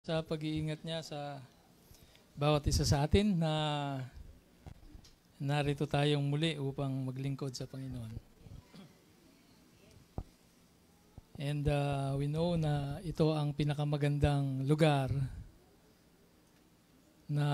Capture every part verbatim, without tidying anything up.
Sa pag-iingat niya sa bawat isa sa atin na narito tayong muli upang maglingkod sa Panginoon. And uh, we know na ito ang pinakamagandang lugar na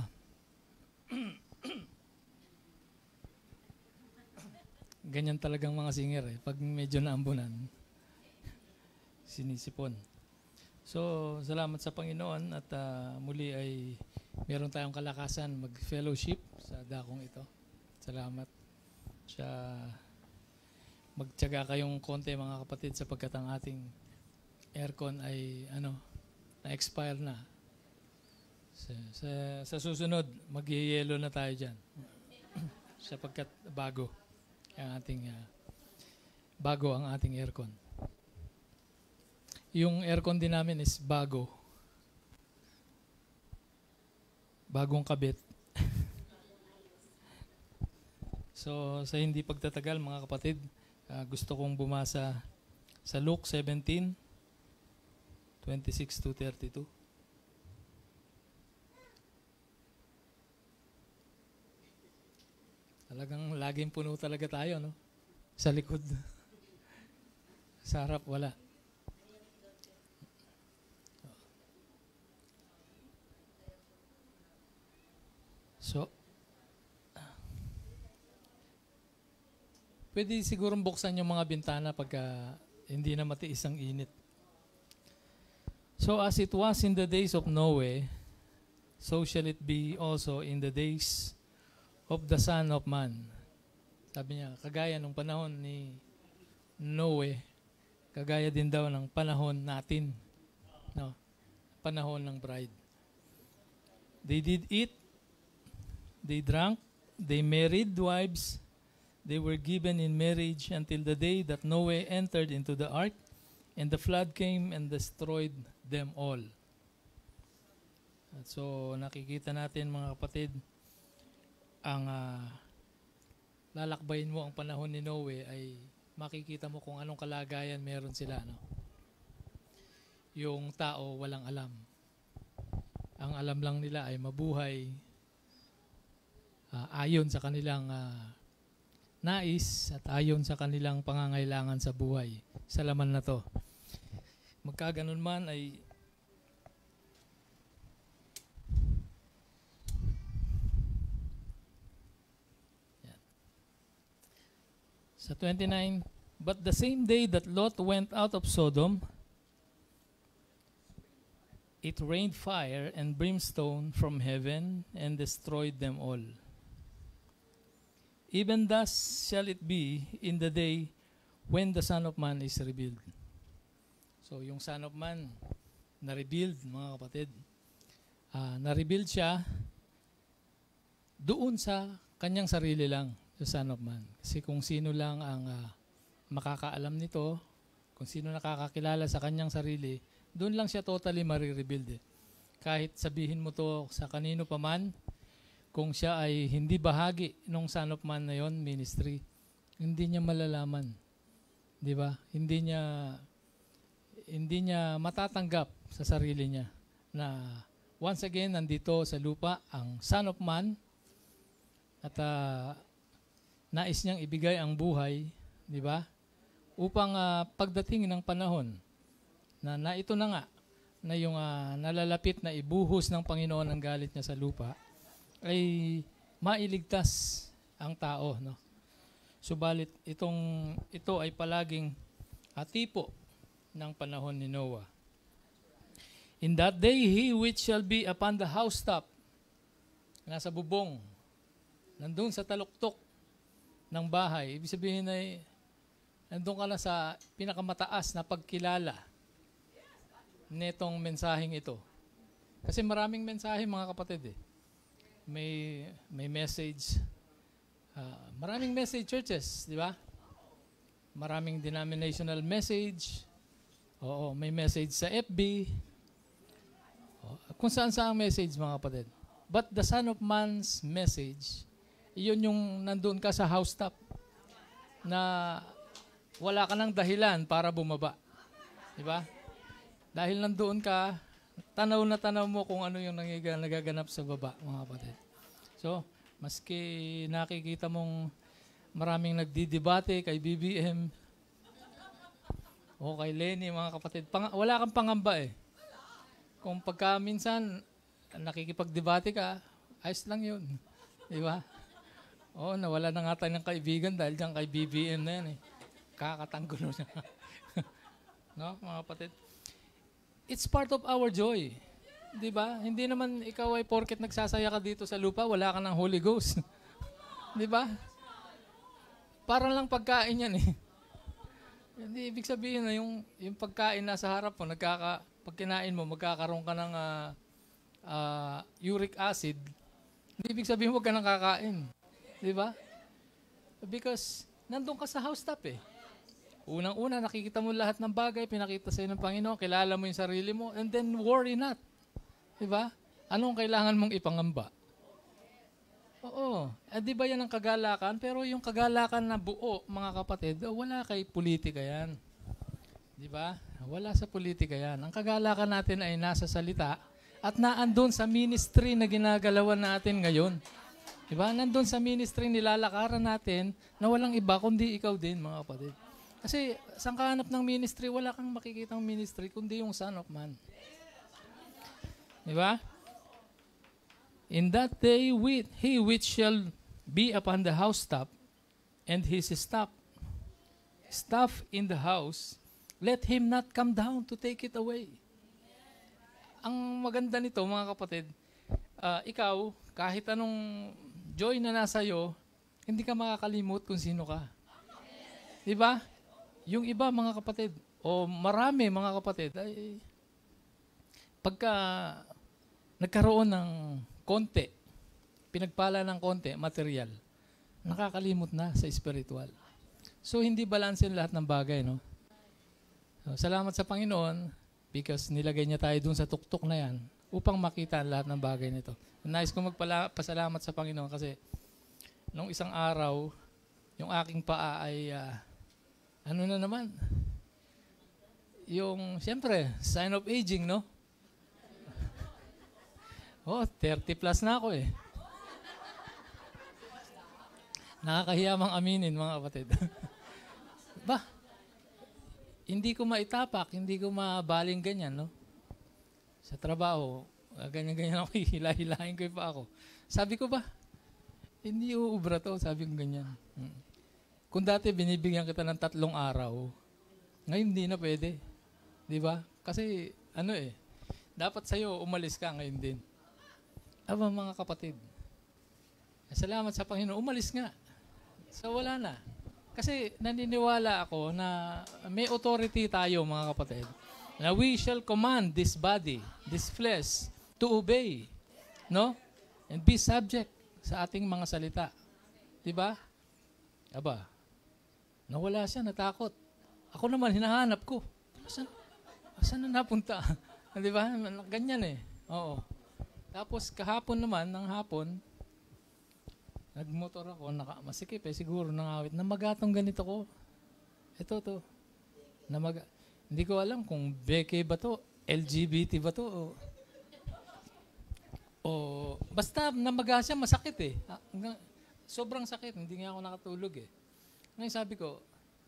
ganyan talagang mga singer eh. Pag medyo naambunan, sinisipon. So, salamat sa Panginoon at uh, muli ay meron tayong kalakasan mag-fellowship sa dakong ito. Salamat. Siya, magtiyaga kayong konti mga kapatid sapagkat ang ating aircon ay ano, na-expire na. Sa, sa, sa susunod, mag-yellow na tayo dyan. Sapagkat bago ang ating uh, bago ang ating aircon. Yung aircon din namin is bago. Bagong kabit. So, sa hindi pagtatagal, mga kapatid, uh, gusto kong bumasa sa Luke seventeen, twenty-six to thirty-two. Talagang laging puno talaga tayo, no? Sa likod. Sa harap, wala. So, pwede sigurong buksan yung mga bintana pagka hindi na matiis ang init. So, as it was in the days of Noe, so shall it be also in the days of the Son of Man. Sabi niya, kagaya nung panahon ni Noe, kagaya din daw ng panahon natin. No? Panahon ng bride. They did eat, they drank, they married wives, they were given in marriage until the day that Noah entered into the ark, and the flood came and destroyed them all. At so nakikita natin mga kapatid, ang uh, lalakbayin mo ang panahon ni Noah ay makikita mo kung anong kalagayan meron sila. No? Yung tao walang alam. Ang alam lang nila ay mabuhay Uh, ayon sa kanilang uh, nais at ayon sa kanilang pangangailangan sa buhay. Sa laman na to. Magkaganon man ay yan. Sa twenty-nine, but the same day that Lot went out of Sodom, it rained fire and brimstone from heaven and destroyed them all. Even thus shall it be in the day when the Son of Man is revealed. So, yung Son of Man, na-revealed, mga kapatid. Uh, na-revealed siya doon sa kanyang sarili lang, sa Son of Man. Kasi kung sino lang ang uh, makakaalam nito, kung sino nakakakilala sa kanyang sarili, doon lang siya totally marirevealed. Eh. Kahit sabihin mo to sa kanino pa man, kung siya ay hindi bahagi nung Son of Man na yon, ministry, hindi niya malalaman. Di ba? Hindi niya hindi niya matatanggap sa sarili niya na once again nandito sa lupa ang Son of Man at uh, nais niyang ibigay ang buhay, di ba? Upang uh, pagdating ng panahon na, na ito na nga na yung uh, nalalapit na ibuhos ng Panginoon ang galit niya sa lupa, ay mailigtas ang tao, no? Subalit itong ito ay palaging atipo ng panahon ni Noah. In that day, he which shall be upon the housetop, nasa bubong, nandun sa taluktok ng bahay, ibig sabihin ay nandun ka na sa pinakamataas na pagkilala netong mensaheng ito. Kasi maraming mensahe mga kapatid eh. May may message. Uh, maraming message churches, di ba? Maraming denominational message. Oo, may message sa F B. Oo, kung saan saan ang message mga kapatid. But the Son of Man's message, iyon yung nandun ka sa housetop na wala ka ng dahilan para bumaba. Di ba? Dahil nandoon ka, tanaw na tanaw mo kung ano yung nangiga- nagaganap sa baba, mga kapatid. So, maski nakikita mong maraming nagdidebate kay B B M o kay Lenny, mga kapatid, pang, wala kang pangamba eh. Kung pagka minsan nakikipagdebate ka, ayos lang yun. Di ba? Oo, nawala na nga tayo ng kaibigan dahil dyan kay B B M na yan eh. Kakatanggulo niya. No, mga kapatid? It's part of our joy. Di ba? Hindi naman ikaw ay porket nagsasaya ka dito sa lupa, wala ka ng Holy Ghost. Di ba? Parang lang pagkain yan eh. Hindi, ibig sabihin na yung, yung pagkain nasa harap mo, nagkaka, pag kinain mo, magkakaroon ka ng uh, uh, uric acid. Hindi ibig sabihin huwag ka nang kakain. Di ba? Because nandun ka sa housetop eh. Unang-una, nakikita mo lahat ng bagay, pinakita sa'yo ng Panginoon, kilala mo yung sarili mo, and then worry not. Diba? Anong kailangan mong ipangamba? Oo. Eh, di ba yan ang kagalakan? Pero yung kagalakan na buo, mga kapatid, wala kay politika yan. Di ba? Wala sa politika yan. Ang kagalakan natin ay nasa salita at naandun sa ministry na ginagalawan natin ngayon. Di ba? Nandun sa ministry nilalakaran natin na walang iba kundi ikaw din, mga kapatid. Kasi saan ka hanap ng ministry, wala kang makikitang ministry kundi yung Son of Man. Di ba? In that day, with he which shall be upon the housetop, and his staff, staff in the house, let him not come down to take it away. Ang maganda nito, mga kapatid, uh, ikaw, kahit anong joy na nasa iyo, hindi ka makakalimot kung sino ka. Di ba? Yung iba, mga kapatid, o marami, mga kapatid, ay pagka nagkaroon ng konti, pinagpala ng konti, material, nakakalimot na sa spiritual. So, hindi balansin lahat ng bagay, no? So, salamat sa Panginoon because nilagay niya tayo dun sa tuktok na yan upang makita lahat ng bagay nito. Nais ko magpasalamat sa Panginoon kasi nung isang araw, yung aking paa ay uh, ano na naman? Yung, siyempre, sign of aging, no? Oh, thirty plus na ako eh. Nakakahiya mang aminin, mga kapatid. Ba, hindi ko maitapak, hindi ko mabaling ganyan, no? Sa trabaho, ganyan-ganyan ako, hila-hilahin ko pa ako. Sabi ko ba, hindi uubra to, sabi ko ganyan. Hmm. Kung dati binibigyan kita ng tatlong araw, ngayon hindi na pwede. Di ba? Kasi, ano eh, dapat sa'yo umalis ka ngayon din. Aba, mga kapatid, salamat sa Panginoon, umalis nga. So, wala na. Kasi naniniwala ako na may authority tayo, mga kapatid, na we shall command this body, this flesh, to obey. No? And be subject sa ating mga salita. Diba? Aba, nawala siya, natakot. Ako naman, hinahanap ko. Saan, saan na napunta? Diba? Ganyan eh. Oo. Tapos kahapon naman, ng hapon, nagmotor ako, naka, masikip eh, siguro nangawit. Namagatong ganito ko. Ito, to. Namaga, hindi ko alam kung beke ba to, L G B T ba to, o, o basta namaga siya, masakit eh. Sobrang sakit, hindi nga ako nakatulog eh. Ngayon sabi ko,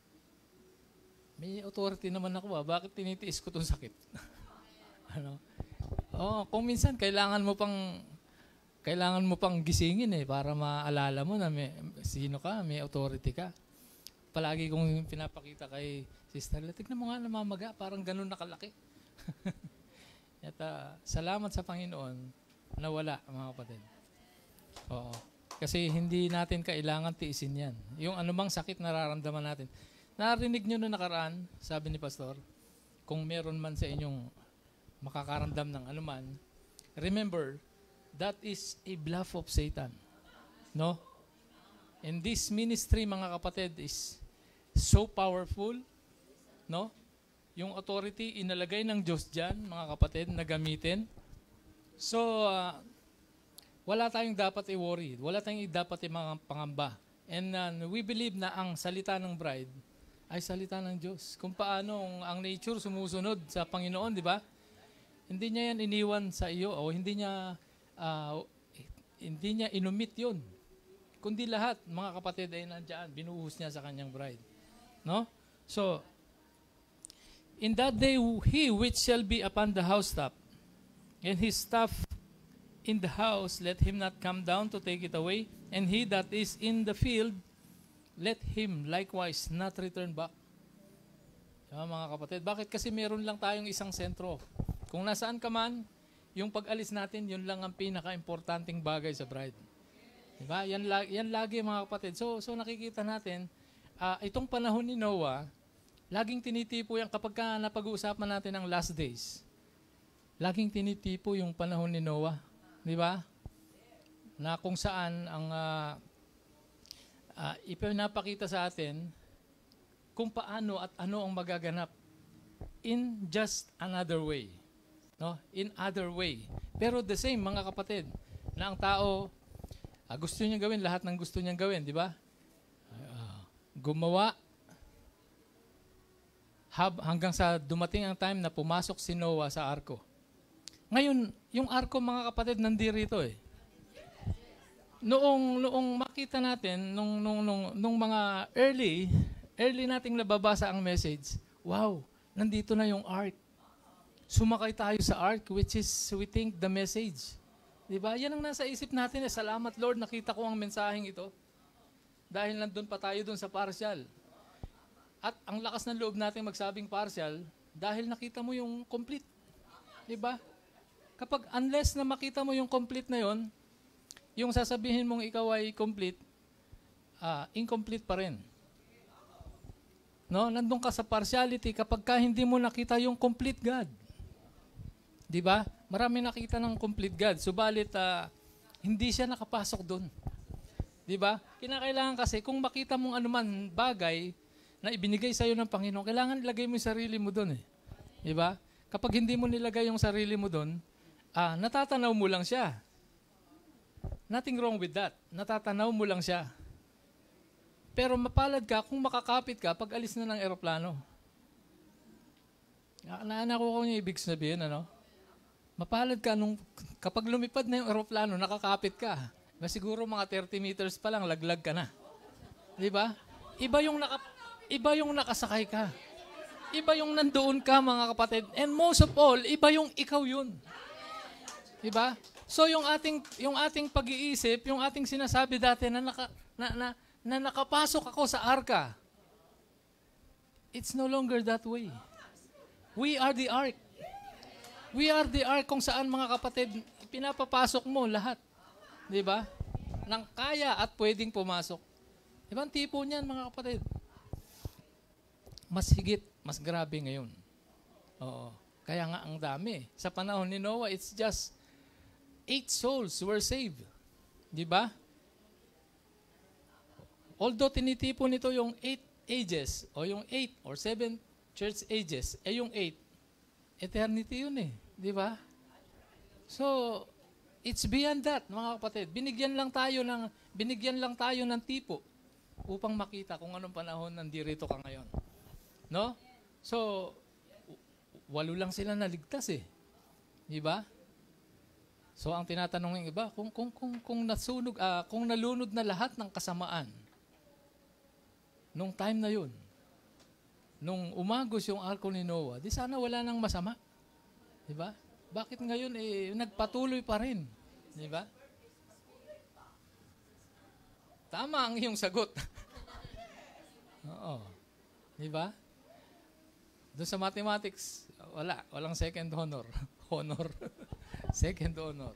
may authority naman ako ba, bakit tinitiis ko itong sakit? Ano? Oh, kung minsan kailangan mo pang kailangan mo pang gisingin eh para maalala mo na may sino ka, may authority ka. Palagi kong pinapakita kay Sister, tignan mo nga namamaga, parang ganun nakalaki. At uh, salamat sa Panginoon na wala, mga kapatid. Oo. Kasi hindi natin kailangan tiisin yan. Yung anumang sakit nararamdaman natin. Narinig nyo na nakaraan, sabi ni Pastor, kung meron man sa inyong makakaramdam ng anuman, remember, that is a bluff of Satan. No? And this ministry, mga kapatid, is so powerful. No? Yung authority, inalagay ng Diyos dyan, mga kapatid, na gamitin. So, uh, wala tayong dapat i-worry. Wala tayong dapat i-mga pangamba. And uh, we believe na ang salita ng bride ay salita ng Diyos. Kung paano ang nature sumusunod sa Panginoon, di ba? Hindi niya yan iniwan sa iyo o hindi niya uh, hindi niya inumit yun. Kundi lahat, mga kapatid ay nandiyan, binuhos niya sa kanyang bride. No? So, in that day, he which shall be upon the housetop, and his staff in the house, let him not come down to take it away, and he that is in the field, let him likewise not return back. Yeah, mga kapatid, bakit? Kasi meron lang tayong isang sentro. Kung nasaan ka man, yung pag-alis natin, yun lang ang pinaka-importanting bagay sa bride. Diba? Yan, yan lagi mga kapatid. So, so nakikita natin, uh, itong panahon ni Noah, laging tinitipo yan kapag ka napag-uusapan natin ang last days. Laging tinitipo yung panahon ni Noah. Di ba? Na kung saan ang uh, uh, ipinapakita sa atin kung paano at ano ang magaganap in just another way. No? In other way. Pero the same, mga kapatid, na ang tao, uh, gusto niya gawin, lahat ng gusto niyang gawin, di ba? Uh, gumawa, hab, hanggang sa dumating ang time na pumasok si Noah sa arko. Ngayon, yung arko, mga kapatid, nandirito eh. Noong, noong makita natin, nung, nung, nung, nung mga early, early nating nababasa ang message, wow, nandito na yung ark. Sumakay tayo sa ark, which is, we think, the message. Diba? Yan ang nasa isip natin. Eh. Salamat, Lord, nakita ko ang mensaheng ito. Dahil nandun pa tayo dun sa partial. At ang lakas ng loob natin magsabing partial, dahil nakita mo yung complete. Diba? Kapag, unless na makita mo yung complete na yon, yung sasabihin mong ikaw ay complete, uh, incomplete pa rin. No? Nandun ka sa partiality kapag ka hindi mo nakita yung complete God. Di ba? Marami nakita ng complete God. Subalit, uh, hindi siya nakapasok doon. Di ba? Kinakailangan kasi, kung makita mong anuman bagay na ibinigay sa'yo ng Panginoon, kailangan ilagay mo yung sarili mo doon. Eh. Di ba? Kapag hindi mo nilagay yung sarili mo doon, ah, natatanaw mo lang siya. Nothing wrong with that. Natatanaw mo lang siya. Pero mapalad ka kung makakapit ka pag alis na ng eroplano. Naanakuha ko niya ibig sabihin, ano? Mapalad ka nung kapag lumipad na yung eroplano, nakakapit ka. Mas siguro mga thirty meters pa lang, laglag ka na. Di ba? Iba yung, naka, iba yung nakasakay ka. Iba yung nandoon ka, mga kapatid. And most of all, iba yung ikaw yun. Di ba? So yung ating, yung ating pag-iisip, yung ating sinasabi dati na, naka, na, na, na nakapasok ako sa arka, it's no longer that way. We are the ark. We are the ark kung saan, mga kapatid, pinapapasok mo lahat. Di ba? Nang kaya at pwedeng pumasok. Di ba ang tipo niyan, mga kapatid? Mas higit, mas grabe ngayon. Oo. Kaya nga ang dami. Sa panahon ni Noah, it's just eight souls were saved. Di ba? Although tinitipo nito yung eight ages, o yung eight or seven church ages, eh yung eight, eternity yun eh. Di ba? So, it's beyond that, mga kapatid. Binigyan lang tayo ng, binigyan lang tayo ng tipo upang makita kung anong panahon nandirito ka ngayon. No? So, walo lang sila naligtas eh. Di ba? So, ang tinatanong ng iba, kung, kung, kung, kung nasunog, uh, kung nalunod na lahat ng kasamaan, nung time na yun, nung umagos yung arko ni Noah, di sana wala nang masama. Di ba? Bakit ngayon eh, nagpatuloy pa rin? Di ba? Tama ang iyong sagot. Oo. Di ba? Doon sa mathematics, wala. Walang second honor. Honor. Second honor.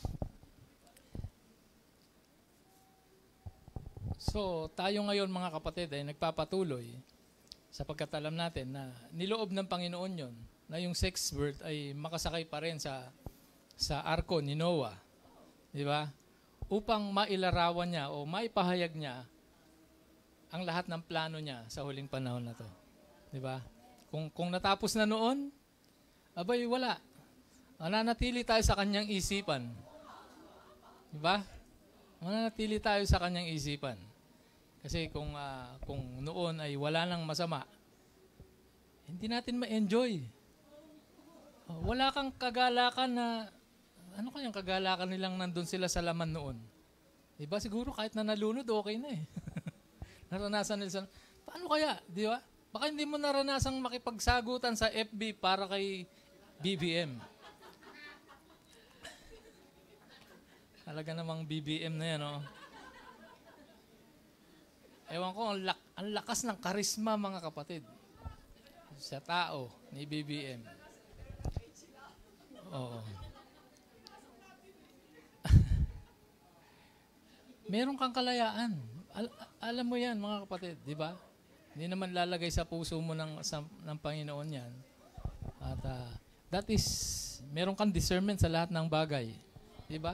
So, tayo ngayon, mga kapatid, ay nagpapatuloy sapagkat alam natin na niloob ng Panginoon yon na yung sixth birth ay makasakay pa rin sa sa arko ni Noah. Di ba? Upang mailarawan niya o maipahayag niya ang lahat ng plano niya sa huling panahon na to. Di ba? Kung, kung natapos na noon, abay, wala. Mananatili tayo sa kanyang isipan. Di ba? Mananatili tayo sa kanyang isipan. Kasi kung uh, kung noon ay wala nang masama, hindi natin ma-enjoy. Oh, wala kang kagalakan na, ano kayang kagalakan nilang nandun sila sa laman noon? Diba siguro kahit na nalunod, okay na eh. Naranasan nila sa, paano kaya? Di ba? Baka hindi mo naranasang makipagsagutan sa F B para kay B B M. Talaga namang B B M na yan, oh. Ewan ko, ang, lak- ang lakas ng karisma, mga kapatid. Sa tao ni B B M. Oo. Meron kang kalayaan. Al- alam mo yan, mga kapatid, di ba? Hindi naman lalagay sa puso mo ng, sa, ng Panginoon yan. At uh, that is, meron kang discernment sa lahat ng bagay. Di ba?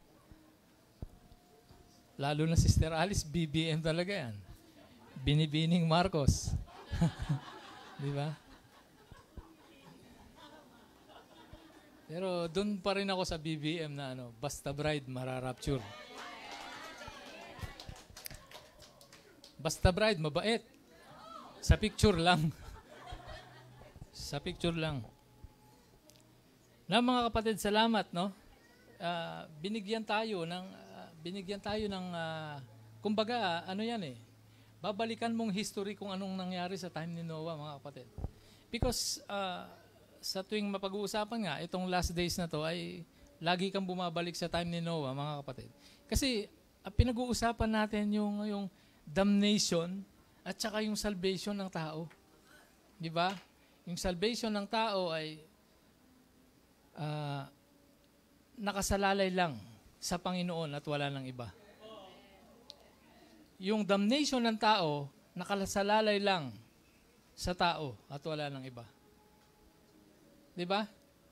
Lalo na Sister Alice, B B M talaga yan. Binibining Marcos. Di ba? Pero doon pa rin ako sa B B M na ano, basta bride, mararapture. Basta bride, mabait. Sa picture lang. Sa picture lang. Na mga kapatid, salamat, no? Uh, binigyan tayo ng uh, binigyan tayo ng uh, kumbaga, ano yan eh. Babalikan mong history kung anong nangyari sa time ni Noah, mga kapatid. Because uh, sa tuwing mapag-uusapan nga, itong last days na to ay lagi kang bumabalik sa time ni Noah, mga kapatid. Kasi uh, pinag-uusapan natin yung yung damnation at saka yung salvation ng tao. Di ba? Yung salvation ng tao ay uh, nakasalalay lang sa Panginoon at wala nang iba. Yung damnation ng tao, nakasalalay lang sa tao at wala nang iba. Di ba?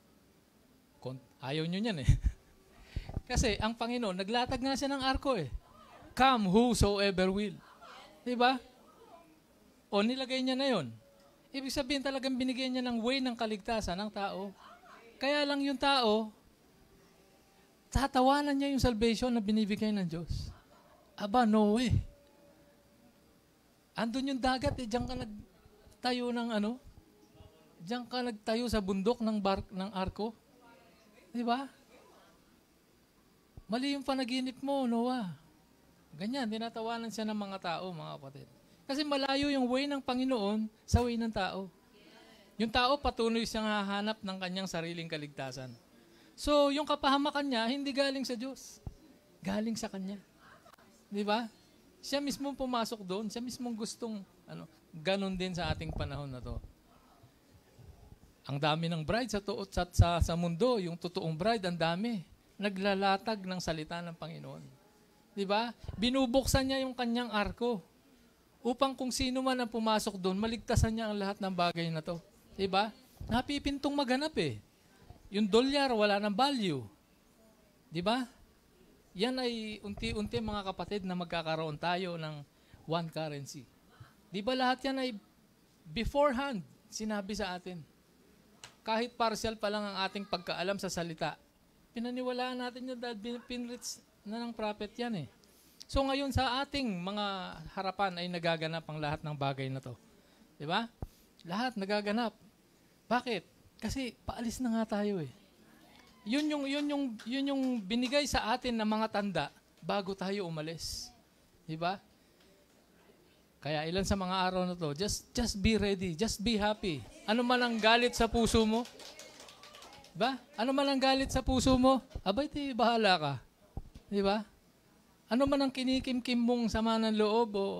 Ayaw nyo yan eh. Kasi ang Panginoon, naglatag nga siya ng arko eh. Come whosoever will. Di ba? O nilagay niya na yon. Ibig sabihin talagang binigyan niya ng way ng kaligtasan ng tao. Kaya lang yung tao, tatawanan niya yung salvation na binibigay ng Diyos. Aba, no way. Andun yung dagat eh, diyan ka nagtayo ng ano? Diyan ka nagtayo sa bundok ng, bar, ng arko. Di ba? Mali yung panaginip mo, Noah. Ganyan, tinatawanan siya ng mga tao, mga kapatid. Kasi malayo yung way ng Panginoon sa way ng tao. Yung tao patuloy siyang hahanap ng kanyang sariling kaligtasan. So, yung kapahamakan niya, hindi galing sa Diyos. Galing sa Kanya. Di ba? Siya mismo pumasok doon. Siya mismo gustong, ano, ganun din sa ating panahon na to. Ang dami ng bride sa, tuot, sa, sa, sa mundo, yung totoong bride, ang dami. Naglalatag ng salita ng Panginoon. Di ba? Binubuksan niya yung kanyang arko upang kung sino man ang pumasok doon, maligtasan niya ang lahat ng bagay na to. Di ba? Napipintong maganap eh. Yung dolyar, wala ng value. Di ba? Yan ay unti-unti mga kapatid na magkakaroon tayo ng one currency. Di ba lahat yan ay beforehand sinabi sa atin? Kahit partial pa lang ang ating pagkaalam sa salita, pinaniwalaan natin yun dahil pinrits na ng prophet yan eh. So ngayon sa ating mga harapan ay nagaganap ang lahat ng bagay na to. Di ba? Lahat nagaganap. Bakit? Kasi paalis na nga tayo eh. Yun yung, yun yung, yun yung binigay sa atin ng mga tanda bago tayo umalis. Di ba? Kaya ilan sa mga araw na to, just, just be ready, just be happy. Ano man ang galit sa puso mo, ba? Ano man ang galit sa puso mo, abay, di bahala ka. Di ba? Ano man ang kinikim-kim mong sama ng loob o...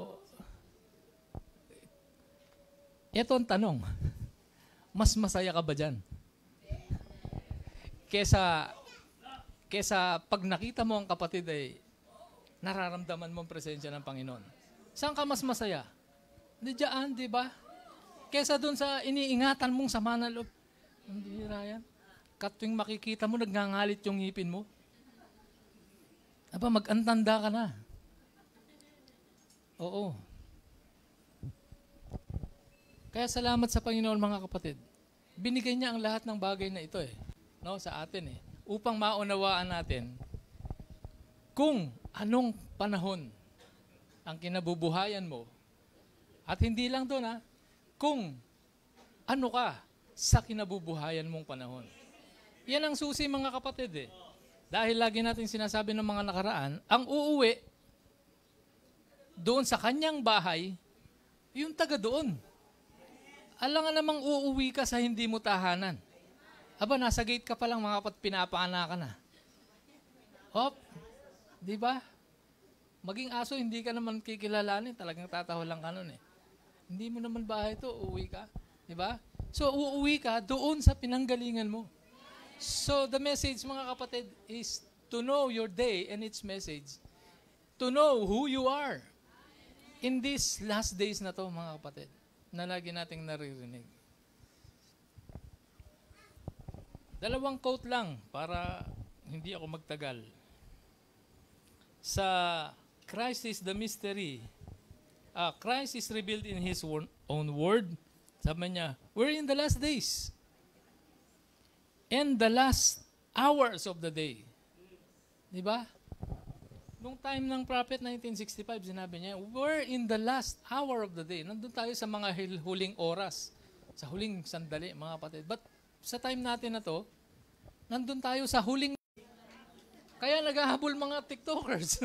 Ito ang tanong. Mas masaya ka ba dyan? Kesa, kesa pag nakita mo ang kapatid ay nararamdaman mo ang presensya ng Panginoon. Saan ka mas masaya? Di dyan, di ba? Kesa dun sa iniingatan mong sama ng loob. Hindi, Ryan. Katwing makikita mo, nagngangalit yung ngipin mo. Aba, mag-antanda ka na. Oo. Kaya salamat sa Panginoon, mga kapatid. Binigay niya ang lahat ng bagay na ito eh. No, sa atin eh. Upang maunawaan natin kung anong panahon ang kinabubuhayan mo. At hindi lang doon ha, kung ano ka sa kinabubuhayan mong panahon. Yan ang susi mga kapatid eh. Dahil lagi natin sinasabi ng mga nakaraan, ang uuwi doon sa kanyang bahay, yung taga doon. Alam nga namang uuwi ka sa hindi mo tahanan. Aba, nasa gate ka pa lang mga kapatid, pinapaana ka na. Hop, di ba? Maging aso, hindi ka naman kikilalanin, talagang tataho lang ka nun eh. Hindi mo naman bahay ito, uuwi ka. Di ba? So, uuwi ka doon sa pinanggalingan mo. So, the message, mga kapatid, is to know your day and its message. To know who you are in these last days na to, mga kapatid, na lagi nating naririnig. Dalawang quote lang para hindi ako magtagal. Sa Christ is the mystery. Uh, Christ is revealed in His own word. Sabi niya, we're in the last days. And the last hours of the day. Di ba? Nung time ng prophet nineteen sixty-five, sinabi niya, we're in the last hour of the day. Nandun tayo sa mga huling oras, sa huling sandali, mga kapatid. But sa time natin na to, nandun tayo sa huling. Kaya naghahabol mga TikTokers.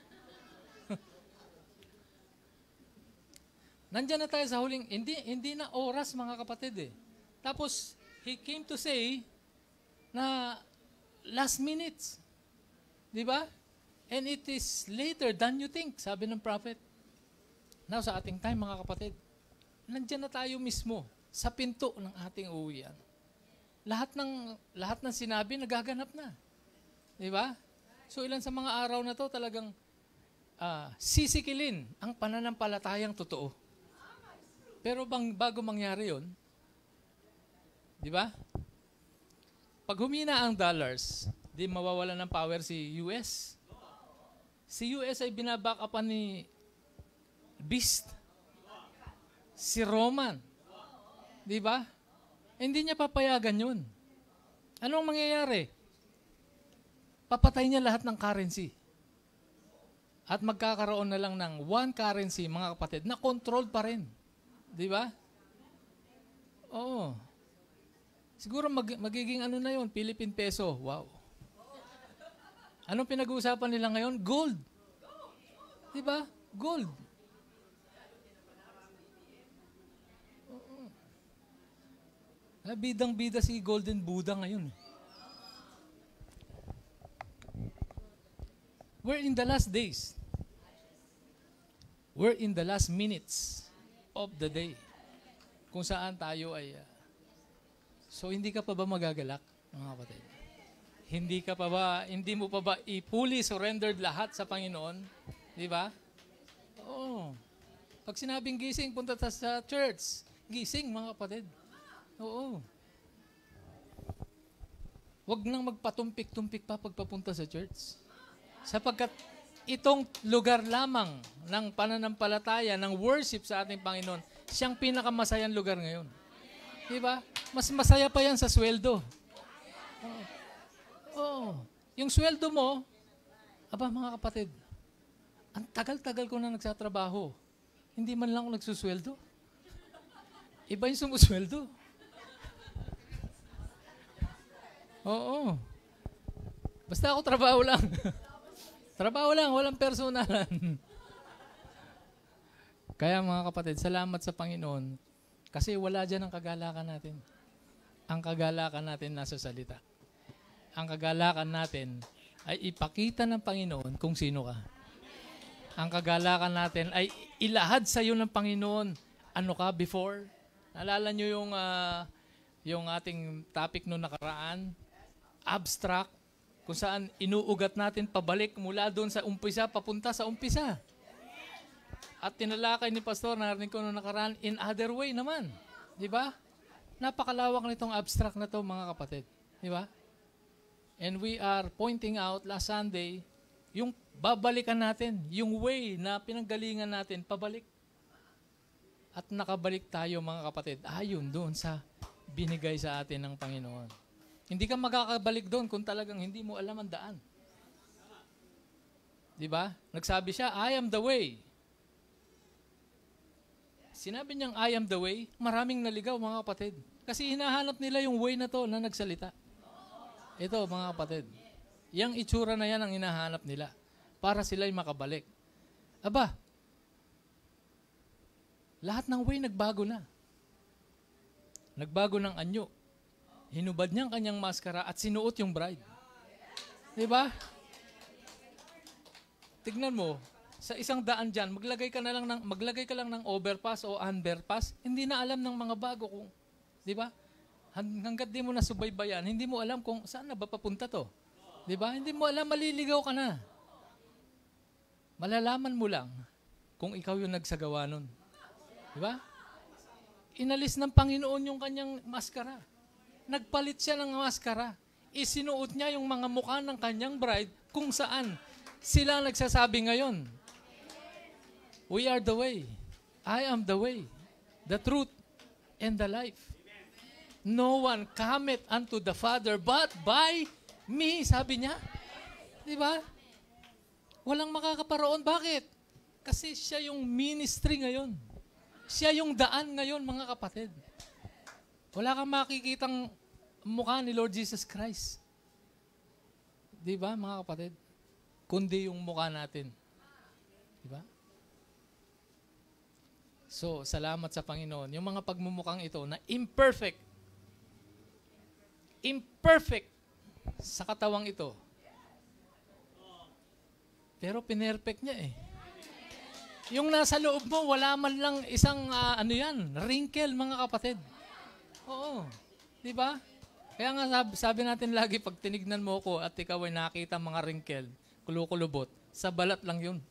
Nandiyan na tayo sa huling, hindi, hindi na oras, mga kapatid eh. Tapos, he came to say, na last minutes. Di ba? And it is later than you think, sabi ng prophet. Now, sa ating time, mga kapatid, nandiyan na tayo mismo sa pinto ng ating uwian. Lahat ng, lahat ng sinabi, nagaganap na. Di ba? So, ilan sa mga araw na to talagang uh, sisikilin ang pananampalatayang totoo. Pero bang, bago mangyari yun, di ba? Pag humina ang dollars, di mawawala ng power si U S. Si U S ay binaback upan ni Beast. Si Roman. Di ba? Hindi niya papayagan yun. Anong mangyayari? Papatay niya lahat ng currency. At magkakaroon na lang ng one currency, mga kapatid, na controlled pa rin. Di ba? Oo. Siguro mag, magiging ano na yun, Philippine peso. Wow. Anong pinag-uusapan nila ngayon? Gold. Di ba? Gold. Oo. Bidang-bida si Golden Buddha ngayon. We're in the last days. We're in the last minutes of the day. Kung saan tayo ay uh, so, hindi ka pa ba magagalak, mga kapatid? Hindi ka pa ba, hindi mo pa ba i-fully surrendered lahat sa Panginoon? Di ba? Oo. Pag sinabing gising, punta ta sa church. Gising, mga kapatid. Oo. Huwag nang magpatumpik-tumpik pa pagpapunta sa church. Sapagkat itong lugar lamang ng pananampalataya, ng worship sa ating Panginoon, siyang pinakamasayang lugar ngayon. Diba? Mas masaya pa yan sa sweldo. Oo. Oo. Yung sweldo mo, aba mga kapatid, ang tagal-tagal ko na nagsatrabaho, hindi man lang ako nagsusweldo. Iba yung sumusweldo. Oo. Basta ako trabaho lang. Trabaho lang, walang personalan. Kaya mga kapatid, salamat sa Panginoon kasi wala dyan ang kagalakan natin. Ang kagalakan natin nasa salita. Ang kagalakan natin ay ipakita ng Panginoon kung sino ka. Ang kagalakan natin ay ilahad sa iyo ng Panginoon ano ka before. Naalala nyo yung, uh, yung ating topic noong nakaraan, abstract, kung saan inuugat natin pabalik mula doon sa umpisa, papunta sa umpisa. At tinalakay ni Pastor, narinig ko noong nakaraan, in other way naman. Di ba? Napakalawak nitong abstract na to, mga kapatid. Di ba? And we are pointing out last Sunday, yung babalikan natin, yung way na pinanggalingan natin, pabalik. At nakabalik tayo, mga kapatid, ayon doon sa binigay sa atin ng Panginoon. Hindi ka makakabalik doon kung talagang hindi mo alam ang daan. Di ba? Nagsabi siya, I am the way. Sinabi niyang, I am the way, maraming naligaw, mga kapatid. Kasi hinahanap nila yung way na to na nagsalita. Ito, mga kapatid. Yang itsura na yan ang hinahanap nila para sila'y makabalik. Aba, lahat ng way nagbago na. Nagbago ng anyo. Hinubad niya ang kanyang maskara at sinuot yung bride. Diba? Tignan mo, sa isang daan dyan, maglagay ka na lang ng, maglagay ka lang ng overpass o underpass, hindi na alam ng mga bago kung, di ba? Hanggat di mo nasubaybayan, hindi mo alam kung saan na ba papunta to. Di ba? Hindi mo alam, maliligaw ka na. Malalaman mo lang kung ikaw yung nagsagawa nun. Di ba? Inalis ng Panginoon yung kanyang maskara. Nagpalit siya ng maskara. Isinuot niya yung mga mukha ng kanyang bride kung saan sila nagsasabi ngayon. We are the way. I am the way, the truth, and the life. No one cometh unto the Father but by me, sabi niya. Di ba? Walang makakaparoon. Bakit? Kasi siya yung ministry ngayon. Siya yung daan ngayon, mga kapatid. Wala kang makikitang mukha ni Lord Jesus Christ. Di ba, mga kapatid? Kundi yung mukha natin. Di ba? So, salamat sa Panginoon. Yung mga pagmumukhang ito na imperfect, imperfect sa katawang ito. Pero pinerfect niya eh. Yung nasa loob mo, wala man lang isang, uh, ano yan, wrinkle, mga kapatid. Oo. Di ba? Kaya nga sabi, sabi natin lagi, pag tinignan mo ko at ikaw ay nakita mga wrinkle, kulukulubot, sa balat lang yun.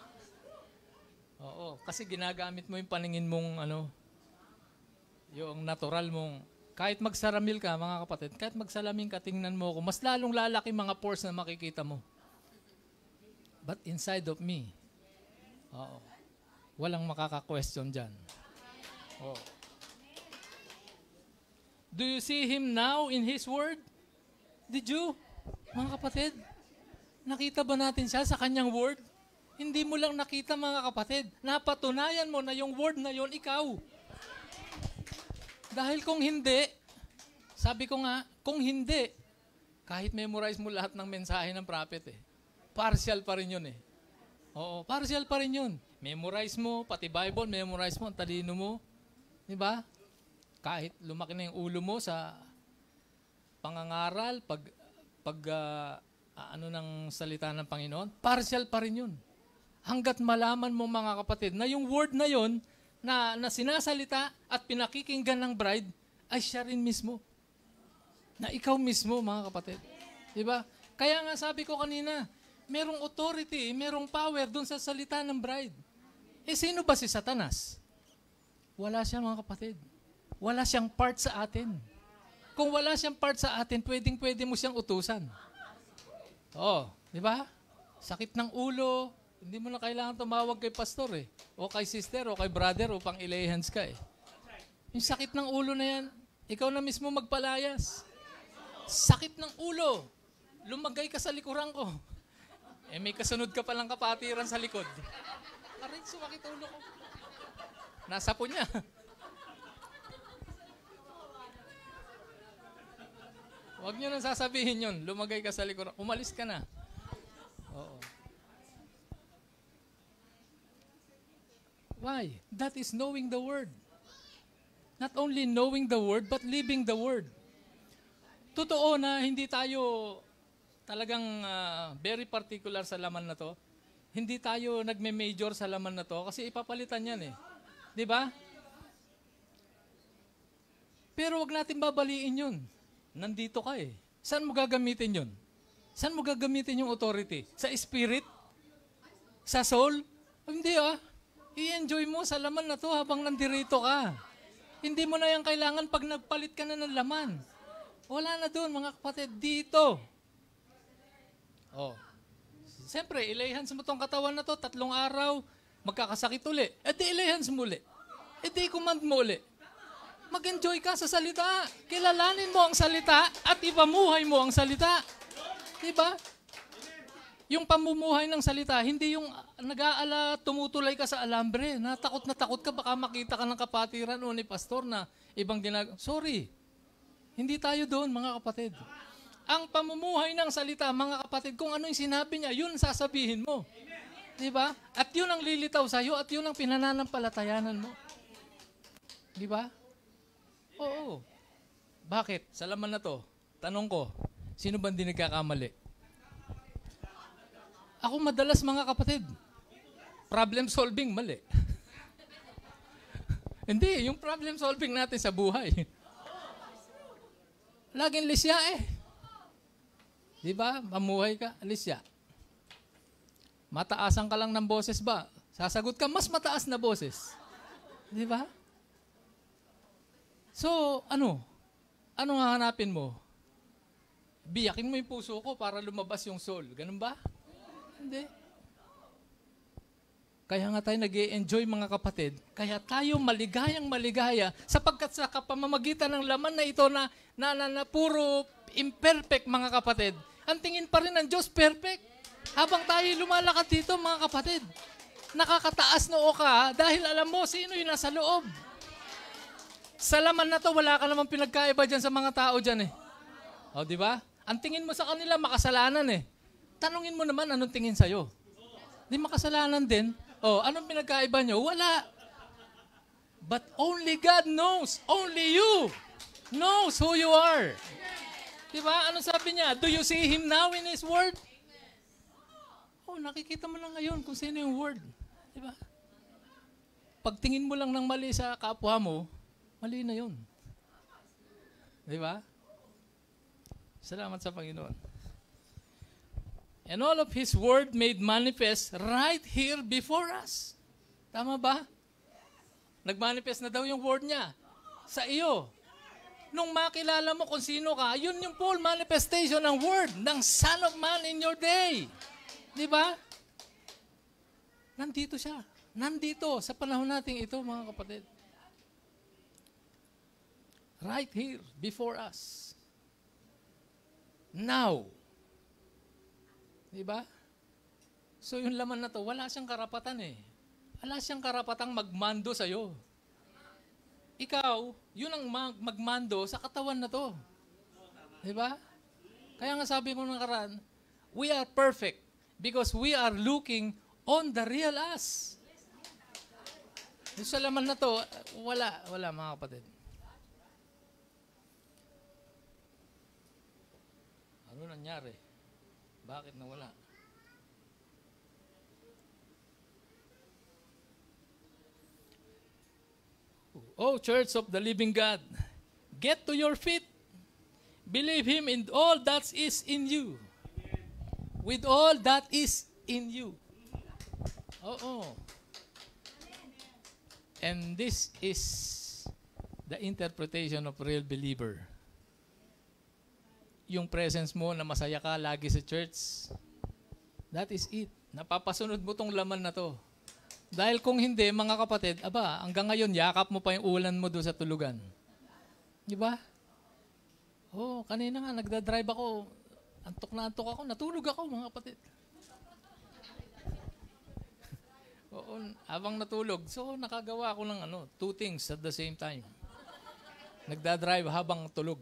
Oo. Kasi ginagamit mo yung paningin mong, ano, yung natural mong, kahit magsaramil ka, mga kapatid, kahit magsalamin ka, tingnan mo ko, mas lalong lalaki mga pores na makikita mo. But inside of me, oo, walang makaka-question dyan. Oo. Do you see Him now in His Word? Did you? Mga kapatid, nakita ba natin siya sa Kanyang Word? Hindi mo lang nakita, mga kapatid. Napatunayan mo na yung Word na yon ikaw. Dahil kung hindi, sabi ko nga, kung hindi, kahit memorize mo lahat ng mensahe ng prophet eh, partial pa rin yun eh. Oo, partial pa rin yun. Memorize mo, pati Bible, memorize mo, ang talino mo. Di ba? Kahit lumaki na yung ulo mo sa pangangaral, pag, pag uh, ano ng salita ng Panginoon, partial pa rin yun. Hanggat malaman mo, mga kapatid, na yung word na yun, na, na sinasalita at pinakikinggan ng bride, ay siya rin mismo. Na ikaw mismo, mga kapatid. Di ba? Kaya nga sabi ko kanina, merong authority, merong power dun sa salita ng bride. Eh, sino ba si Satanas? Wala siya, mga kapatid. Wala siyang part sa atin. Kung wala siyang part sa atin, pwedeng-pwede mo siyang utusan. Oo, di ba? Sakit ng ulo, hindi mo na kailangan tumawag kay pastor eh. O kay sister, o kay brother, upang ilay hands ka eh. Yung sakit ng ulo na yan, ikaw na mismo magpalayas. Sakit ng ulo, lumagay ka sa likuran ko. Eh, may kasunod ka palang kapatiran sa likod. Aray, sumakit ulo ko. Nasa po niya. Huwag niyo nang sasabihin yun. Lumagay ka sa likuran. Umalis ka na. Oo. Why? That is knowing the Word. Not only knowing the Word, but living the Word. Totoo na hindi tayo talagang uh, very particular sa laman na to. Hindi tayo nagme-major sa laman na to kasi ipapalitan yan eh. Di ba? Pero wag natin babaliin yun. Nandito ka eh. Saan mo gagamitin yun? Saan mo gagamitin yung authority? Sa spirit? Sa soul? Oh, hindi ah. I-enjoy mo sa laman na to habang nandirito ka. Hindi mo na yan kailangan pag nagpalit ka na ng laman. Wala na doon, mga kapatid. Dito. Oh. Siyempre, ilayhans mo tong katawan na to, tatlong araw, magkakasakit uli. E di ilayhans mo uli. E di command mo uli. Mag-enjoy ka sa salita. Kilalanin mo ang salita at ipamuhay mo ang salita. Diba? Yung pamumuhay ng salita, hindi yung nag-aala, tumutulay ka sa alambre. Natakot na takot ka, baka makita ka ng kapatiran o ni pastor na ibang ginagawa. Sorry, hindi tayo doon, mga kapatid. Ang pamumuhay ng salita, mga kapatid, kung ano yung sinabi niya, yun sasabihin mo. Di ba? At yun ang lilitaw sa'yo at yun ang pinananampalatayanan mo. Di ba? Oo. Bakit? Sa laman na to, tanong ko, sino ba hindi nagkakamali? Ako madalas, mga kapatid, problem solving, mali. Hindi, yung problem solving natin sa buhay. Laging lisya eh. Di ba? Mamuhay ka, lisya. Mataasan ka lang ng boses ba? Sasagot ka, mas mataas na boses. Di ba? So, ano? Ano nga hanapin mo? Biyakin mo yung puso ko para lumabas yung soul. Ganun ba? Hindi. Kaya nga tayo nag-i-enjoy, mga kapatid. Kaya tayo maligayang maligaya sapagkat sa kapamamagitan ng laman na ito na, na, na, na puro imperfect, mga kapatid, ang tingin pa rin ng Diyos perfect. Habang tayo lumalakad dito, mga kapatid, nakakataas noo ka dahil alam mo sino yung nasa loob. Sa laman na to, wala ka namang pinagkaiba dyan sa mga tao dyan eh. O, di ba? Ang tingin mo sa kanila, makasalanan eh. Tanungin mo naman, anong tingin sa'yo? Di makasalanan din. O, anong pinagkaiba nyo? Wala. But only God knows. Only you knows who you are. Di ba? Anong sabi niya? Do you see Him now in His Word? Oh, nakikita mo lang ngayon kung sino yung Word. Di ba? Pagtingin mo lang ng mali sa kapwa mo, mali na yun. Di ba? Salamat sa Panginoon. And all of His Word made manifest right here before us. Tama ba? Nagmanifest na daw yung Word niya sa iyo. Nung makilala mo kung sino ka, yun yung full manifestation ng Word ng Son of Man in your day. Di ba? Nandito siya. Nandito sa panahon natin ito, mga kapatid. Right here, before us. Now. Di ba? So yung laman na to, wala siyang karapatan eh. Wala siyang karapatang magmando sa'yo. Ikaw, yun ang mag- magmando sa katawan na to. Di ba? Kaya nga sabi mo ng karan, we are perfect because we are looking on the real us. Yung sa laman na to, wala, wala mga kapatid. Ano nangyari? Bakit nawala? Oh, Church of the Living God, get to your feet. Believe Him in all that is in you. With all that is in you. Oo. And this is the interpretation of real believer. Yung presence mo na masaya ka lagi sa church, that is it. Napapasunod mo tong laman na to. Dahil kung hindi, mga kapatid, aba, hanggang ngayon, yakap mo pa yung ulan mo doon sa tulugan. Di ba? Oh, kanina nga, nagdadrive ako, antok na antok ako, natulog ako, mga kapatid. Oo, habang natulog, so nakagawa ako ng ano, two things at the same time. Nagdadrive habang tulog.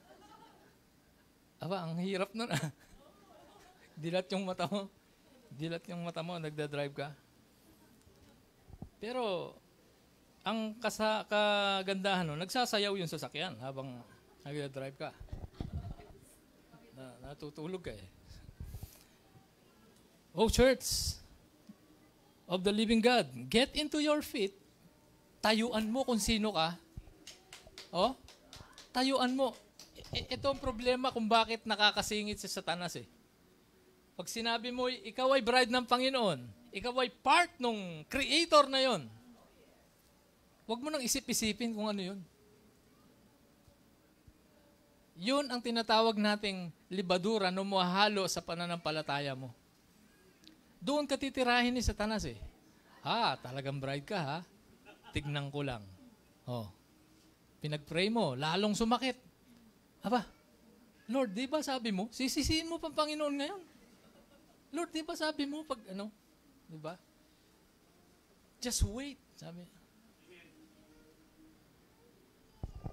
Aba, ang hirap nun ah. Dilat yung mata mo. Dilat yung mata mo, nagdadrive ka. Pero, ang kasa, kagandahan nun, nagsasayaw yung sasakyan habang nagdadrive ka. Na, natutulog ka eh. Oh, church of the living God, get into your feet. Tayuan mo kung sino ka. Oh, tayuan mo. Ito ang problema kung bakit nakakasingit si Satanas eh. Pag sinabi mo, ikaw ay bride ng Panginoon, ikaw ay part ng Creator na yon. Huwag mo nang isip-isipin kung ano yun. Yun ang tinatawag nating libadura na mahalo sa pananampalataya mo. Doon ka titirahin ni Satanas eh. Ha, talagang bride ka ha? Tignan ko lang. Oh. Pinag-pray mo, lalong sumakit. Aba, Lord, di ba sabi mo, sisisiin mo pang Panginoon ngayon? Lord, di ba sabi mo pag ano? Di ba? Just wait, sabi.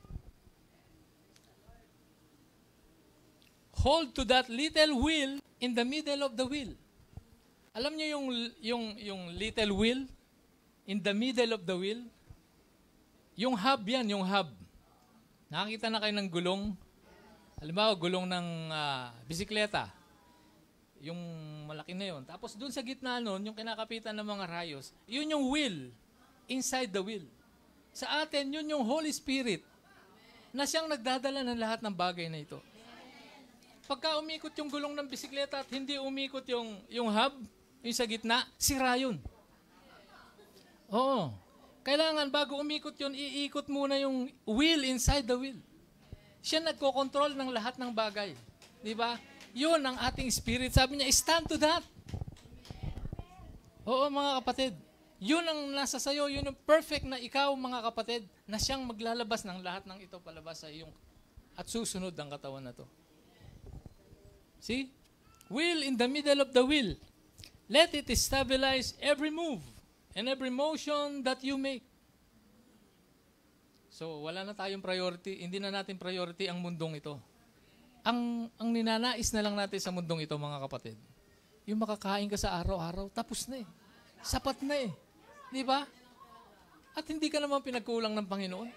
hold to that little wheel in the middle of the wheel. Alam niyo yung, yung, yung little wheel in the middle of the wheel? Yung hub yan, yung hub. Nakakita na kayo ng gulong? Halimbawa, gulong ng uh, bisikleta. Yung malaki na yun. Tapos dun sa gitna nun, yung kinakapitan ng mga rayos, yun yung wheel, inside the wheel. Sa atin, yun yung Holy Spirit na siyang nagdadala ng lahat ng bagay na ito. Pagka umikot yung gulong ng bisikleta at hindi umikot yung, yung hub, yung sa gitna, sira yun. Oo. Kailangan bago umikot yun, iikot muna yung wheel inside the wheel. Siya nagko-control ng lahat ng bagay. Di ba? Yun ang ating spirit. Sabi niya, stand to that. Oo, mga kapatid. Yun ang nasa sayo, yun ang perfect na ikaw, mga kapatid, na siyang maglalabas ng lahat ng ito palabas sa iyong at susunod ang katawan na to. See? Wheel in the middle of the wheel. Let it stabilize every move and every motion that you make. So, wala na tayong priority. Hindi na natin priority ang mundong ito. Ang, ang ninanais na lang natin sa mundong ito, mga kapatid, yung makakain ka sa araw-araw, tapos na eh. Sapat na eh. Di ba? At hindi ka naman pinagkulang ng Panginoon.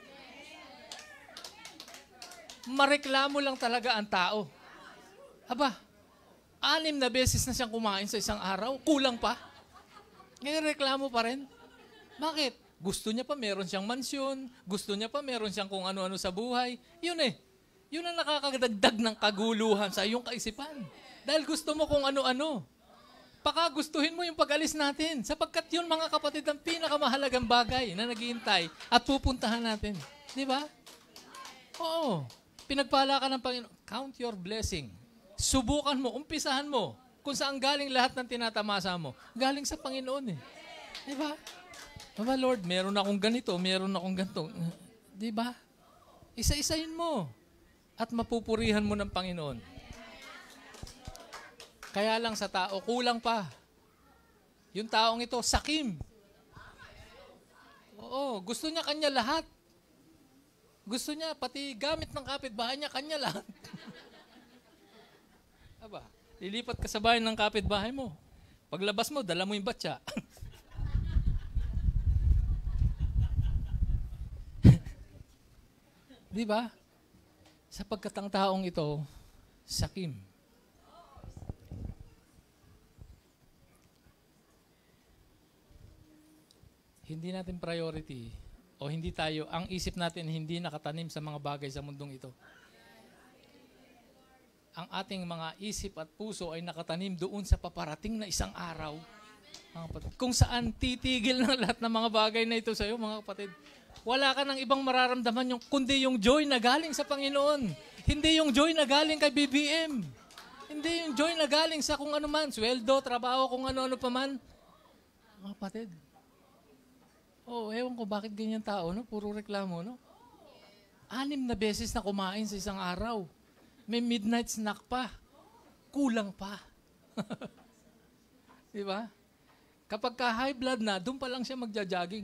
Mareklamo lang talaga ang tao. Aba, anim na beses na siyang kumain sa isang araw, kulang pa. Ngayon reklamo pa rin. Bakit? Gusto niya pa meron siyang mansyon, gusto niya pa meron siyang kung ano-ano sa buhay. Yun eh. Yun ang nakakadagdag ng kaguluhan sa iyong kaisipan. Dahil gusto mo kung ano-ano. Pakagustuhin mo yung pag-alis natin. Sapagkat yun, mga kapatid, ang pinakamahalagang bagay na naghihintay at pupuntahan natin. Di ba? Oo. Pinagpala ka ng Panginoon. Count your blessing. Subukan mo, umpisahan mo kung saan galing lahat ng tinatamasa mo. Galing sa Panginoon eh. Di ba? Diba, Lord, meron akong ganito, meron akong ganito. Di ba? Isa-isahin mo. At mapupurihan mo ng Panginoon. Kaya lang sa tao, kulang pa. Yung taong ito, sakim. Oo, gusto niya kanya lahat. Gusto niya, pati gamit ng kapitbahay niya, kanya lahat. Aba, lilipat ka sa bahay ng kapitbahay mo. Paglabas mo, dala mo yung batya. Di ba? Sapagkat ang taong ito, sakim. Hindi natin priority o hindi tayo, ang isip natin hindi nakatanim sa mga bagay sa mundong ito. Ang ating mga isip at puso ay nakatanim doon sa paparating na isang araw. Mga kapatid, kung saan titigil ng lahat ng mga bagay na ito sa iyo, mga kapatid. Wala ka ng ibang mararamdaman yung, kundi yung joy na galing sa Panginoon. Hindi yung joy na galing kay B B M. Hindi yung joy na galing sa kung ano man, sweldo, trabaho, kung ano-ano pa man. Mga kapatid. Oh, ewan ko bakit ganyan tao, no? Puro reklamo, no? Anim na beses na kumain sa isang araw. May midnight snack pa. Kulang pa. Di ba? Kapag ka high blood na, doon pa lang siya magja-jogging.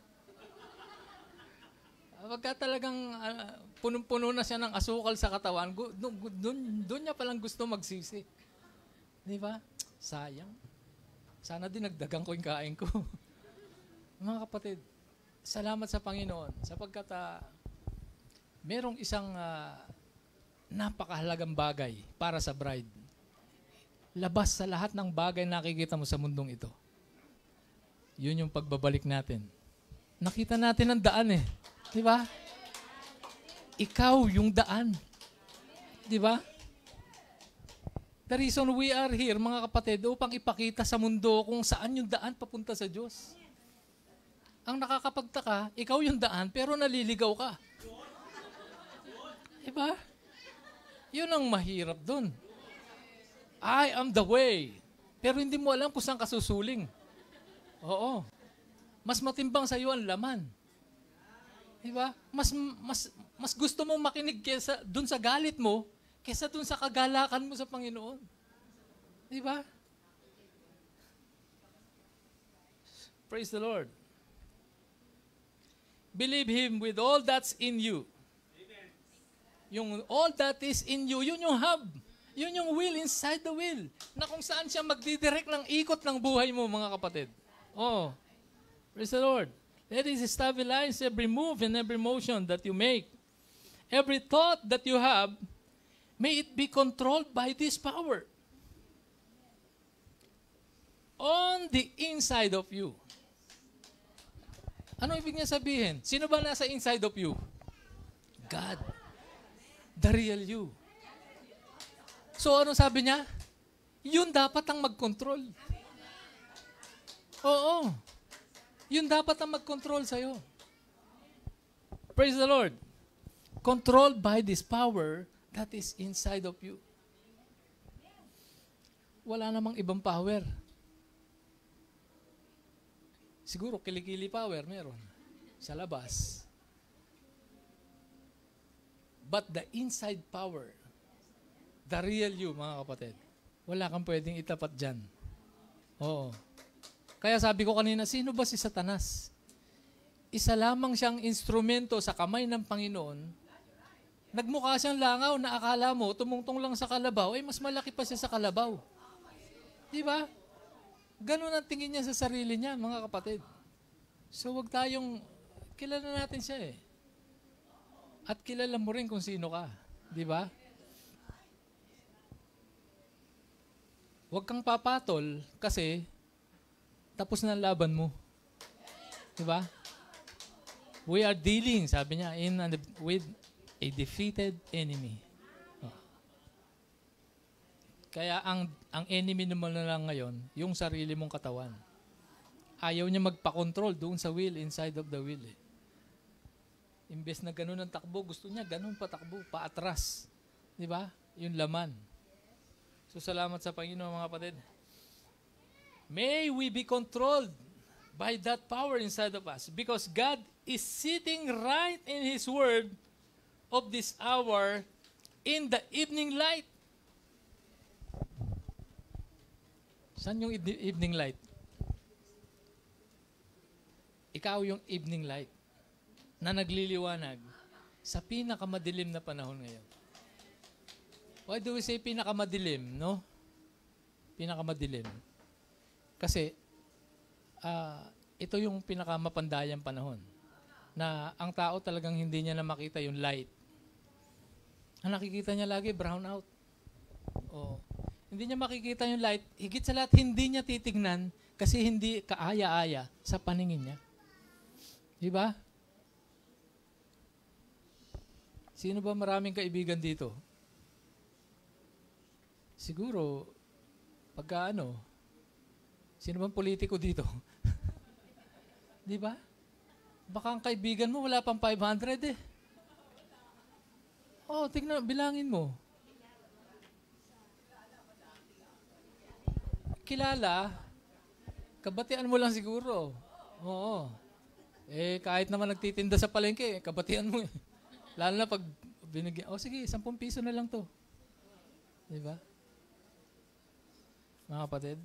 Kapag talagang uh, punong-puno na siya ng asukal sa katawan, doon, doon niya palang gusto magsisi. Di ba? Sayang. Sana din nagdagang ko yung kain ko. Mga kapatid, salamat sa Panginoon sapagkat uh, merong isang uh, napakahalagang bagay para sa bride. Labas sa lahat ng bagay na nakikita mo sa mundong ito. Yun yung pagbabalik natin. Nakita natin ang daan eh. Di ba? Ikaw yung daan. Di ba? The reason we are here, mga kapatid, upang ipakita sa mundo kung saan yung daan papunta sa Diyos. Ang nakakapagtaka, ikaw yung daan, pero naliligaw ka. Diba? Yun ang mahirap dun. I am the way. Pero hindi mo alam kung saan ka susuling. Oo. Mas matimbang sa iyo ang laman. Diba? Mas, mas, mas gusto mong makinig kesa, dun sa galit mo, kesa dun sa kagalakan mo sa Panginoon. Diba? Praise the Lord. Believe Him with all that's in you. Amen. Yung all that is in you, yun yung hub. Yun yung will inside the will. Na kung saan siya magdidirect ng ikot ng buhay mo, mga kapatid. Oh, praise the Lord. Let it stabilize every move and every motion that you make. Every thought that you have, may it be controlled by this power. On the inside of you. Ano ibig niya sabihin? Sino ba nasa inside of you? God. The real you. So ano sabi niya? Yun dapat ang mag-control. Oo. Yun dapat ang mag-control sa'yo. Praise the Lord. Controlled by this power that is inside of you. Wala namang ibang power. Siguro kilikili power meron sa labas. But the inside power, the real you, mga kapatid, wala kang pwedeng itapat dyan. Oo. Kaya sabi ko kanina, sino ba si Satanas? Isa lamang siyang instrumento sa kamay ng Panginoon. Nagmukha siyang langaw na akala mo, tumungtong lang sa kalabaw, ay mas malaki pa siya sa kalabaw. Di ba? Ganun ang tingin niya sa sarili niya, mga kapatid. So wag tayong, kilala natin siya eh. At kilala mo rin kung sino ka. Di ba? Huwag kang papatol kasi tapos na ang laban mo. Di ba? We are dealing, sabi niya, in and with a defeated enemy. Oh. Kaya ang ang enemy naman na lang ngayon, yung sarili mong katawan. Ayaw niya magpa-control doon sa will, inside of the will. Eh. Imbes na ganun ang takbo, gusto niya ganun patakbo, paatras. Di ba? Yung laman. So salamat sa Panginoon, mga kapatid. May we be controlled by that power inside of us because God is sitting right in His Word of this hour in the evening light. Saan yung evening light? Ikaw yung evening light na nagliliwanag sa pinakamadilim na panahon ngayon. Why do we say pinakamadilim, no? Pinakamadilim. Kasi, uh, ito yung pinakamapandayang panahon na ang tao talagang hindi niya na makita yung light. Ang nakikita niya lagi, brown out. O, hindi niya makikita yung light. Higit sa lahat, hindi niya titignan kasi hindi kaaya-aya sa paningin niya. Diba? Sino ba maraming kaibigan dito? Siguro, pagka ano, sino bang politiko dito? Di ba? Baka ang kaibigan mo wala pang five hundred eh. Oh, tingnan, bilangin mo. Kilala, kabatian mo lang siguro. Oo. Eh, kahit naman nagtitinda sa palengke, kabatian mo eh. Lalo na pag binigyan, oh sige, sampung piso na lang to. Di ba? Mga kapatid.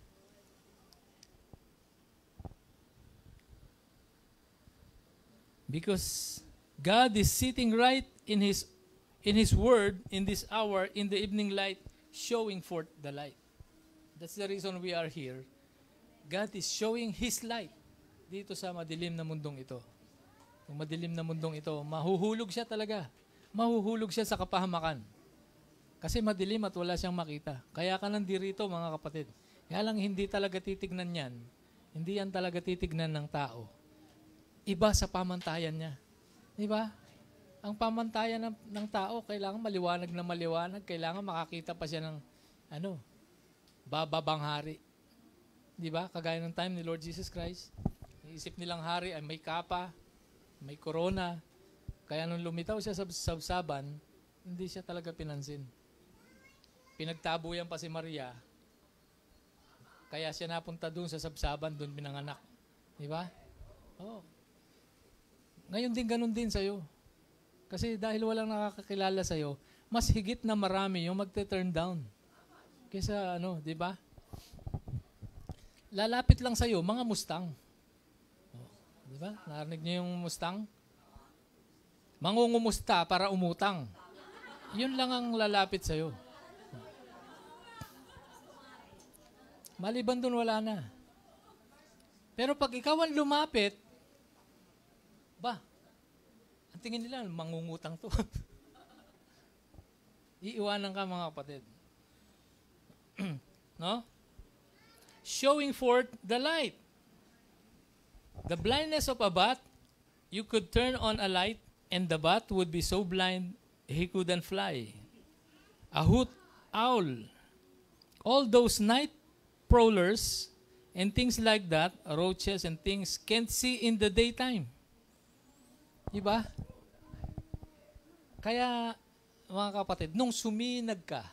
Because God is sitting right in His in His Word in this hour, in the evening light, showing forth the light. That's the reason we are here. God is showing His light dito sa madilim na mundong ito. Yung madilim na mundong ito, mahuhulog siya talaga. Mahuhulog siya sa kapahamakan. Kasi madilim at wala siyang makita. Kaya ka nandirito, mga kapatid. Kaya lang hindi talaga titignan yan. Hindi yan talaga titignan ng tao. Iba sa pamantayan niya. Di ba? Ang pamantayan ng, ng tao, kailangan maliwanag na maliwanag. Kailangan makakita pa siya ng, ano, bababang hari. Di ba? Kagaya ng time ni Lord Jesus Christ. Iisip nilang hari ay may kapa, may corona. Kaya nung lumitaw siya sa sabsaban, hindi siya talaga pinansin. Pinagtabuyan pa si Maria. Kaya siya napunta doon sa sabsaban, doon pinanganak. Di ba? Oo. Ngayon din ganun din sa'yo. Kasi dahil walang nakakakilala sa'yo, mas higit na marami yung magte-turn down. Kaysa ano, di ba? Lalapit lang sa'yo, mga Mustang. Oh, di ba? Narinig niyo yung Mustang? Mangungumusta para umutang. Yun lang ang lalapit sa'yo. Maliban doon, wala na. Pero pag ikaw ang lumapit, ba, ang tingin nila, mangungutang to. Iiwanan ka, mga kapatid. No? Showing forth the light. The blindness of a bat, you could turn on a light and the bat would be so blind he couldn't fly. A hoot owl. All those night prowlers and things like that, roaches and things, can't see in the daytime. Diba? Kaya, mga kapatid, nung suminag ka,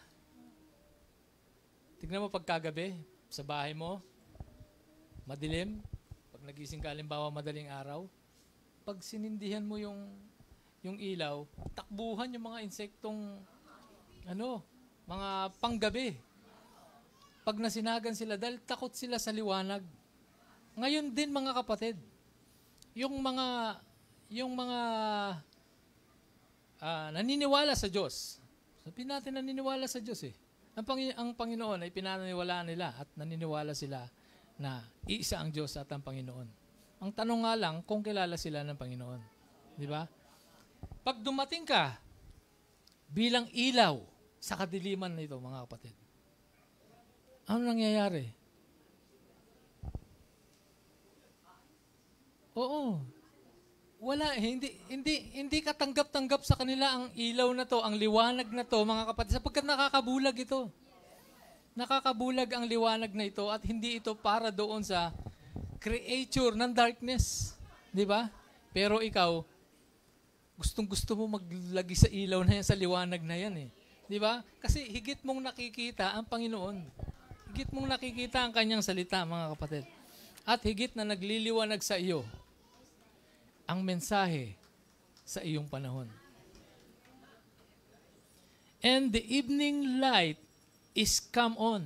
tignan mo pagkagabi, sa bahay mo, madilim, pag nagising ka, halimbawa madaling araw, pag sinindihan mo yung, yung ilaw, takbuhan yung mga insektong, ano, mga panggabi. Pag nasinagan sila, dahil takot sila sa liwanag. Ngayon din, mga kapatid, yung mga, yung mga uh, naniniwala sa Diyos, sabihin natin naniniwala sa Diyos eh. Ang, Pang- ang Panginoon ay pinaniniwalaan nila at naniniwala sila na iisa ang Diyos at ang Panginoon. Ang tanong nga lang kung kilala sila ng Panginoon. Di ba? Pag dumating ka bilang ilaw sa kadiliman nito, mga kapatid, ano nangyayari? Oo. Wala, hindi hindi hindi ka tanggap-tanggap sa kanila ang ilaw na to, ang liwanag na to, mga kapatid, sapagkat nakakabulag ito. Nakakabulag ang liwanag na ito at hindi ito para doon sa creature ng darkness, di ba? Pero ikaw, gustong-gusto mo maglagi sa ilaw na yan, sa liwanag na yan eh. Di ba? Kasi higit mong nakikita ang Panginoon. Higit mong nakikita ang kanyang salita, mga kapatid. At higit na nagliliwanag sa iyo ang mensahe sa iyong panahon. And the evening light is come on.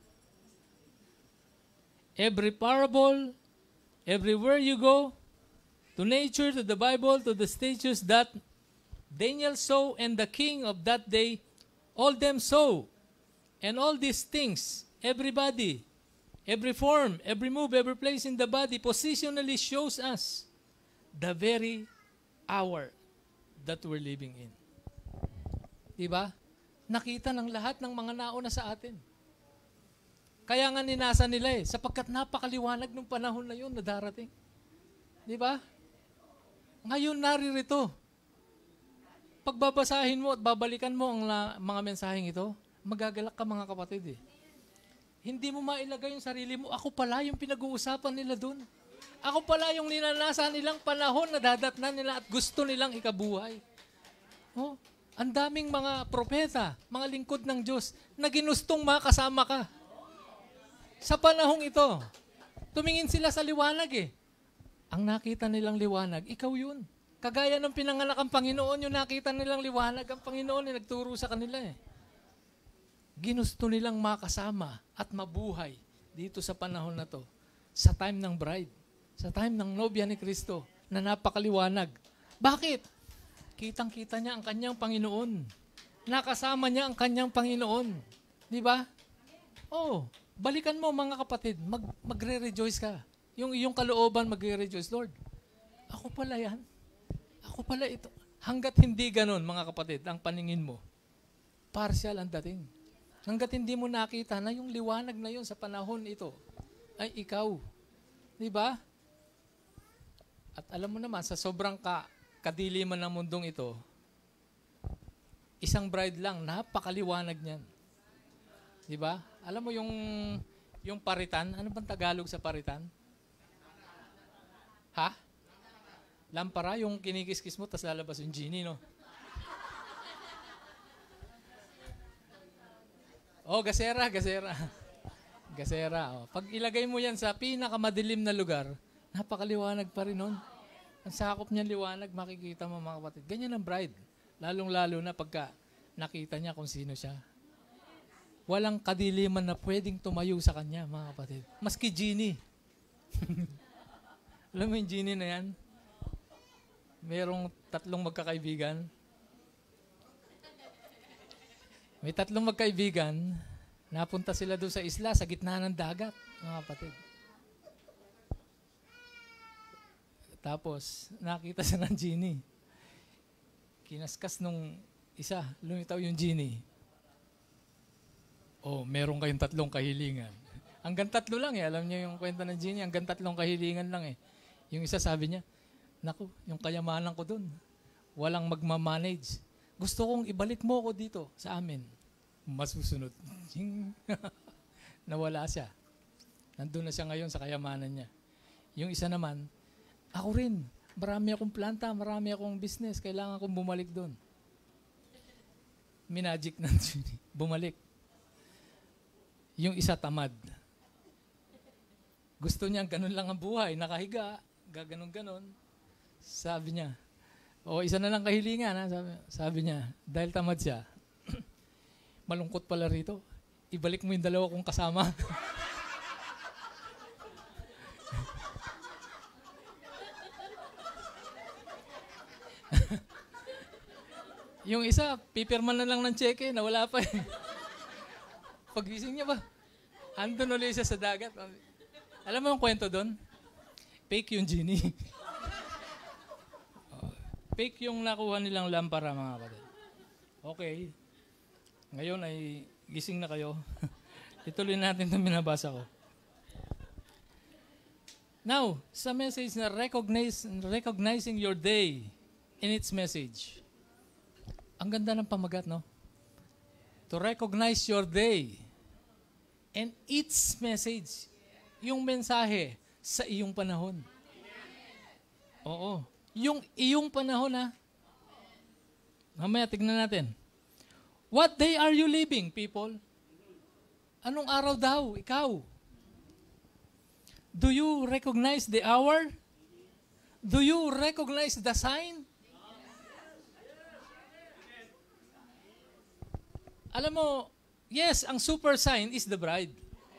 Every parable, everywhere you go, to nature, to the Bible, to the statues that Daniel saw and the king of that day, all them saw. And all these things, everybody, every form, every move, every place in the body positionally shows us the very hour that we're living in. Diba? Nakita ng lahat ng mga nauna sa atin. Kaya nga ninasa nila eh, sapagkat napakaliwanag ng panahon na yun na darating. Diba? Ngayon naririto. Pagbabasahin mo at babalikan mo ang la, mga mensaheng ito, magagalak ka, mga kapatid eh. Hindi mo mailagay yung sarili mo, ako pala yung pinag-uusapan nila dun. Ako pala yung ninanasa nilang panahon na dadatnan nila at gusto nilang ikabuhay. Oh, ang daming mga propeta, mga lingkod ng Diyos na ginustong makasama ka. Sa panahong ito, tumingin sila sa liwanag eh. Ang nakita nilang liwanag, ikaw yun. Kagaya ng pinanganak ang Panginoon, yung nakita nilang liwanag, ang Panginoon ay nagturo sa kanila eh. Ginusto nilang makasama at mabuhay dito sa panahon na to. Sa time ng bride. Sa time ng nobya ni Kristo na napakaliwanag. Bakit? Kitang-kita niya ang kanyang Panginoon. Nakasama niya ang kanyang Panginoon. Di ba? Oh, balikan mo, mga kapatid, mag, magre-rejoice ka. Yung iyong kalooban magre-rejoice, Lord. Ako pala yan. Ako pala ito. Hanggat hindi ganon, mga kapatid, ang paningin mo, partial ang dating. Hanggat hindi mo nakita na yung liwanag na yun sa panahon ito ay ikaw. Di ba? At alam mo naman, sa sobrang ka, kadiliman ng mundong ito, isang bride lang, napakaliwanag niyan. Di ba? Alam mo yung, yung paritan, ano bang Tagalog sa paritan? Ha? Lampara, yung kinikis-kis mo, tas lalabas yung genie, no? Oh, gasera, gasera. Gasera. Oh. Pag ilagay mo yan sa pinakamadilim na lugar, napakaliwanag pa rin nun. Ang sakop niya liwanag, makikita mo, mga kapatid. Ganyan ang bride. Lalong-lalo na pagka nakita niya kung sino siya. Walang kadiliman na pwedeng tumayo sa kanya, mga kapatid. Maski genie. Alam mo yung genie na yan? Merong tatlong magkakaibigan. May tatlong magkaibigan Napunta sila doon sa isla, sa gitna ng dagat, mga kapatid. Tapos, nakita siya ng genie. Kinaskas nung isa, lumitaw yung genie. Oh, meron kayong tatlong kahilingan. Hanggang tatlo lang eh. Alam niyo yung kwento ng genie, hanggang tatlong kahilingan lang eh. Yung isa sabi niya, naku, yung kayamanan ko dun, walang magmamanage. Gusto kong ibalik mo ko dito sa amin. Masusunod. Nawala siya. Nandun na siya ngayon sa kayamanan niya. Yung isa naman, ako rin. Marami akong planta, marami akong business. Kailangan kong bumalik doon. Minagic ng genie. Bumalik. Yung isa tamad. Gusto niya ganun lang ang buhay. Nakahiga. Gaganon-ganon. Sabi niya, o isa na lang kahilingan. Ha? Sabi, sabi niya, dahil tamad siya, malungkot pala rito. Ibalik mo yung dalawa kong kasama. Yung isa, pipirman na lang ng cheque, nawala pa eh. Pagising niya ba, andun ulit siya sa dagat. Alam mo yung kwento doon? Fake yung genie. Fake yung nakuha nilang lampara, mga kapatid. Okay. Ngayon ay gising na kayo. Ituloy natin itong binabasa ko. Now, sa message na recognize, recognizing your day in its message. Ang ganda ng pamagat, no? To recognize your day and its message. Yung mensahe sa iyong panahon. Oo. Yung iyong panahon, ha? Mamaya, tignan natin. What day are you living, people? Anong araw daw, ikaw? Do you recognize the hour? Do you recognize the sign? Alam mo, yes, ang super sign is the bride.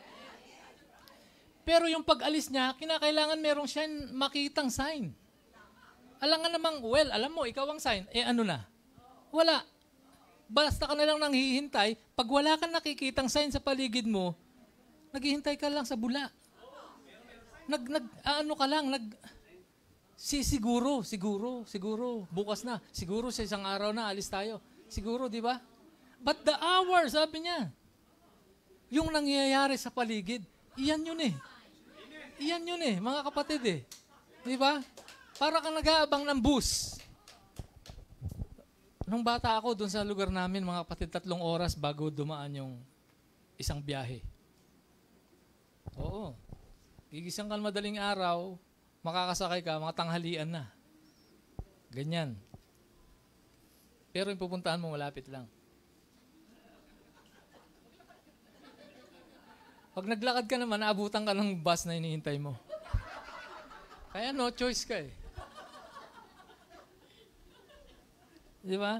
Pero yung pag-alis niya, kinakailangan merong siya makitang sign. Alam nga namang, well, alam mo, ikaw ang sign, eh ano na? Wala. Basta ka na lang nang hihintay, pag wala kang nakikitang sign sa paligid mo, naghihintay ka lang sa bula. Nag, nag, ano ka lang, nag, si, siguro, siguro, siguro, bukas na, siguro sa isang araw na, alis tayo. Siguro, di ba? But the hour, sabi niya, yung nangyayari sa paligid, iyan yun eh. Iyan yun eh, mga kapatid eh. Di ba? Para kang nag-aabang ng bus. Nung bata ako, dun sa lugar namin, mga kapatid, tatlong oras bago dumaan yung isang biyahe. Oo. Gigising ka madaling araw, makakasakay ka, mga tanghalian na. Ganyan. Pero yung pupuntahan mo, malapit lang. Pag naglakad ka naman, naabutan ka ng bus na hinihintay mo. Kaya no choice ka eh. Di ba?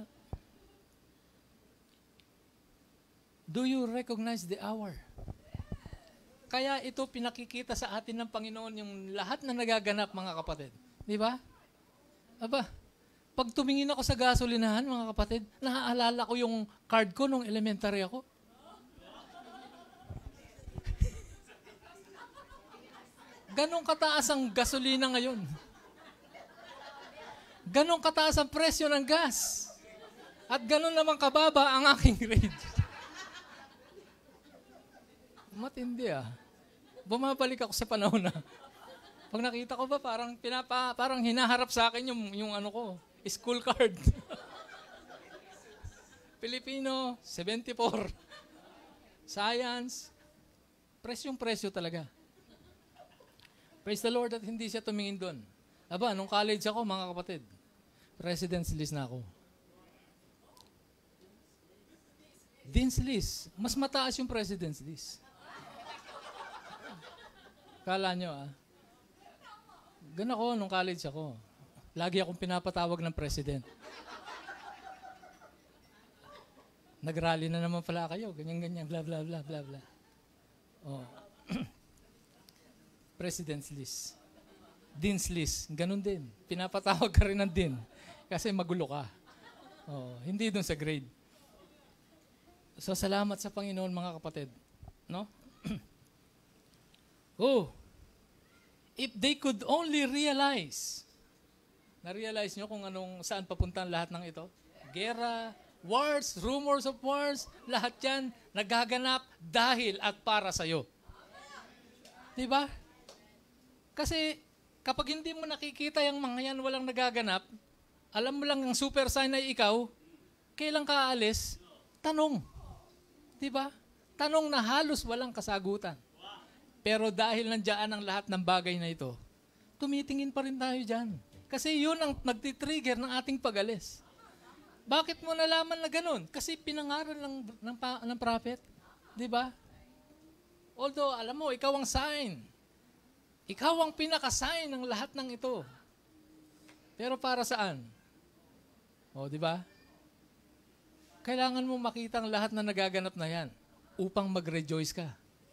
Do you recognize the hour? Kaya ito pinakikita sa atin ng Panginoon yung lahat na nagaganap, mga kapatid. Di ba? Aba, pag tumingin ako sa gasolinahan, mga kapatid, naaalala ko yung card ko nung elementary ako. Ganong kataas ang gasolina ngayon. Ganong kataas ang presyo ng gas. At ganon naman kababa ang aking grade. Matindi ah. Bumabalik ako sa panahon na. Pag nakita ko ba, parang, pinapa, parang hinaharap sa akin yung, yung ano ko, school card. Filipino, seventy-four. Science. Presyong presyo talaga. Praise the Lord at hindi siya tumingin doon. Aba, nung college ako, mga kapatid, president's list na ako. Dean's list. Mas mataas yung president's list. Kala nyo ah. Ganun ako nung college ako. Lagi akong pinapatawag ng president. Nag-rally na naman pala kayo. Ganyan-ganyan, bla bla bla bla bla. Oh. President's list. Dean's list. Ganun din. Pinapatawag ka rin ng dean. Kasi magulo ka. Oh, hindi dun sa grade. So, salamat sa Panginoon, mga kapatid. No? Oh, if they could only realize, na-realize nyo kung anong, saan papunta ang lahat ng ito? Gera, wars, rumors of wars, lahat yan nagaganap dahil at para sa'yo. Diba? Kasi kapag hindi mo nakikita yung mga yan walang nagaganap, alam mo lang ang super sign ay ikaw, kailan ka aalis? Tanong. Diba? Tanong na halos walang kasagutan. Pero dahil nandiyan ang lahat ng bagay na ito, tumitingin pa rin tayo dyan. Kasi yun ang nagtitrigger ng ating pag-alis. Bakit mo nalaman na ganun? Kasi pinangaral ng, ng, ng prophet. Di ba? Although, alam mo, ikaw ang sign. Ikaw ang pinaka-sign ng lahat ng ito. Pero para saan? O, di ba? Kailangan mo makita ang lahat na nagaganap na yan upang mag-rejoice ka.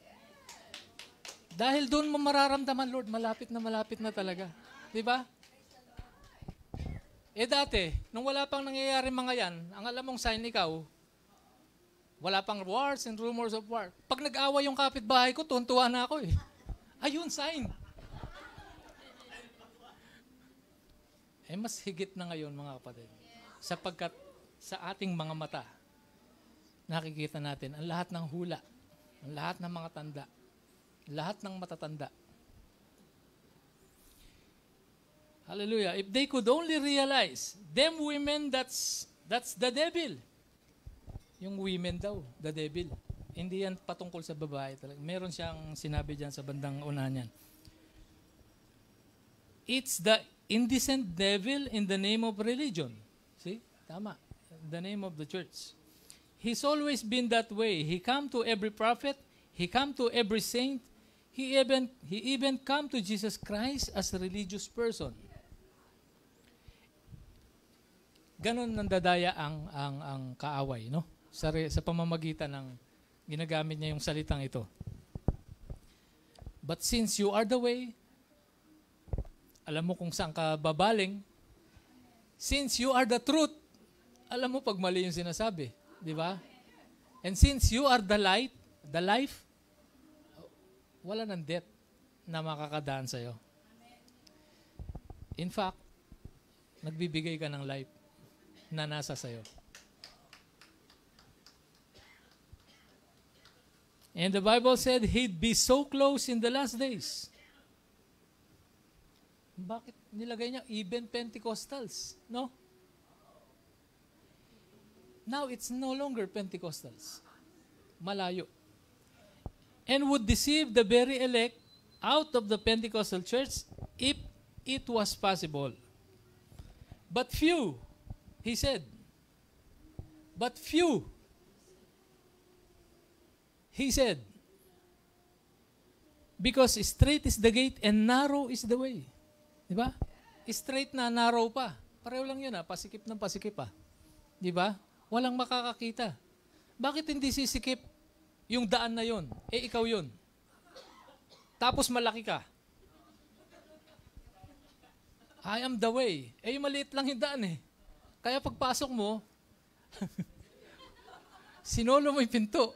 Dahil doon mo mararamdaman, Lord, malapit na malapit na talaga. Di ba? Eh dati, nung wala pang nangyayari mga yan, ang alam mong sign ikaw, wala pang wars and rumors of war. Pag nag-awa yung kapitbahay ko, tuntua na ako eh. Ayun, sign. Eh mas higit na ngayon mga kapatid. Sapagkat sa ating mga mata, nakikita natin ang lahat ng hula, ang lahat ng mga tanda, lahat ng matatanda. Hallelujah. If they could only realize, them women, that's that's the devil. Yung women daw, the devil. Hindi yan patungkol sa babae talaga. Meron siyang sinabi dyan sa bandang una niyan. It's the indecent devil in the name of religion. See? Tama. The name of the church. He's always been that way. He come to every prophet. He come to every saint. He even, he even come to Jesus Christ as a religious person. Ganon nandadaya ang, ang, ang kaaway, no? Sa, sa pamamagitan ng ginagamit niya yung salitang ito. But since you are the way, alam mo kung saan ka babaling. Since you are the truth, alam mo pag mali yung sinasabi. Di ba? And since you are the light, the life, wala ng death na makakadaan sa'yo. In fact, nagbibigay ka ng life na nasa sa'yo. And the Bible said he'd be so close in the last days. Bakit nilagay niya even Pentecostals? No? Now it's no longer Pentecostals. Malayo. And would deceive the very elect out of the Pentecostal church if it was possible. But few, he said, but few, he said, because straight is the gate and narrow is the way. Diba? Straight na, narrow pa. Pareho lang yun ha, pasikip ng pasikip ha. Diba? Walang makakakita. Bakit hindi sisikip yung daan na yun? Eh, ikaw yun. Tapos malaki ka. I am the way. Eh, maliit lang yung daan eh. Kaya pagpasok mo, sinolo mo yung pinto.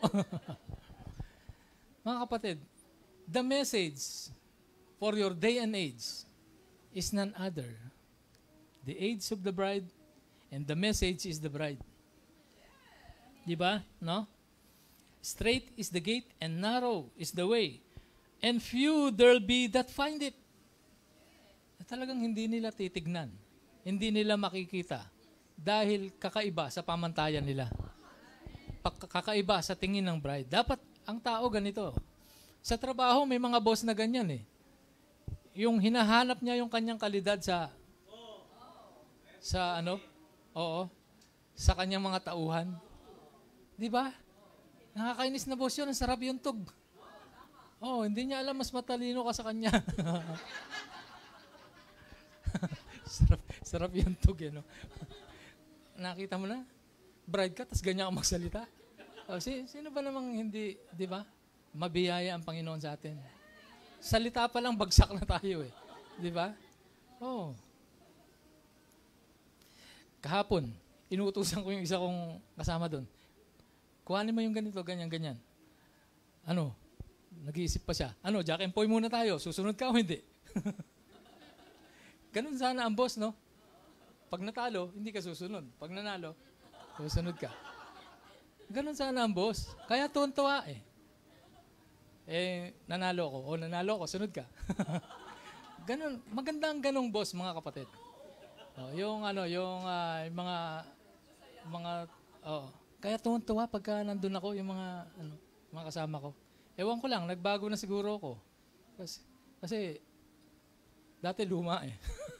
Mga kapatid, the message for your day and age is none other. The age of the bride and the message is the bride. Diba? No? Straight is the gate and narrow is the way. And few there'll be that find it. Na talagang hindi nila titignan. Hindi nila makikita. Dahil kakaiba sa pamantayan nila. Kakaiba sa tingin ng bride. Dapat ang tao ganito. Sa trabaho may mga boss na ganyan eh. Yung hinahanap niya yung kanyang kalidad sa sa ano? Oo. Sa kanyang mga tauhan. Di ba? Nakakainis na boss yun. Ang sarap yung tug. Oh, hindi niya alam mas matalino ka sa kanya. sarap, sarap yung tug eh, no? Nakita mo na? Bride ka, tas ganyan ka magsalita. Oh, si, sino ba namang hindi, di ba? Mabiyaya ang Panginoon sa atin. Salita pa lang, bagsak na tayo eh. Di ba? Oh. Kahapon, inuutusan ko yung isa kong kasama doon. Kuhanin mo yung ganito, ganyan, ganyan. Ano? Nag-iisip pa siya. Ano, Jack and Poy muna tayo. Susunod ka o hindi? Ganun sana ang boss, no? Pag natalo, hindi ka susunod. Pag nanalo, susunod ka. Ganun sana ang boss. Kaya tuwan-tuwa eh. Eh, nanalo ko. O, nanalo ko, sunod ka. Ganun. Maganda ang ganung boss, mga kapatid. O, yung ano, yung uh, mga, mga, oh, kaya tuwan-tuwa pagka nandun ako, yung mga, ano, mga kasama ko. Ewan ko lang, nagbago na siguro ako. Kasi, kasi dati luma eh.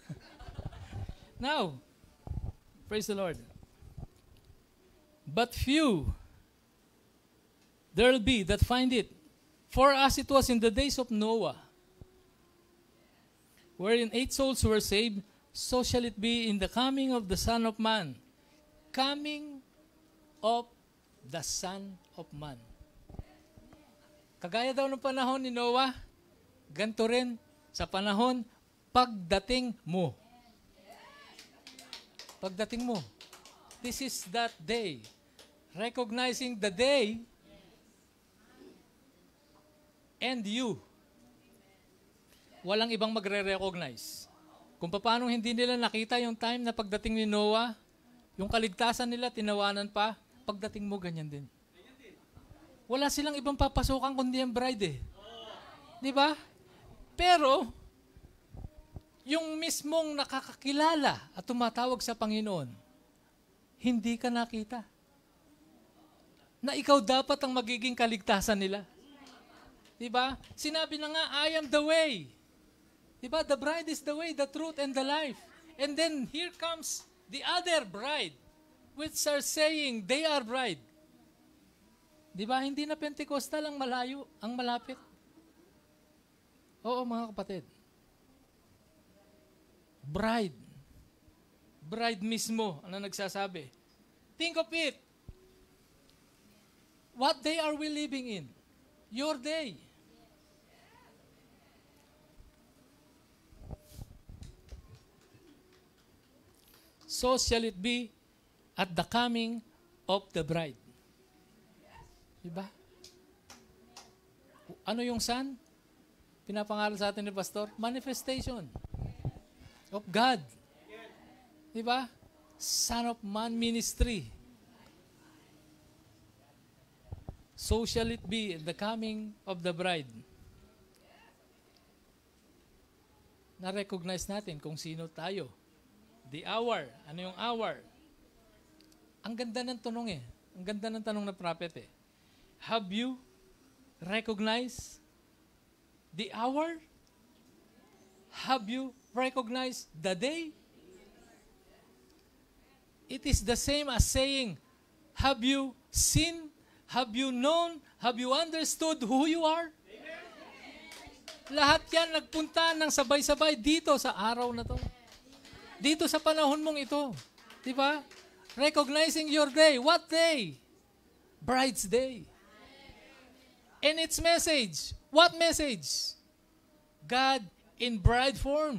Now, praise the Lord. But few there'll be that find it. For as it was in the days of Noah, wherein eight souls were saved, so shall it be in the coming of the Son of Man. Coming of the Son of Man. Kagaya daw ng panahon ni Noah, ganito rin sa panahon pagdating mo. Pagdating mo. This is that day. Recognizing the day and you. Walang ibang magre-recognize. Kung paano hindi nila nakita yung time na pagdating ni Noah, yung kaligtasan nila, tinawanan pa, pagdating mo, ganyan din. Wala silang ibang papasukan kundi ang bride eh. Di ba? Pero, yung mismong nakakakilala at tumatawag sa Panginoon, hindi ka nakita. Na ikaw dapat ang magiging kaligtasan nila. Di ba? Sinabi na nga, I am the way. Di ba? The bride is the way, the truth, and the life. And then, here comes the other bride, which are saying, they are bride. Di ba? Hindi na Pentecostal ang malayo, ang malapit. Oo, mga kapatid. Bride. Bride mismo, ano nagsasabi? Think of it. What day are we living in? Your day. So shall it be at the coming of the bride. Diba? Ano yung son? Pinapangaral sa atin ni Pastor? Manifestation of God. Diba? Son of Man ministry. So shall it be at the coming of the bride. Na-recognize natin kung sino tayo. The hour. Ano yung hour? Ang ganda ng tanong eh. Ang ganda ng tanong ng prophet eh. Have you recognized the hour? Have you recognized the day? It is the same as saying, have you seen? Have you known? Have you understood who you are? Lahat yan nagpunta ng sabay-sabay dito sa araw na to. Dito sa panahon mong ito. Di ba? Recognizing your day. What day? Bride's day. And its message. What message? God in bride form.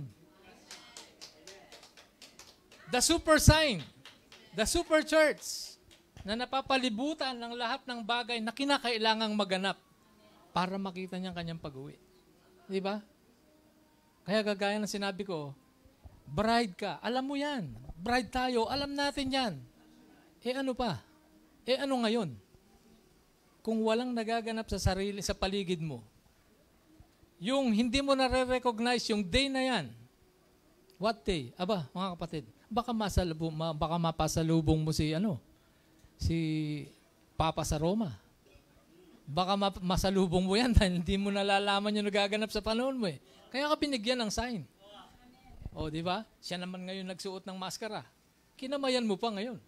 The super sign. The super church na napapalibutan ng lahat ng bagay na kinakailangang maganap para makita niyang kanyang pag-uwi. Di ba? Kaya gagaya ng sinabi ko, bride ka, alam mo yan. Bride tayo, alam natin yan. Eh ano pa? Eh ano ngayon? Kung walang nagaganap sa sarili, sa paligid mo, yung hindi mo nare-recognize yung day na yan, what day? Aba, mga kapatid, baka, masalubong, baka mapasalubong mo si, ano, si Papa sa Roma. Baka masalubong mo yan dahil hindi mo nalalaman yung nagaganap sa panahon mo eh. Kaya ka binigyan ng sign. O, di ba? Siya naman ngayon nagsuot ng maskara. Kinamayan mo pa ngayon.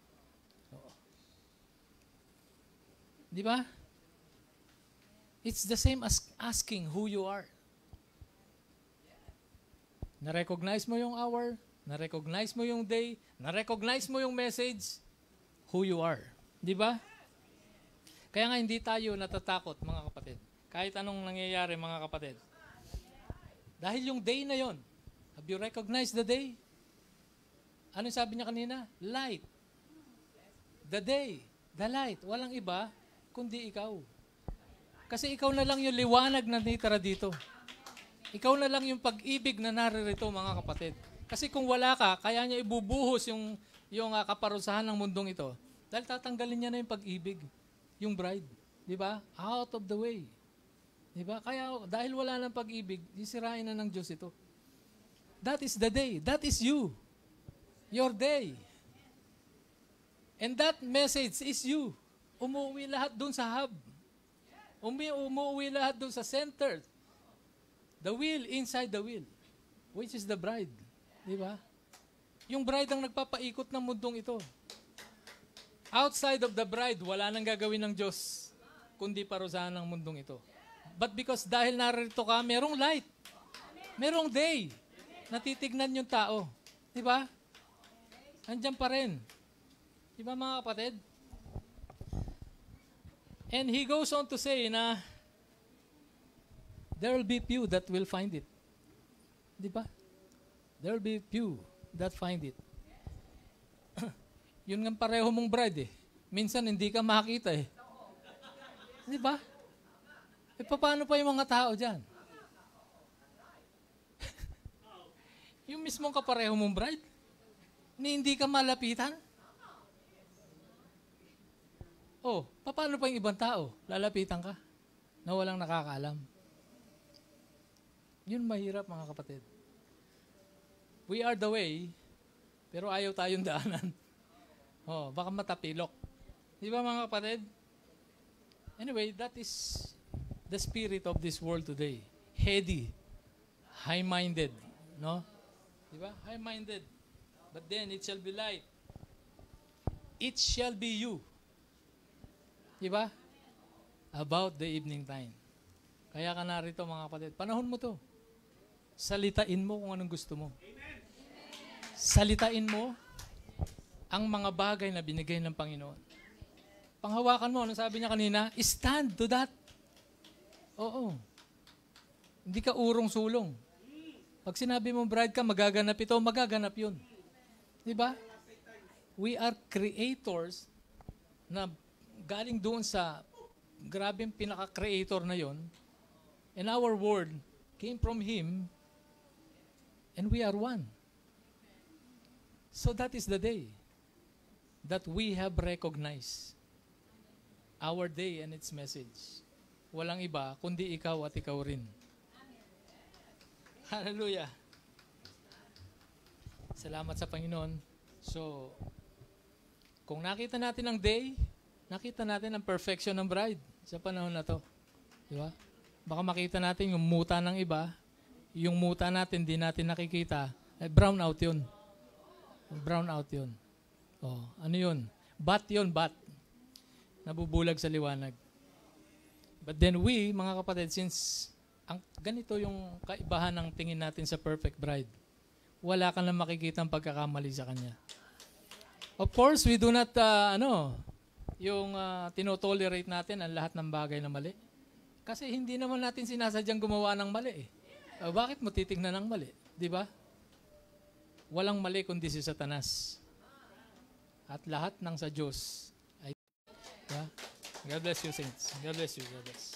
Di ba? It's the same as asking who you are. Na-recognize mo yung hour, na-recognize mo yung day, na-recognize mo yung message, who you are. Di ba? Kaya nga hindi tayo natatakot, mga kapatid. Kahit anong nangyayari, mga kapatid. Dahil yung day na yon, have you recognized the day? Ano sabi niya kanina? Light. The day. The light. Walang iba, kundi ikaw. Kasi ikaw na lang yung liwanag na nitira dito. Ikaw na lang yung pag-ibig na naririto, mga kapatid. Kasi kung wala ka, kaya niya ibubuhos yung, yung uh, kaparusahan ng mundong ito. Dahil tatanggalin niya na yung pag-ibig, yung bride. Di ba? Out of the way. Di ba? Kaya dahil wala ng pag-ibig, sisirain na ng Diyos ito. That is the day. That is you. Your day. And that message is you. Umuwi lahat dun sa hub. Umi umuwi lahat dun sa center. The wheel inside the wheel. Which is the bride. Di ba? Yung bride ang nagpapaikot ng mundong ito. Outside of the bride, wala nang gagawin ng Diyos kundi parusahan ng mundong ito. But because dahil narito ka, merong light. Merong day. Natitignan yung tao. Di ba? Andiyan pa rin. Di ba mga kapatid? And he goes on to say na there will be few that will find it. Di ba? There will be few that find it. Yun nga pareho mong bride eh. Minsan hindi ka makakita eh. Di ba? E paano pa yung mga tao dyan? Yung mismong kapareho mong bride, ni hindi ka malapitan? Oh, paano pa yung ibang tao? Lalapitan ka na walang nakakaalam. Yun mahirap mga kapatid. We are the way, pero ayaw tayong daanan. Oh, baka matapilok. Di ba mga kapatid? Anyway, that is the spirit of this world today. Heady, high-minded, no? Di ba? High-minded. But then it shall be light. It shall be you. Di ba? About the evening time. Kaya ka narito mga kapatid. Panahon mo to. Salitain mo kung anong gusto mo. Salitain mo ang mga bagay na binigay ng Panginoon. Panghawakan mo, ano sabi niya kanina? Stand to that. Oo. Hindi ka urong-sulong. Pag sinabi mong bride ka, magaganap ito, magaganap yun. Di ba? We are creators na galing doon sa grabing pinaka-creator na yon. And our word came from Him and we are one. So that is the day that we have recognized our day and its message. Walang iba, kundi ikaw at ikaw rin. Hallelujah. Salamat sa Panginoon. So, kung nakita natin ang day, nakita natin ang perfection ng bride sa panahon na to. Di ba? Baka makita natin yung muta ng iba, yung muta natin, di natin nakikita, eh, brown out yun. Brown out yun. Oh, ano yun? Bat yun, bat. Nabubulag sa liwanag. But then we, mga kapatid, since ang, ganito yung kaibahan ng tingin natin sa perfect bride, wala ka na makikita ang pagkakamali sa kanya. Of course, we do not, uh, ano, yung uh, tinotolerate natin ang lahat ng bagay na mali. Kasi hindi naman natin sinasadyang gumawa ng mali eh. Uh, bakit mo titignan ng mali? Di ba? Walang mali kundi si Satanas. At lahat ng sa Diyos ay... Yeah? God bless you, saints. God bless you. God bless.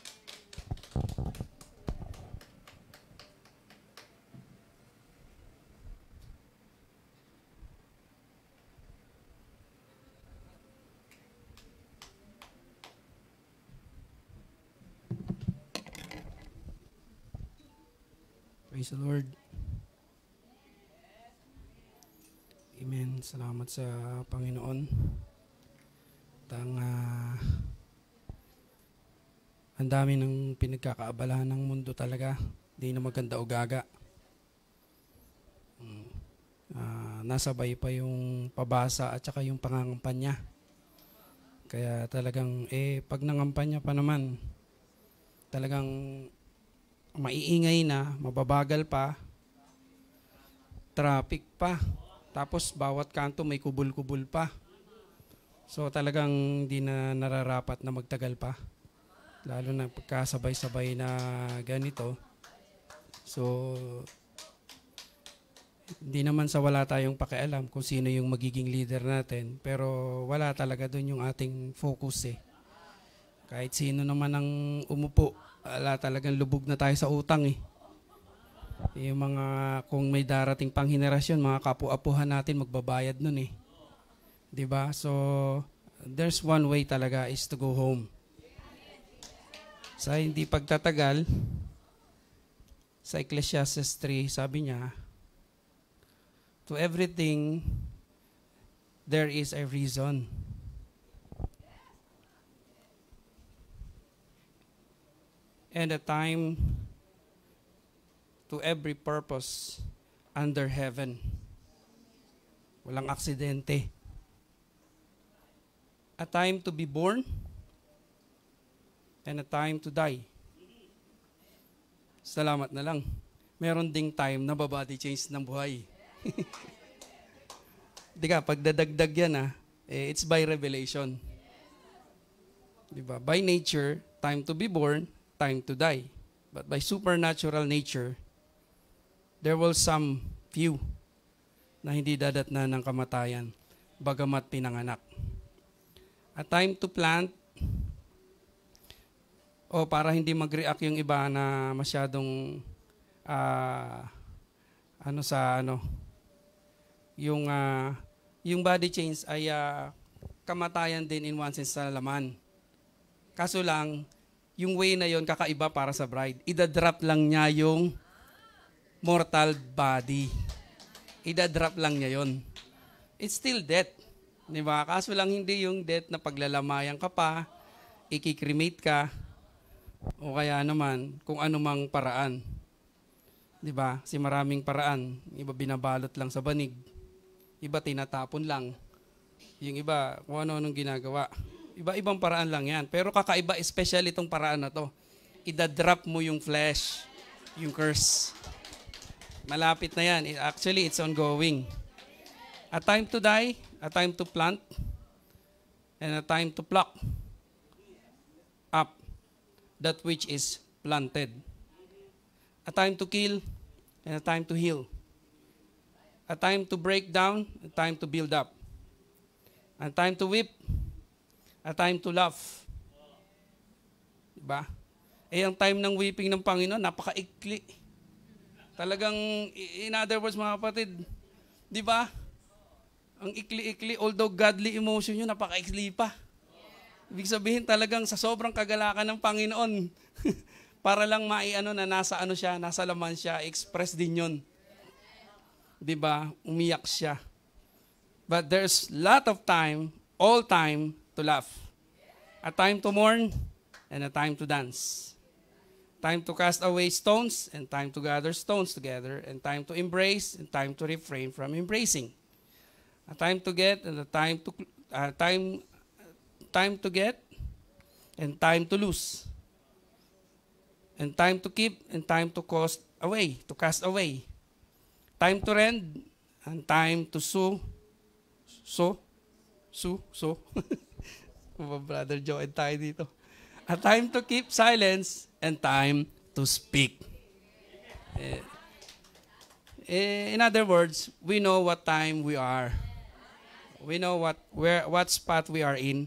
Praise the Lord. Amen. Salamat sa Panginoon. Tang uh, ang dami ng pinagkakaabalahan ng mundo talaga. Hindi na maganda o gaga. Uh, nasabay pa yung pabasa at saka yung pangangampanya. Kaya talagang, eh, pag nangampanya pa naman, talagang maiingay na, mababagal pa, traffic pa, tapos bawat kanto may kubul-kubul pa. So talagang hindi na nararapat na magtagal pa. Lalo na pagkasabay-sabay na ganito. So hindi naman sa wala tayong pakialam kung sino yung magiging leader natin. Pero wala talaga dun yung ating focus eh. Kahit sino naman ang umupo, ala talagang lubog na tayo sa utang eh. Yung mga, kung may darating pang henerasyon, mga kapu-apuhan natin magbabayad nun eh. Diba? So, there's one way talaga is to go home. Sa hindi pagtatagal, sa Ecclesiastes three, sabi niya, to everything, there is a reason. And a time to every purpose under heaven. Walang aksidente. A time to be born and a time to die. Salamat na lang. Meron ding time na babody change ng buhay. Di ka, pagdadagdag yan ah, eh, it's by revelation. Diba? By nature, time to be born, time to die. But by supernatural nature, there will some few na hindi dadatnan ng kamatayan, bagamat pinanganak. A time to plant, o para hindi mag-react yung iba na masyadong uh, ano sa ano, yung uh, yung body change ay uh, kamatayan din in one sense sa laman. Kaso lang, yung way na yon kakaiba para sa bride. Ida-drop lang niya yung mortal body. Ida-drop lang niya yon. It's still death. Diba? Kaso lang hindi yung death na paglalamayan ka pa, ikikremate ka, o kaya naman kung anumang paraan. Diba? Kasi maraming paraan. Iba binabalot lang sa banig. Iba tinatapon lang. Yung iba, kung ano-anong ginagawa. Iba-ibang paraan lang yan. Pero kakaiba, especially itong paraan na to. Ida-drop mo yung flesh, yung curse. Malapit na yan. Actually, it's ongoing. A time to die, a time to plant, and a time to pluck up that which is planted. A time to kill, and a time to heal. A time to break down, a time to build up. A time to weep, a time to laugh. Diba? Eh, ang time ng weeping ng Panginoon, napaka-ikli. Talagang, in other words, mga kapatid, di ba? Ang ikli-ikli, although godly emotion yun, napaka-ikli pa. Ibig sabihin talagang sa sobrang kagalakan ng Panginoon, para lang maiano na nasa ano siya, nasa laman siya, express din yun. Di ba? Umiyak siya. But there's lot of time, all time, to laugh. A time to mourn, and a time to dance. Time to cast away stones, and time to gather stones together, and time to embrace, and time to refrain from embracing. A time to get, and a time to uh, time time to get, and time to lose. And time to keep, and time to cast away, to cast away. Time to rend, and time to sow, sow, sow, sow. Brother Joe, and tayo dito. A time to keep silence, and time to speak. Eh, eh, in other words, we know what time we are. We know what where what spot we are in.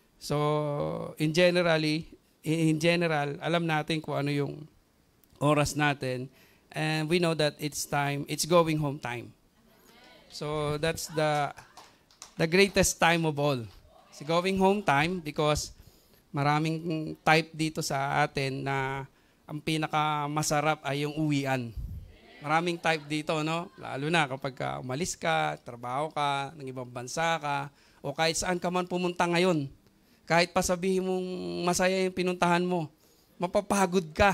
So, in generally, in, in general, alam natin kung ano yung oras natin, and we know that it's time, it's going home time. So, that's the the greatest time of all. It's going home time because maraming type dito sa atin na ang pinakamasarap ay yung uwian. Maraming type dito, no? Lalo na kapag ka umalis ka, trabaho ka, ng ibang bansa ka, o kahit saan ka man pumunta ngayon. Kahit pa sabihin mong masaya yung pinuntahan mo, mapapagod ka.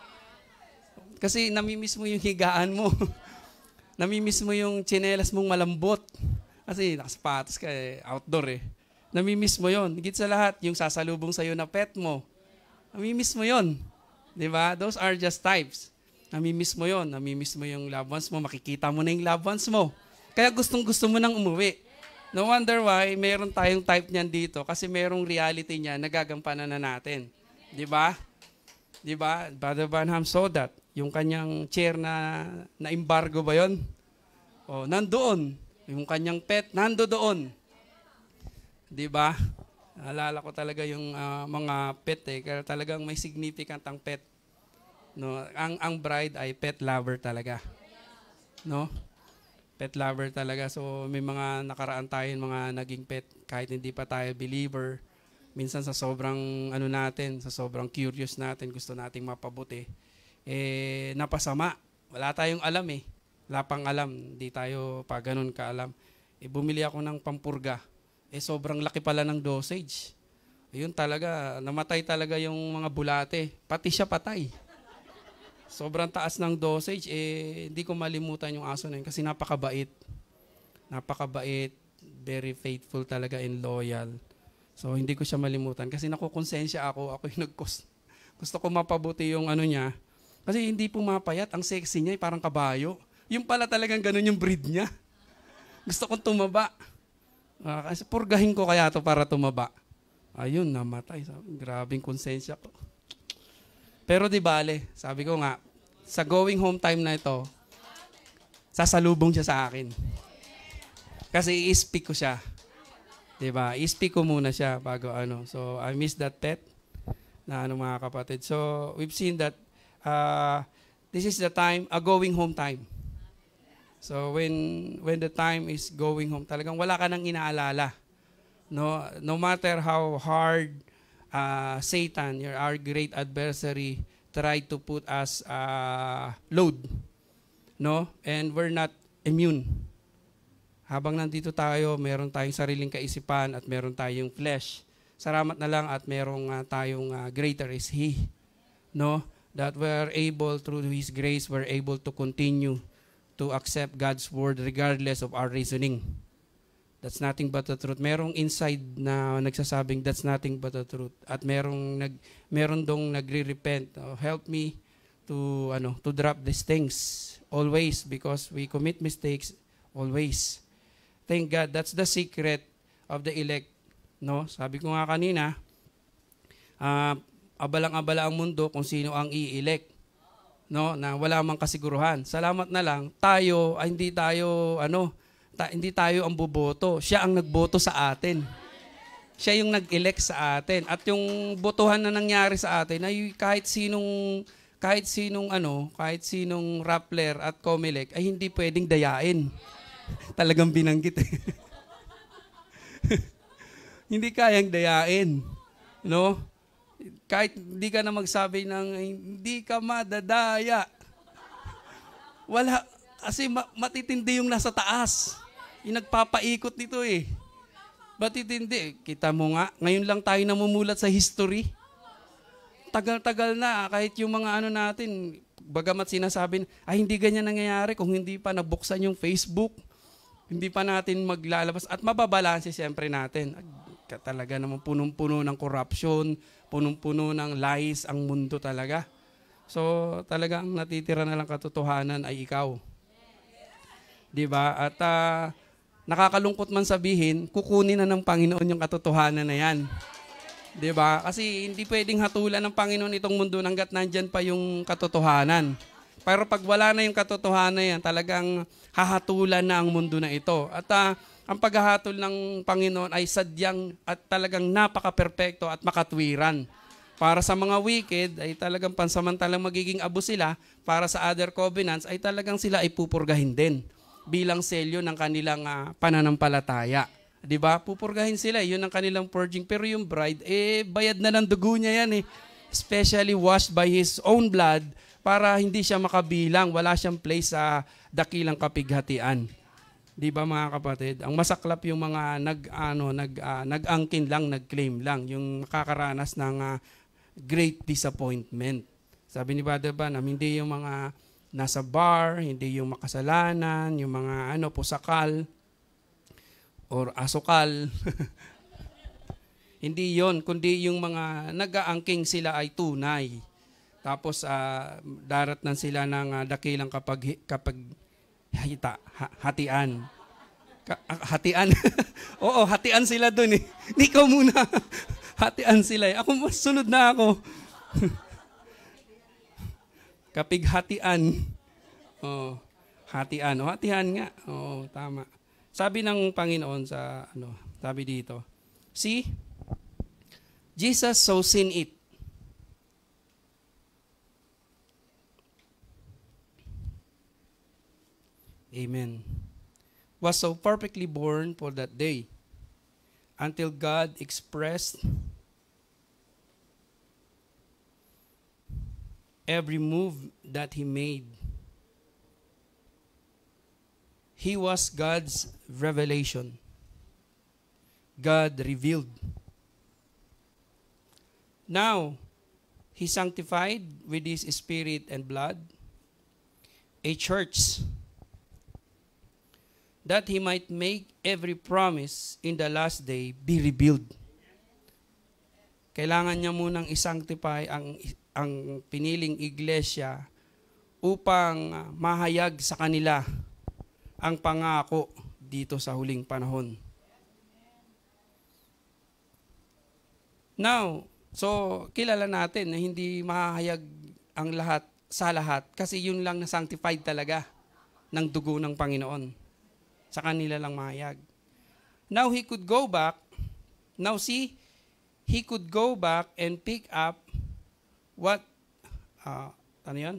Kasi namimiss mo yung higaan mo. Namimiss mo yung tsinelas mong malambot. Kasi nakasapatos ka eh, outdoor eh. Namimiss mo yon. Higit sa lahat, yung sasalubong sa'yo na pet mo. Namimiss mo yon. Diba? Those are just types. Namimiss mo yon. Namimiss mo yung loved ones mo. Makikita mo na yung loved ones mo. Kaya gustong gusto mo nang umuwi. No wonder why meron tayong type niyan dito kasi merong reality niya na gagampanan na natin. Diba? Diba? Brother Branham saw that. Yung kanyang chair na na-embargo ba yon? O, nandoon. Yung kanyang pet, nando doon. Diba? Naalala ko talaga yung ah, mga pet eh, kaya talagang may significant ang pet. No, ang ang bride ay pet lover talaga. No? Pet lover talaga. So may mga nakaraan tayo mga naging pet kahit hindi pa tayo believer. Minsan sa sobrang ano natin, sa sobrang curious natin, gusto nating mapabuti. Eh napasama. Wala tayong alam eh. Wala pang alam. Hindi tayo pa ganun kaalam. Eh bumili ako ng pampurga. Eh sobrang laki pala ng dosage. Ayun talaga, namatay talaga yung mga bulate. Pati siya patay. Sobrang taas ng dosage, eh, hindi ko malimutan yung aso na yun kasi napakabait. Napakabait, very faithful talaga and loyal. So, hindi ko siya malimutan kasi nakukonsensya ako. Ako yung nag-cause. Gusto ko mapabuti yung ano niya. Kasi hindi pumapayat. Ang sexy niya, parang kabayo. Yung pala talagang ganun yung breed niya. Gusto kong tumaba. Uh, kasi purgahin ko kaya to para tumaba. Ayun, namatay. Sabi, grabing konsensya ko. Pero di bale, sabi ko nga, sa going home time na ito, sasalubong siya sa akin. Kasi i-speak ko siya. Diba? I-speak ko muna siya bago ano. So, I miss that pet na ano mga kapatid. So, we've seen that uh, this is the time, a going home time. So, when when the time is going home, talagang wala ka nang inaalala. No, no matter how hard Uh, Satan, your our great adversary, tried to put us uh, load, no? And we're not immune. Habang nandito tayo, meron tayong sariling kaisipan at meron tayong flesh. Salamat na lang at merong uh, tayong uh, greater is He, no? That we're able through His grace, we're able to continue to accept God's word regardless of our reasoning. That's nothing but the truth. Merong inside na nagsasabing that's nothing but the truth. At merong nag meron dong nagre-repent. Oh, help me to ano to drop these things always because we commit mistakes always. Thank God, that's the secret of the elect, no? Sabi ko nga kanina, uh, abalang-abala ang mundo kung sino ang i-elect, no? Na wala mang kasiguruhan. Salamat na lang tayo ay hindi tayo ano Ta- hindi tayo ang boboto. Siya ang nagboto sa atin. Siya yung nag-elect sa atin. At yung botohan na nangyari sa atin ay kahit sinong kahit sinong ano, kahit sinong Rappler at Comelec ay hindi pwedeng dayain. Talagang binanggit eh. Hindi kayang dayain. No? Kahit hindi ka na magsabi ng hindi ka madadaya. Wala. Kasi ma- matitindi yung nasa taas. Yung nagpapaikot nito eh. Matitindi. Kita mo nga, ngayon lang tayo namumulat sa history. Tagal-tagal na, kahit yung mga ano natin, bagamat sinasabi, ay hindi ganyan nangyayari kung hindi pa nabuksan yung Facebook. Hindi pa natin maglalabas. At mababalanse siyempre natin. Talaga naman punong-puno ng corruption, punong-puno ng lies ang mundo talaga. So talagang natitira na lang katotohanan ay ikaw. Diba? At uh, nakakalungkot man sabihin, kukunin na ng Panginoon yung katotohanan na yan. Diba? Kasi hindi pwedeng hatulan ng Panginoon itong mundo hanggat nandyan pa yung katotohanan. Pero pag wala na yung katotohanan yan, talagang hahatulan na ang mundo na ito. At uh, ang paghahatol ng Panginoon ay sadyang at talagang napaka-perpekto at makatwiran. Para sa mga wicked, ay talagang pansamantalang magiging abo sila. Para sa other covenants, ay talagang sila ay pupurgahin din bilang selyo ng kanilang uh, pananampalataya. Diba? Pupurgahin sila, yun ang kanilang purging. Pero yung bride, eh, bayad na ng dugo niya yan eh. Especially washed by His own blood para hindi siya makabilang. Wala siyang place sa dakilang kapighatian. Diba mga kapatid? Ang masaklap yung mga nag, ano, nag, uh, nag-angkin lang, nag-claim lang. Yung nakakaranas ng uh, great disappointment. Sabi ni Brother Banham, hindi yung mga nasa bar, hindi yung makasalanan, yung mga ano, pusakal, or asukal. Hindi yon, kundi yung mga nag-aangking sila ay tunay. Tapos uh, daratnan sila ng uh, dakilang kapag, kapag hita, ha, hatian. Ka, hatian. Oo, hatian sila dun eh. Hindi ko muna. Hatian sila eh. Ako, sunod na ako. Kapighatian. Oh, hatian. O, hatian nga. Oo, tama. Sabi ng Panginoon sa, ano, sabi dito, see, Jesus so seen it. Amen. Was so perfectly born for that day until God expressed every move that He made. He was God's revelation. God revealed. Now, He sanctified with His Spirit and blood a church that He might make every promise in the last day be revealed. Kailangan niya munang isanctify ang, ang piniling iglesia upang mahayag sa kanila ang pangako dito sa huling panahon. Now, so kilala natin na hindi mahahayag ang lahat sa lahat kasi yun lang na sanctified talaga ng dugo ng Panginoon. Sa kanila lang mahayag. Now he could go back. Now see, he could go back and pick up what, uh, ano yan?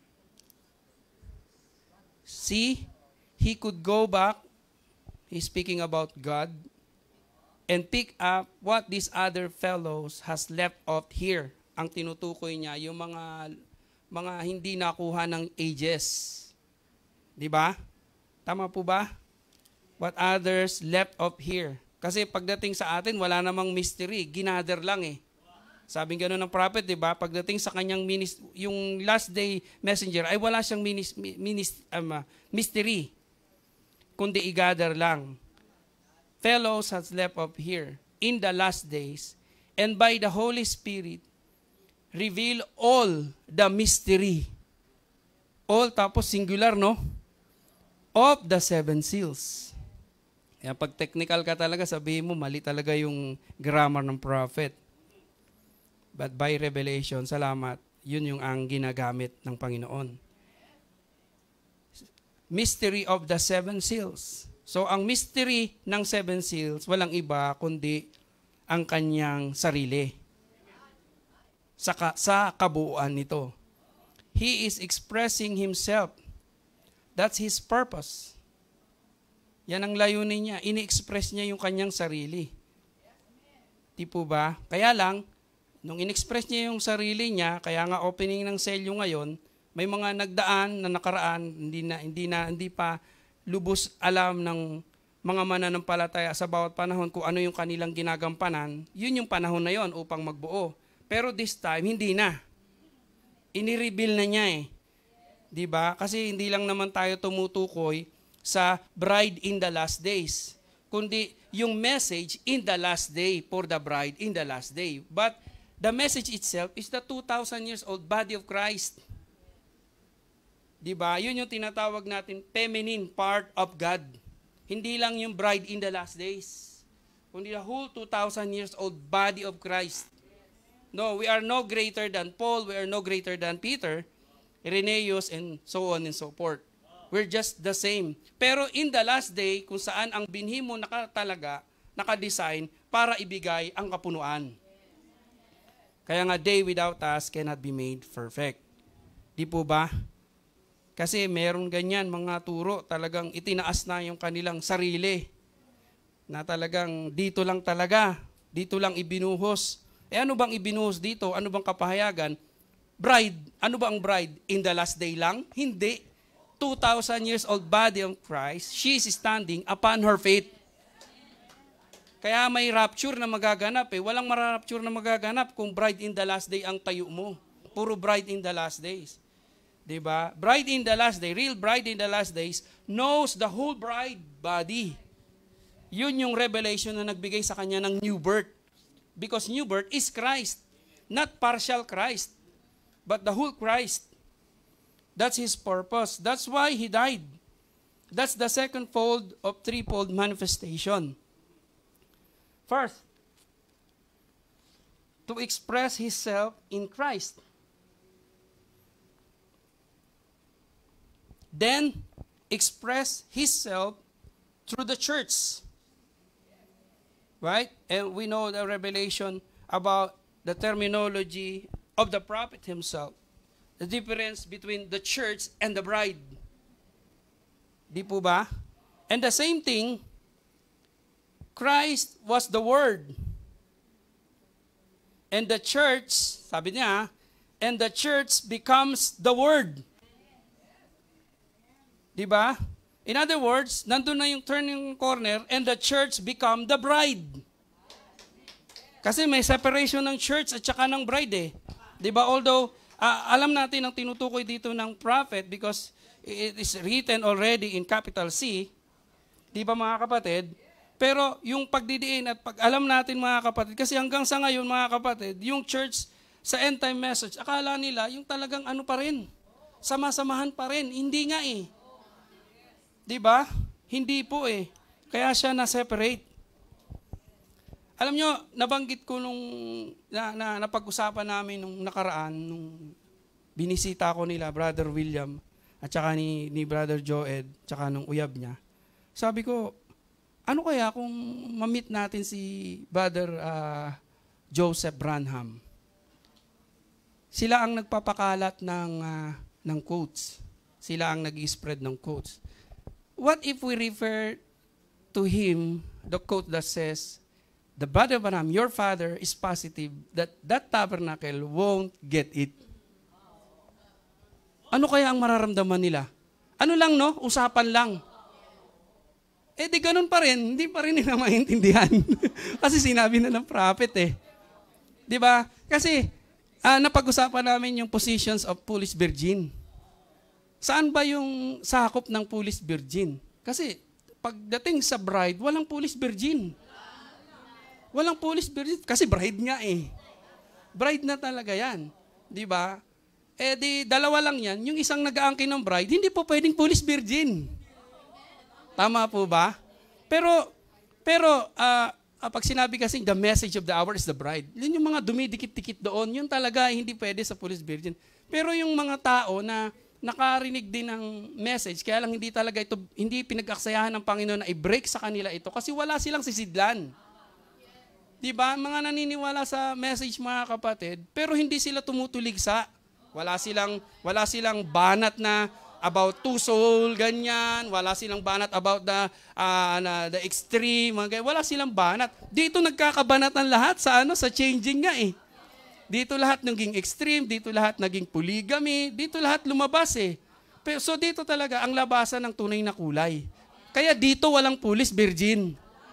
See, he could go back, he's speaking about God, and pick up what these other fellows has left off here. Ang tinutukoy niya, yung mga, mga hindi nakuha ng ages. Di ba? Tama po ba? What others left off here. Kasi pagdating sa atin, wala namang mystery. Ginather lang eh. Sabing gano'n ng prophet, di ba? Pagdating sa kanyang minis, yung last day messenger, ay wala siyang minis, minis, um, uh, mystery. Kundi i-gather lang. Fellows has left off here in the last days, and by the Holy Spirit, reveal all the mystery. All tapos singular, no? Of the seven seals. Kaya pag technical ka talaga, sabihin mo, mali talaga yung grammar ng prophet. But by revelation, salamat, yun yung ang ginagamit ng Panginoon. Mystery of the seven seals. So, ang mystery ng seven seals, walang iba kundi ang kanyang sarili. Sa, ka, sa kabuuan nito. He is expressing Himself. That's His purpose. Yan ang layunin niya. Ini-express niya yung kanyang sarili. Di po ba? Kaya lang, nung in-express niya yung sarili niya, kaya nga opening ng selyo ngayon, may mga nagdaan na nakaraan, hindi na hindi na hindi pa lubos alam ng mga mananampalataya sa bawat panahon kung ano yung kanilang ginagampanan. Yun yung panahon na yon upang magbuo. Pero this time hindi na. Ini-reveal na niya eh. 'Di ba? Kasi hindi lang naman tayo tumutukoy sa bride in the last days, kundi yung message in the last day for the bride in the last day. But the message itself is the two thousand years old body of Christ. Diba? Yun yung tinatawag natin feminine part of God. Hindi lang yung bride in the last days, kundi the whole two thousand years old body of Christ. No, we are no greater than Paul, we are no greater than Peter, Irenaeus, and so on and so forth. We're just the same. Pero in the last day, kung saan ang binhi mo nakatalaga, nakadesign para ibigay ang kapunuan. Kaya nga, day without us cannot be made perfect. Di po ba? Kasi meron ganyan, mga turo, talagang itinaas na yung kanilang sarili. Na talagang dito lang talaga, dito lang ibinuhos. Eh ano bang ibinuhos dito? Ano bang kapahayagan? Bride. Ano ba ang bride? In the last day lang? Hindi. two thousand years old body of Christ, she is standing upon her faith. Kaya may rapture na magaganap eh. Walang mararapture na magaganap kung bride in the last day ang tayo mo. Puro bride in the last days. Diba? Bride in the last day, real bride in the last days, knows the whole bride body. Yun yung revelation na nagbigay sa kanya ng new birth. Because new birth is Christ. Not partial Christ, but the whole Christ. That's His purpose. That's why He died. That's the second fold of threefold manifestation. First, to express Himself in Christ. Then, express Himself through the church. Right? And we know the revelation about the terminology of the prophet himself. The difference between the church and the bride. Di po ba? And the same thing, Christ was the Word. And the church, sabi niya, and the church becomes the Word. Di ba? In other words, nandun na yung turning corner and the church become the bride. Kasi may separation ng church at saka ng bride eh. Di ba? Although, uh, alam natin ang tinutukoy dito ng prophet because it is written already in capital C. Di ba mga kapatid? Pero yung pagdidiin at pag alam natin mga kapatid, kasi hanggang sa ngayon mga kapatid, yung church sa end time message, akala nila yung talagang ano pa rin, sama-samahan pa rin. Hindi nga eh. Di ba? Hindi po eh. Kaya siya na-separate. Alam nyo, nabanggit ko nung na, na, napag-usapan namin nung nakaraan, nung binisita ko nila, Brother William, at saka ni, ni Brother Joed, at saka nung uyab niya. Sabi ko, ano kaya kung ma-meet natin si Brother uh, Joseph Branham? Sila ang nagpapakalat ng, uh, ng quotes. Sila ang nag-spread ng quotes. What if we refer to him, the quote that says, the Brother Branham, your father is positive that that tabernacle won't get it. Ano kaya ang mararamdaman nila? Ano lang no? Usapan lang. Eh di ganun pa rin, hindi pa rin nila maintindihan. Kasi sinabi na ng prophet eh. Di ba? Kasi uh, napag-usapan namin yung positions of foolish virgin. Saan ba yung sakop ng foolish virgin? Kasi pagdating sa bride, walang foolish virgin. Walang foolish virgin. Kasi bride nga eh. Bride na talaga yan. Di ba? Eh di dalawa lang yan. Yung isang nag-aangkin ng bride, hindi po pwedeng foolish virgin. Tama po ba? Pero, pero uh, pag sinabi kasi the message of the hour is the bride, yun yung mga dumidikit-dikit doon, yun talaga hindi pwede sa foolish virgin. Pero yung mga tao na nakarinig din ng message, kaya lang hindi talaga ito, hindi pinag-aksayahan ng Panginoon na i-break sa kanila ito kasi wala silang sisidlan. Diba? Mga naniniwala sa message mga kapatid, pero hindi sila tumutuligsa. Wala silang, wala silang banat na about two soul, ganyan. Wala silang banat about the, uh, na, the extreme, mga ganyan. Wala silang banat. Dito nagkakabanatan lahat sa, ano, sa changing nga eh. Dito lahat naging extreme, dito lahat naging polygamy, dito lahat lumabas eh. Pero, so dito talaga ang labasan ng tunay na kulay. Kaya dito walang foolish virgin.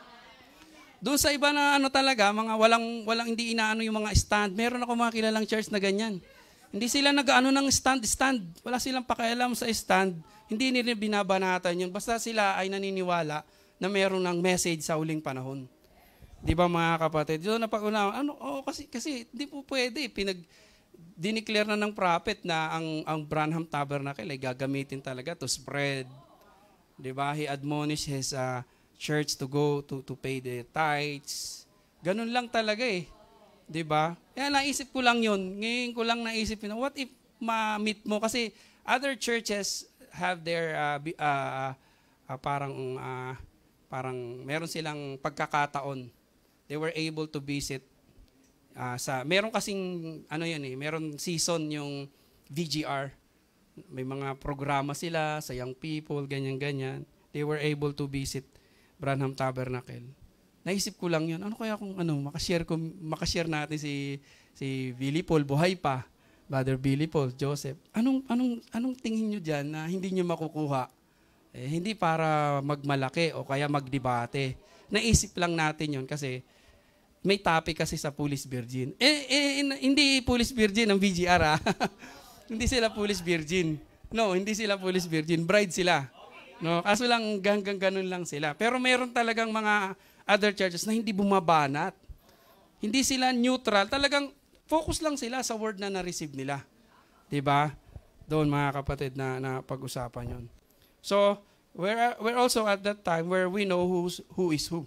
Doon sa iba na ano talaga, mga walang, walang hindi inaano yung mga stand. Meron ako mga kilalang church na ganyan. Hindi sila nag-ano ng stand-stand. Wala silang pakialam sa stand. Hindi nila binabanatan yun. Basta sila ay naniniwala na meron ng message sa huling panahon. Di ba mga kapatid? Doon na pag-unawa, ano, oh, kasi, kasi hindi po pwede. Pinag, dineclare na ng prophet na ang, ang Branham Tabernacle ay gagamitin talaga to spread. Di ba? He admonished his uh, church to go to, to pay the tithes. Ganun lang talaga eh. Di ba? Kaya naisip ko lang yun. Ngayon ko lang naisip yun. What if ma-meet mo? Kasi other churches have their uh, uh, uh, parang uh, parang meron silang pagkakataon. They were able to visit uh, sa meron kasing ano yun eh, meron season yung V G R. May mga programa sila sa young people, ganyan-ganyan. They were able to visit Branham Tabernacle. Naisip ko lang yun. Ano kaya kung ano, makashare ko, makashare natin si si Billy Paul, buhay pa. Brother Billy Paul, Joseph. Anong anong anong tingin niyo diyan na hindi niyo makukuha? Eh, hindi para magmalaki o kaya magdebate. Naisip lang natin yun kasi may topic kasi sa Foolish Virgin. Eh, eh hindi Foolish Virgin ang V G R ah. Hindi sila Foolish Virgin. No, hindi sila Foolish Virgin. Bride sila. No, kaso lang hanggang ganun lang sila. Pero meron talagang mga other churches na hindi bumabanat. Hindi sila neutral. Talagang focus lang sila sa word na na-receive nila. Diba? Doon mga kapatid na, na pag-usapan yun. So, we're, we're also at that time where we know who's, who is who.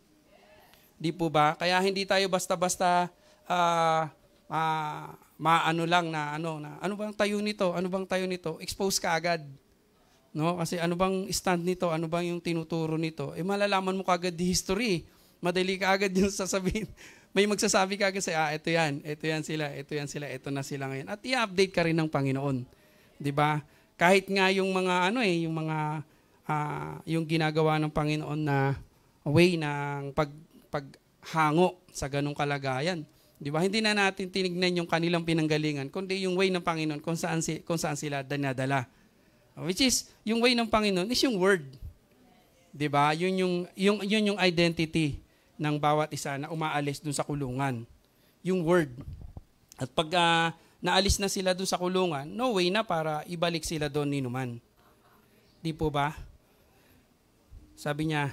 Di po ba? Kaya hindi tayo basta-basta uh, uh, maano lang na ano na ano bang tayo nito? Ano bang tayo nito? Expose ka agad. No? Kasi ano bang stand nito? Ano bang yung tinuturo nito? Eh malalaman mo kaagad di history. Madali ka agad yung sasabihin. may magsasabi ka kasi, ah, ito yan, ito yan sila, ito yan sila, ito na sila ngayon. At i-update ka rin ng Panginoon. 'Di ba? Kahit nga yung mga ano eh, yung mga uh, yung ginagawa ng Panginoon na way ng pag paghango sa ganung kalagayan. 'Di ba? Hindi na natin tinignan yung kanilang pinanggalingan, kundi yung way ng Panginoon kung saan si, kung saan sila dinadala. Which is yung way ng Panginoon is yung word. 'Di ba? Yun yung yung yun yung identity ng bawat isa na umaalis dun sa kulungan. Yung word. At pag uh, naalis na sila dun sa kulungan, no way na para ibalik sila doon ni numan. Di po ba? Sabi niya,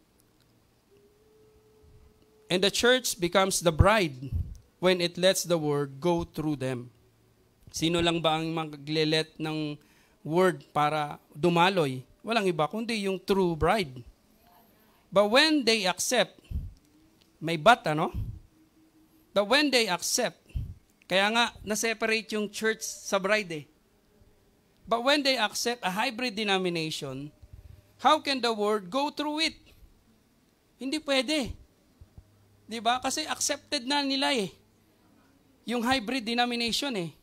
and the church becomes the bride when it lets the word go through them. Sino lang ba ang maglelet ng word para dumaloy? Walang iba kundi yung true bride. But when they accept, may but ano? But when they accept, kaya nga na-separate yung church sa bride eh. But when they accept a hybrid denomination, how can the word go through it? Hindi pwede. Di ba? Kasi accepted na nila eh. Yung hybrid denomination eh.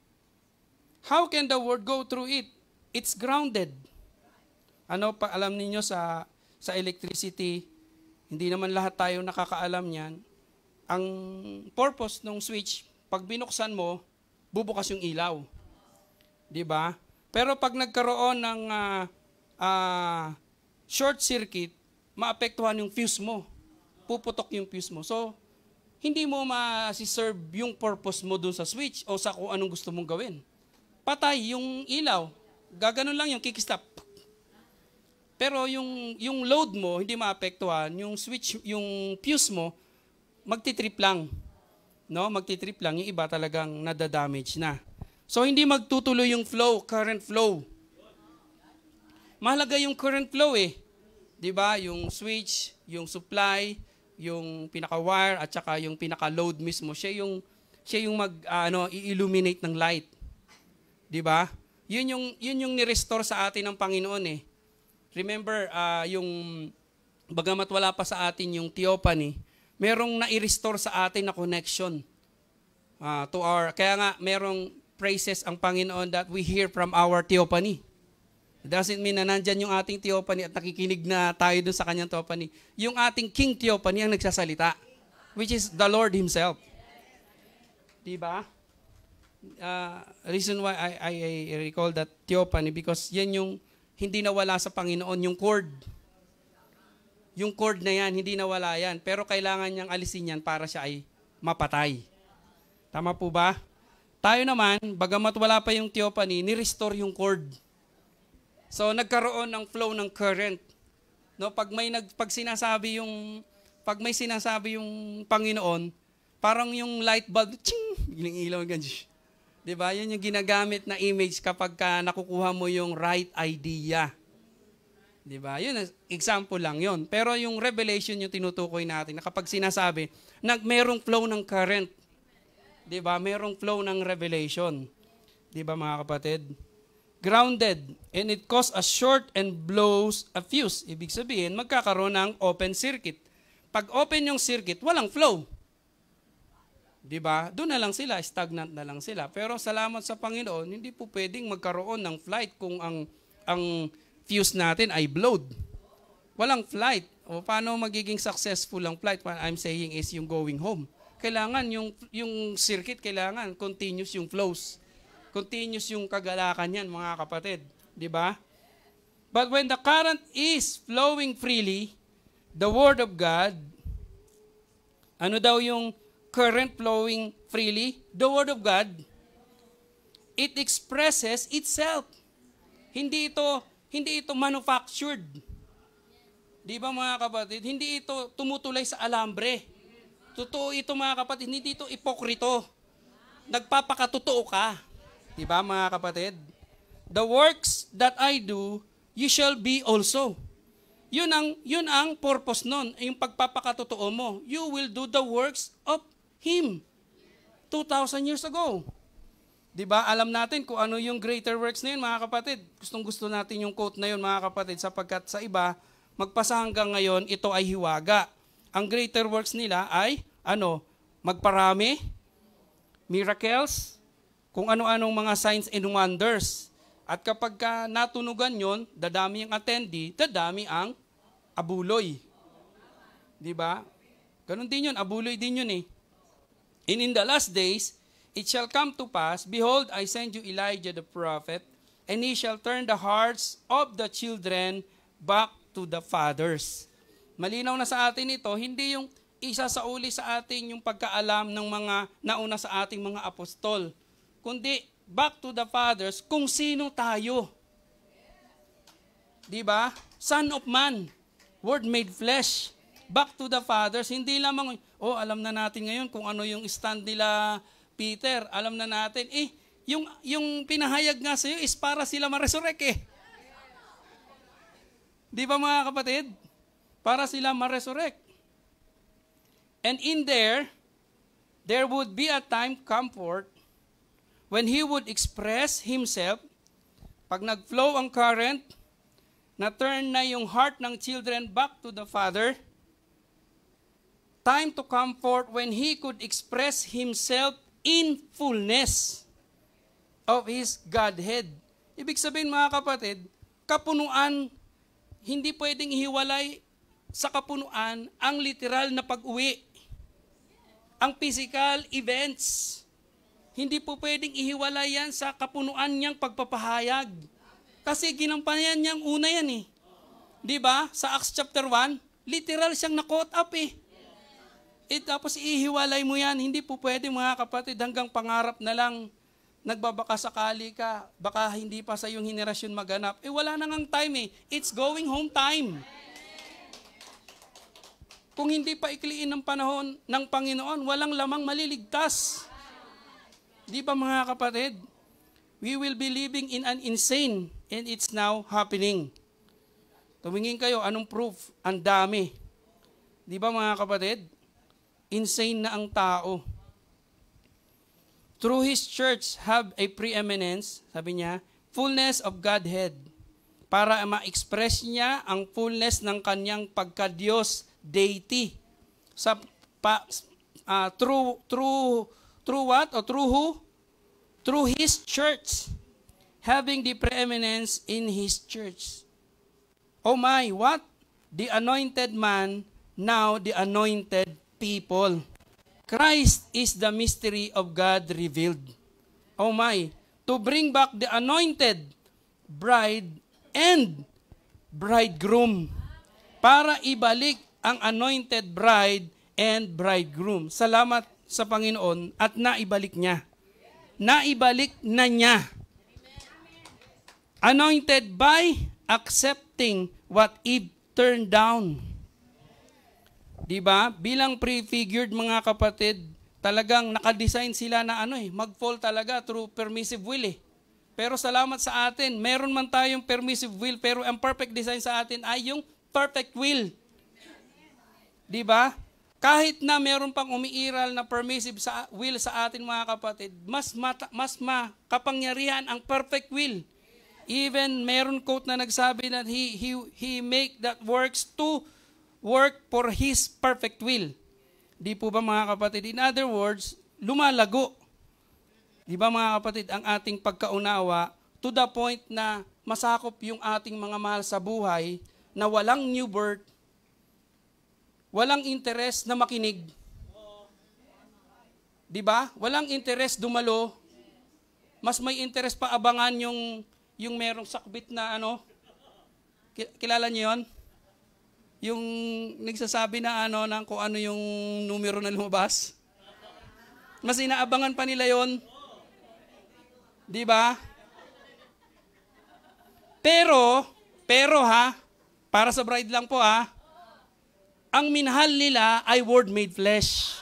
How can the word go through it? It's grounded. Ano pa alam niyo sa sa electricity, hindi naman lahat tayo nakakaalam niyan. Ang purpose ng switch, pag binuksan mo, bubukas yung ilaw. 'Di ba? Pero pag nagkaroon ng uh, uh, short circuit, maapektuhan yung fuse mo. Puputok yung fuse mo. So, hindi mo ma-serve yung purpose mo dun sa switch o sa kung anong gusto mong gawin. Patay yung ilaw. Gaganon lang yung kickstop. Pero yung yung load mo hindi maapektuhan, yung switch, yung fuse mo magti-trip lang. No, magti-trip lang, yung iba talagang nada-damage na. So hindi magtutuloy yung flow, current flow. Mahalaga yung current flow eh. 'Di ba? Yung switch, yung supply, yung pinaka-wire at saka yung pinaka-load mismo, siya yung siya yung mag uh, ano, i-illuminate ng light. 'Di ba? Yun yung yun yung ni-restore sa atin ng Panginoon eh. Remember, uh, yung bagamat wala pa sa atin yung theophany, merong na-i-restore sa atin na connection uh, to our, kaya nga merong praises ang Panginoon that we hear from our theophany. It doesn't mean na nandyan yung ating theophany at nakikinig na tayo dun sa kanyang theophany. Yung ating King Theophany ang nagsasalita, which is the Lord Himself. Diba? Uh, reason why I, I, I recall that theophany because yan yung hindi nawala sa Panginoon, yung cord. Yung cord na yan, hindi nawala yan. Pero kailangan niyang alisin yan para siya ay mapatay. Tama po ba? Tayo naman, bagamat wala pa yung theophany, ni-restore yung cord. So, nagkaroon ng flow ng current. No, pag may nag, pag sinasabi yung, pag may sinasabi yung Panginoon, parang yung light bulb, ching, biglang ilaw, ganyan. Diba? Yun yung ginagamit na image kapag ka nakukuha mo yung right idea. Diba? Yun, example lang yun. Pero yung revelation yung tinutukoy natin na kapag sinasabi, nag merong flow ng current. Diba? Merong flow ng revelation. Diba mga kapatid? Grounded. And it causes a short and blows a fuse. Ibig sabihin, magkakaroon ng open circuit. Pag open yung circuit, walang flow. Diba? Doon na lang sila, stagnant na lang sila. Pero salamat sa Panginoon, hindi po pwedeng magkaroon ng flight kung ang ang fuse natin ay blowed. Walang flight. O paano magiging successful ang flight? What I'm saying is yung going home. Kailangan yung yung circuit, kailangan continuous yung flows. Continuous yung kagalakan yan, mga kapatid. Diba? But when the current is flowing freely, the Word of God, ano daw yung current flowing freely, the Word of God, it expresses itself. Hindi ito, hindi ito manufactured. Di ba mga kapatid? Hindi ito tumutulay sa alambre. Totoo ito mga kapatid, hindi ito ipokrito. Nagpapakatotoo ka. Di ba mga kapatid? The works that I do, you shall be also. Yun ang, yun ang purpose nun, yung pagpapakatotoo mo. You will do the works of Him. two thousand years ago. Diba? Alam natin kung ano yung greater works na yun, mga kapatid. Gustong gusto natin yung quote na yun, mga kapatid, sapagkat sa iba, magpasa hanggang ngayon, ito ay hiwaga. Ang greater works nila ay, ano, magparami, miracles, kung ano-anong mga signs and wonders. At kapag ka natunugan yon, dadami ang attendee, dadami ang abuloy. Di ba? Ganon din yun, abuloy din yun eh. And in the last days, it shall come to pass, behold, I send you Elijah the prophet, and he shall turn the hearts of the children back to the fathers. Malinaw na sa atin ito, hindi yung isa sa uli sa atin yung pagkaalam ng mga nauna sa ating mga apostol, kundi back to the fathers kung sino tayo. Di ba? Son of man, word made flesh. Back to the fathers, hindi lamang, oh, alam na natin ngayon kung ano yung stand nila Peter, alam na natin, eh, yung, yung pinahayag nga sa'yo is para sila ma-resurrect eh. Di ba mga kapatid? Para sila ma-resurrect. And in there, there would be a time come forth when he would express himself, pag nag-flow ang current, na turn na yung heart ng children back to the Father, time to come forth when he could express himself in fullness of his Godhead. Ibig sabihin mga kapatid, kapunuan, hindi pwedeng ihiwalay sa kapunuan ang literal na pag-uwi. Ang physical events, hindi po pwedeng ihiwalay yan sa kapunuan niyang pagpapahayag. Kasi ginampanan niyang una yan eh. Di ba? Sa Acts chapter one, literal siyang na-caught up eh. Eh tapos ihiwalay mo yan, hindi po pwede mga kapatid hanggang pangarap na lang nagbabaka sakali ka, baka hindi pa sa iyong henerasyon maganap. Eh wala na ngang time eh. It's going home time. Kung hindi pa ikliin ng panahon ng Panginoon, walang lamang maliligtas. Di ba mga kapatid? We will be living in an insane and it's now happening. Tumingin kayo, anong proof? Ang dami. Di ba mga kapatid? Insane na ang tao. Through His church have a preeminence, sabi niya, fullness of Godhead, para ma-express niya ang fullness ng kanyang pagka-Diyos, deity. Sa, pa, uh, through, through, through what? O through who? Through His church, having the preeminence in His church. Oh my, what? The anointed man, now the anointed people. Christ is the mystery of God revealed. Oh my, to bring back the anointed bride and bridegroom. Para ibalik ang anointed bride and bridegroom. Salamat sa Panginoon at naibalik niya. Naibalik na niya. Anointed by accepting what Eve turned down. Diba? Bilang prefigured mga kapatid, talagang nakadesign sila na ano eh, mag-fall talaga through permissive will eh. Pero salamat sa atin, meron man tayong permissive will, pero ang perfect design sa atin ay yung perfect will. Diba? Kahit na meron pang umiiral na permissive sa will sa atin mga kapatid, mas mata, mas makapangyarihan ang perfect will. Even meron quote na nagsabi that he he he make that works to work for His perfect will. Di po ba mga kapatid? In other words, lumalago. Di ba mga kapatid, ang ating pagkaunawa to the point na masakop yung ating mga mahal sa buhay na walang new birth, walang interest na makinig. Di ba? Walang interest dumalo. Mas may interest pa abangan yung yung merong sakbit na ano. Kilala niyo 'yon? Yung nagsasabi na ano ng kung ano yung numero na lumabas. Mas inaabangan pa nila 'yon. Di ba? Pero pero ha, para sa bride lang po ha. Ang minahal nila ay Word made flesh.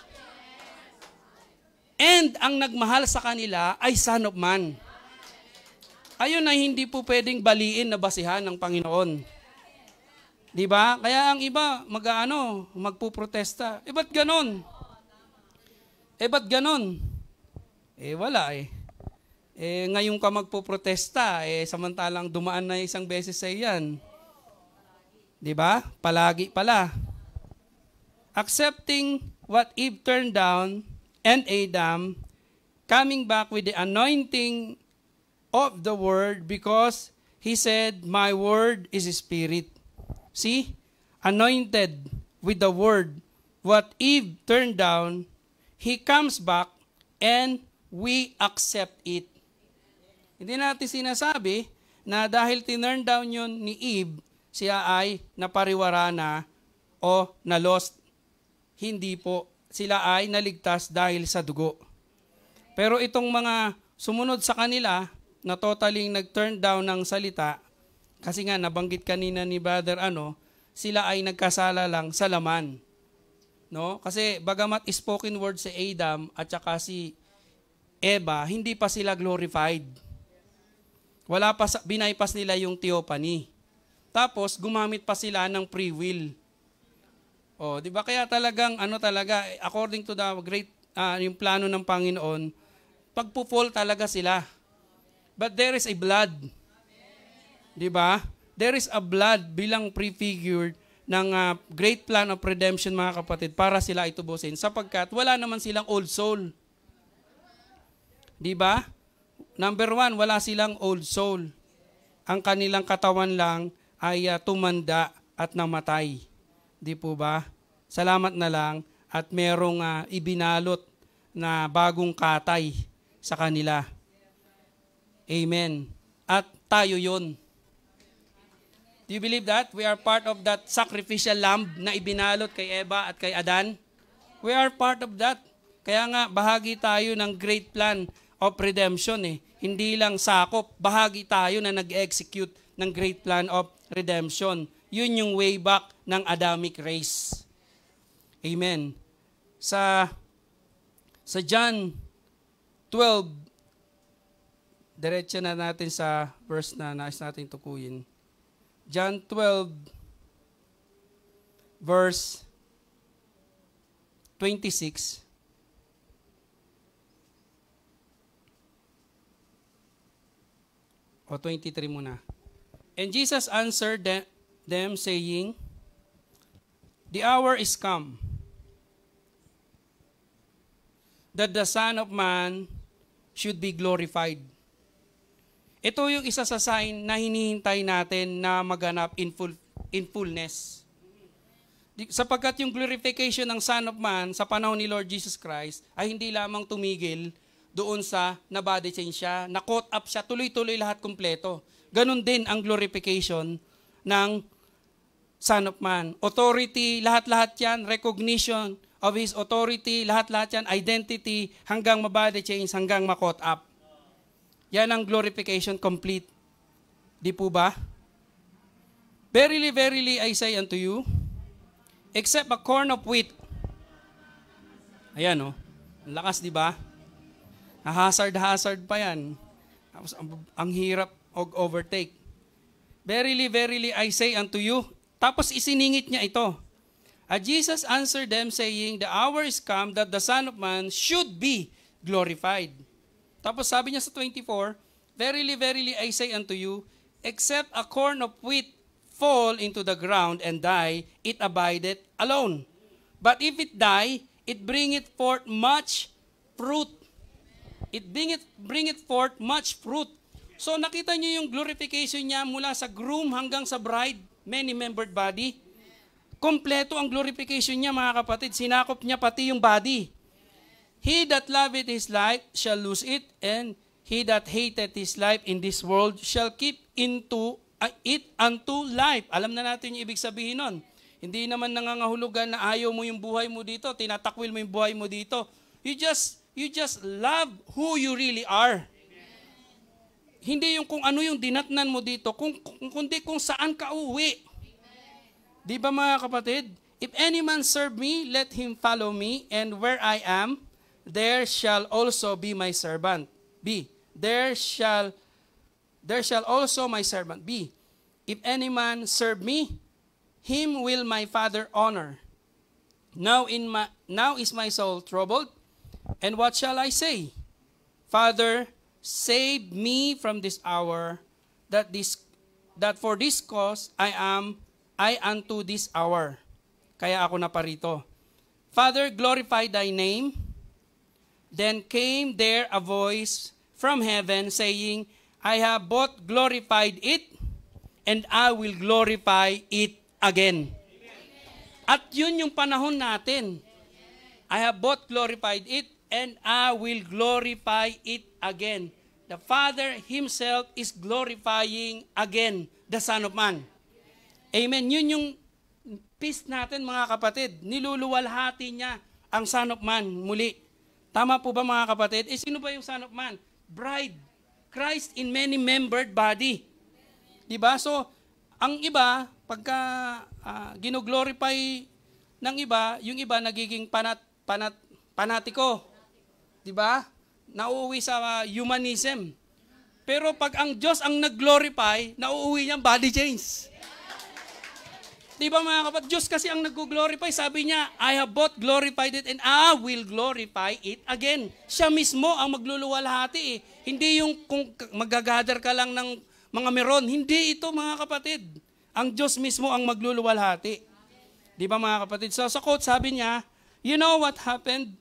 And ang nagmahal sa kanila ay Son of Man. Ayun ay hindi po pwedeng baliin na basihan ng Panginoon. Di ba? Kaya ang iba mag-ano, magpuprotesta. Eh ba't ganon? Eh ba't ganon? Eh wala eh. Eh ngayon ka magpuprotesta, eh samantalang dumaan na isang beses sa iyan. Di ba? Palagi pala. Accepting what Eve turned down, and Adam, coming back with the anointing of the word, because he said, my word is spirit. See? Anointed with the word. What Eve turned down, he comes back and we accept it. Hindi natin sinasabi na dahil tinurn down yun ni Eve, siya ay napariwara na o na-lost. Hindi po. Sila ay naligtas dahil sa dugo. Pero itong mga sumunod sa kanila, na totaling nag-turn down ng salita, kasi nga nabanggit kanina ni Brother ano, sila ay nagkasala lang sa laman. No? Kasi bagamat spoken word si Adam at saka si Eva, hindi pa sila glorified. Wala pa, binaypas nila yung theophany. Tapos, gumamit pa sila ng free will. O, di ba? Kaya talagang, ano talaga, according to the great, uh, yung plano ng Panginoon, pagpo-fall talaga sila. But there is a blood. Di ba? There is a blood bilang prefigured ng uh, great plan of redemption, mga kapatid, para sila itubusin. Sapagkat wala naman silang old soul. Di ba? Number one, wala silang old soul. Ang kanilang katawan lang ay uh, tumanda at namatay. Di po ba? Salamat na lang at merong uh, ibinalot na bagong katay sa kanila. Amen. At tayo yun. Do you believe that? We are part of that sacrificial lamb na ibinalot kay Eva at kay Adan. We are part of that. Kaya nga, bahagi tayo ng great plan of redemption eh. Hindi lang sakop, bahagi tayo na nag-execute ng great plan of redemption. Yun yung way back ng Adamic race. Amen. Sa sa John twelve, diretso na natin sa verse na nais natin tukuyin. John twelve, verse twenty-six. O twenty-three muna. And Jesus answered them, saying, the hour is come, that the Son of Man should be glorified. Ito yung isa sa sign na hinihintay natin na maganap in, full, in fullness. Sapagkat yung glorification ng Son of Man sa panahon ni Lord Jesus Christ ay hindi lamang tumigil doon sa na-body change siya, na-caught up siya, tuloy-tuloy lahat kumpleto. Ganon din ang glorification ng Son of Man. Authority, lahat-lahat yan, recognition of His authority, lahat-lahat yan, identity, hanggang ma-body change, hanggang ma-caught up. Yan ang glorification complete. Di po ba? Verily, verily, I say unto you, except a corn of wheat. Ayan o, oh, ang lakas di ba? Hazard-hazard pa yan. Tapos ang, ang hirap og overtake. Verily, verily, I say unto you. Tapos isiningit niya ito. Uh, Jesus answered them saying, the hour is come that the Son of Man should be glorified. Tapos sabi niya sa twenty-four, verily, verily, I say unto you, except a corn of wheat fall into the ground and die, it abideth alone. But if it die, it bringeth forth much fruit. It bringeth, bringeth forth much fruit. So nakita niyo yung glorification niya mula sa groom hanggang sa bride, many-membered body. Kompleto ang glorification niya, mga kapatid. Sinakop niya pati yung body. He that loveth his life shall lose it, and he that hateth his life in this world shall keep into uh, it unto life. Alam na natin yung ibig sabihin nun. Hindi naman nangangahulugan na ayaw mo yung buhay mo dito, tinatakwil mo yung buhay mo dito. You just You just love who you really are. Amen. Hindi yung kung ano yung dinatnan mo dito, kung, kung, kundi kung saan ka uwi. Di ba mga kapatid? If any man serve me, let him follow me, and where I am, there shall also be my servant. B. There shall, there shall also my servant be. If any man serve me, him will my Father honor. Now, in my, now is my soul troubled. And what shall I say? Father, save me from this hour, that this that for this cause I am I unto this hour. Kaya ako naparito. Father, glorify thy name. Then came there a voice from heaven saying, I have both glorified it, and I will glorify it again. At yun yung panahon natin. I have both glorified it, and I will glorify it again. The Father Himself is glorifying again the Son of Man. Amen. Yun yung peace natin, mga kapatid. Niluluwalhati niya ang Son of Man muli. Tama po ba, mga kapatid? Eh, sino ba yung Son of Man? Bride. Christ in many membered body. Diba? So, ang iba, pagka uh, ginoglorify ng iba, yung iba nagiging panat, panat, panatiko. Diba? Nauuwi sa uh, humanism. Pero pag ang Diyos ang nag-glorify, nauuwi niyang body change. Di ba, mga kapatid? Diyos kasi ang nag-glorify. Sabi niya, I have both glorified it and I will glorify it again. Siya mismo ang magluluwalhati eh. Hindi yung kung magagather ka lang ng mga meron. Hindi ito, mga kapatid. Ang Diyos mismo ang magluluwalhati. Di ba, mga kapatid? So sa quote, sabi niya, you know what happened?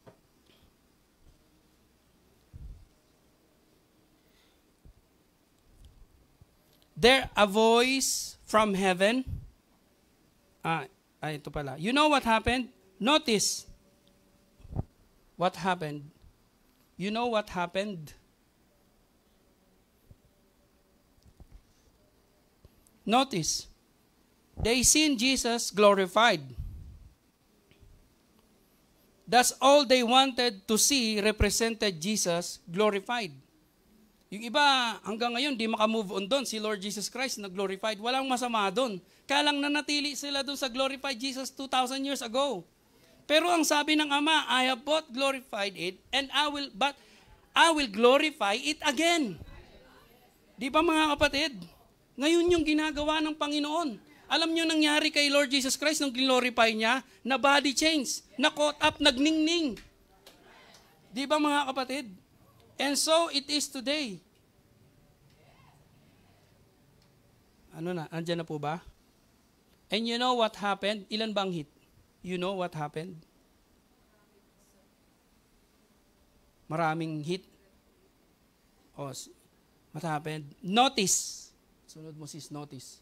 There a voice from heaven. Ah, ah, ito pala. You know what happened? Notice what happened. You know what happened? Notice. They seen Jesus glorified. That's all they wanted to see represented Jesus glorified. Yung iba, hanggang ngayon, di makamove on doon. Si Lord Jesus Christ na glorified. Walang masama doon. Kaya lang nanatili sila doon sa glorified Jesus two thousand years ago. Pero ang sabi ng Ama, I have both glorified it, and I will, but I will glorify it again. Di ba, mga kapatid? Ngayon yung ginagawa ng Panginoon. Alam nyo nangyari kay Lord Jesus Christ nung glorify niya, na body change, na caught up, nagningning. Di ba, mga kapatid? And so it is today. Ano na? Andyan na po ba? And you know what happened? Ilan bang hit? You know what happened? Maraming hit. Oh, what happened? Notice. Sunod mo sis, notice.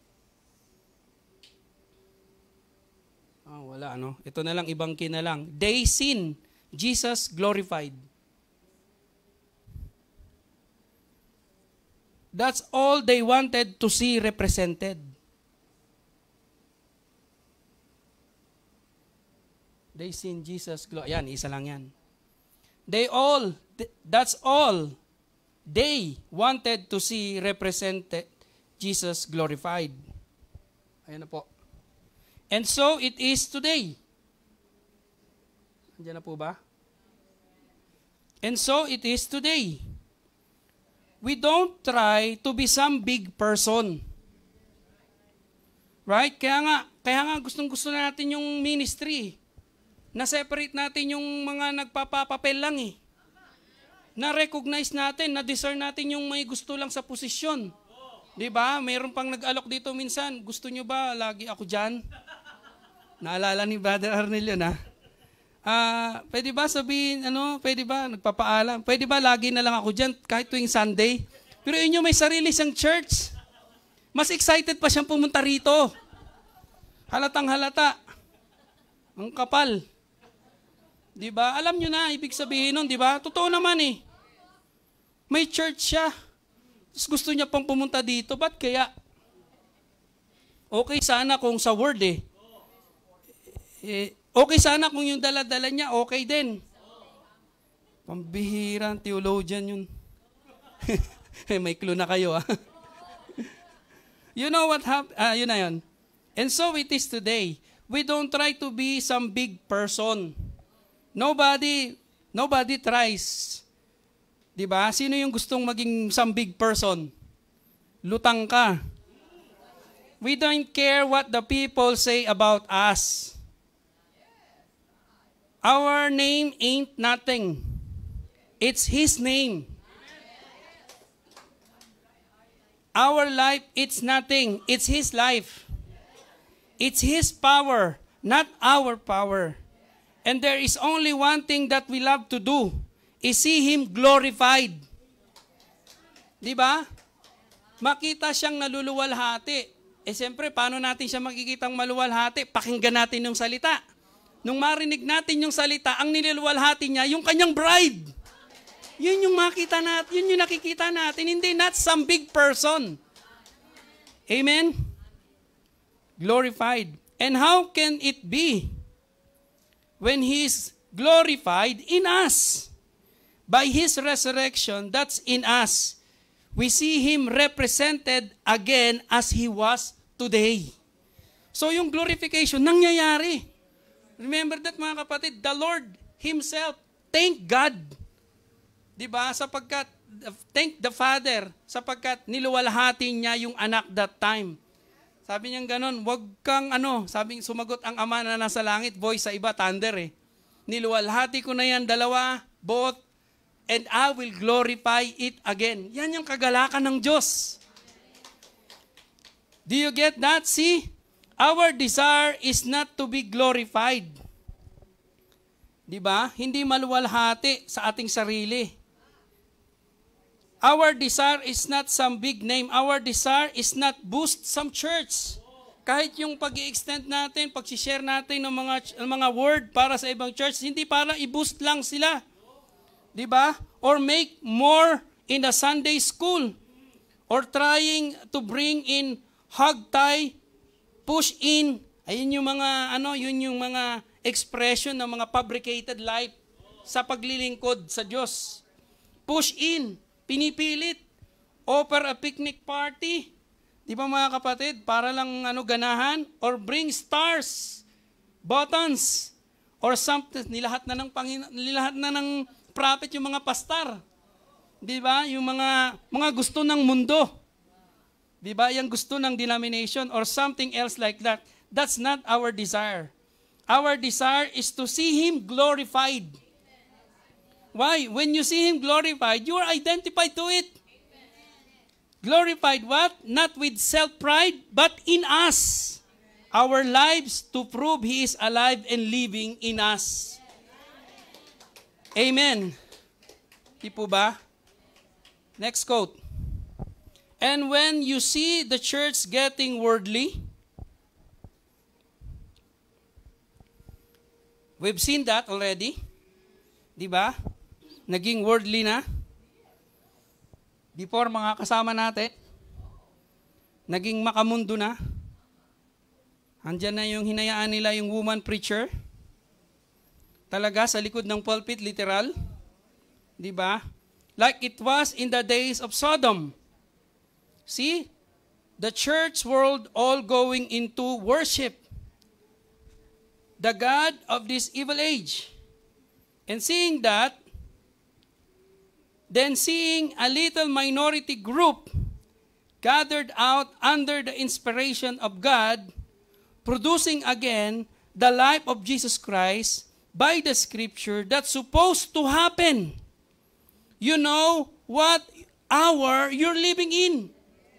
Ah, oh, wala ano. Ito na lang, ibang kin na lang. They seen Jesus glorified. That's all they wanted to see represented. They seen Jesus glorified. Yan, isa lang yan. They all, that's all they wanted to see represented Jesus glorified. Ayan na po. And so it is today. Andiyan na po ba? And so it is today. We don't try to be some big person. Right? Kaya nga, kaya nga gustong-gusto natin yung ministry. Na-separate natin yung mga nagpapapapel lang eh. Na-recognize natin, na-discern natin yung may gusto lang sa posisyon. Di ba? Mayroon pang nag-alok dito minsan. Gusto nyo ba lagi ako dyan? Naalala ni Brother Arnel yun ha? Ah, pwede ba sabihin, ano, pwede ba, nagpapaalam, pwede ba lagi na lang ako dyan kahit tuwing Sunday? Pero inyo may sarili siyang church. Mas excited pa siyang pumunta rito. Halatang halata. Ang kapal. Di ba? Alam nyo na, ibig sabihin nun, di ba? Totoo naman eh. May church siya. Tapos gusto niya pang pumunta dito, ba't kaya? Okay sana kung sa word eh. Eh, okay sana kung yung dala-dala niya, okay din. Pambihirang theologian yun. May clue na kayo, ah. You know what happened? Ah, yun na yun. And so it is today. We don't try to be some big person. Nobody, nobody tries. Diba? Sino yung gustong maging some big person? Lutang ka. We don't care what the people say about us. Our name ain't nothing. It's His name. Our life, it's nothing. It's His life. It's His power, not our power. And there is only one thing that we love to do, is see Him glorified. Di ba? Makita siyang naluluwalhati. Eh siyempre, paano natin siya makikitang maluwalhati? Pakinggan natin yung salita. Nung marinig natin yung salita, ang niluluwalhati niya, yung kanyang bride. Yun yung makita natin, yun yung nakikita natin. Hindi, not some big person. Amen? Glorified. And how can it be when He is glorified in us? By His resurrection, that's in us. We see Him represented again as He was today. So yung glorification, nangyayari. Remember that mga kapatid, the Lord Himself, thank God. Diba? Sapagkat, thank the Father, sapagkat niluwalhati niya yung anak that time. Sabi niya ganon, wag kang ano, sabing sumagot ang Ama na nasa langit, voice sa iba, thunder eh. Niluwalhati ko na yan, dalawa, both, and I will glorify it again. Yan yung kagalakan ng Diyos. Do you get that? See, our desire is not to be glorified. Diba? Hindi maluwalhati sa ating sarili. Our desire is not some big name. Our desire is not boost some church. Kahit yung pag-i-extend natin, pag-share natin ng mga, ng mga word para sa ibang church, hindi para i-boost lang sila. Diba? Or make more in the Sunday school. Or trying to bring in hug tie, push in. Ayun yung mga, ano, yun yung mga expression ng mga fabricated life sa paglilingkod sa Diyos. Push in. Pinipilit, offer a picnic party, di ba mga kapatid, para lang ano ganahan, or bring stars, buttons, or something, nilahat na ng Panginoon, nilahat na ng prophet yung mga pastor, di ba, yung mga mga gusto ng mundo, di ba, yung gusto ng denomination, or something else like that. That's not our desire. Our desire is to see Him glorified. Why? When you see Him glorified, you are identified to it. Glorified what? Not with self-pride, but in us. Our lives to prove He is alive and living in us. Amen. Di po ba? Next quote. And when you see the church getting worldly, we've seen that already. Di ba? Naging worldly na. Before mga kasama natin, naging makamundo na. Andyan na yung hinayaan nila yung woman preacher. Talaga sa likod ng pulpit, literal. Di ba? Like it was in the days of Sodom. See? The church world all going into worship the God of this evil age. And seeing that, then seeing a little minority group gathered out under the inspiration of God, producing again the life of Jesus Christ by the scripture that's supposed to happen. You know what hour you're living in.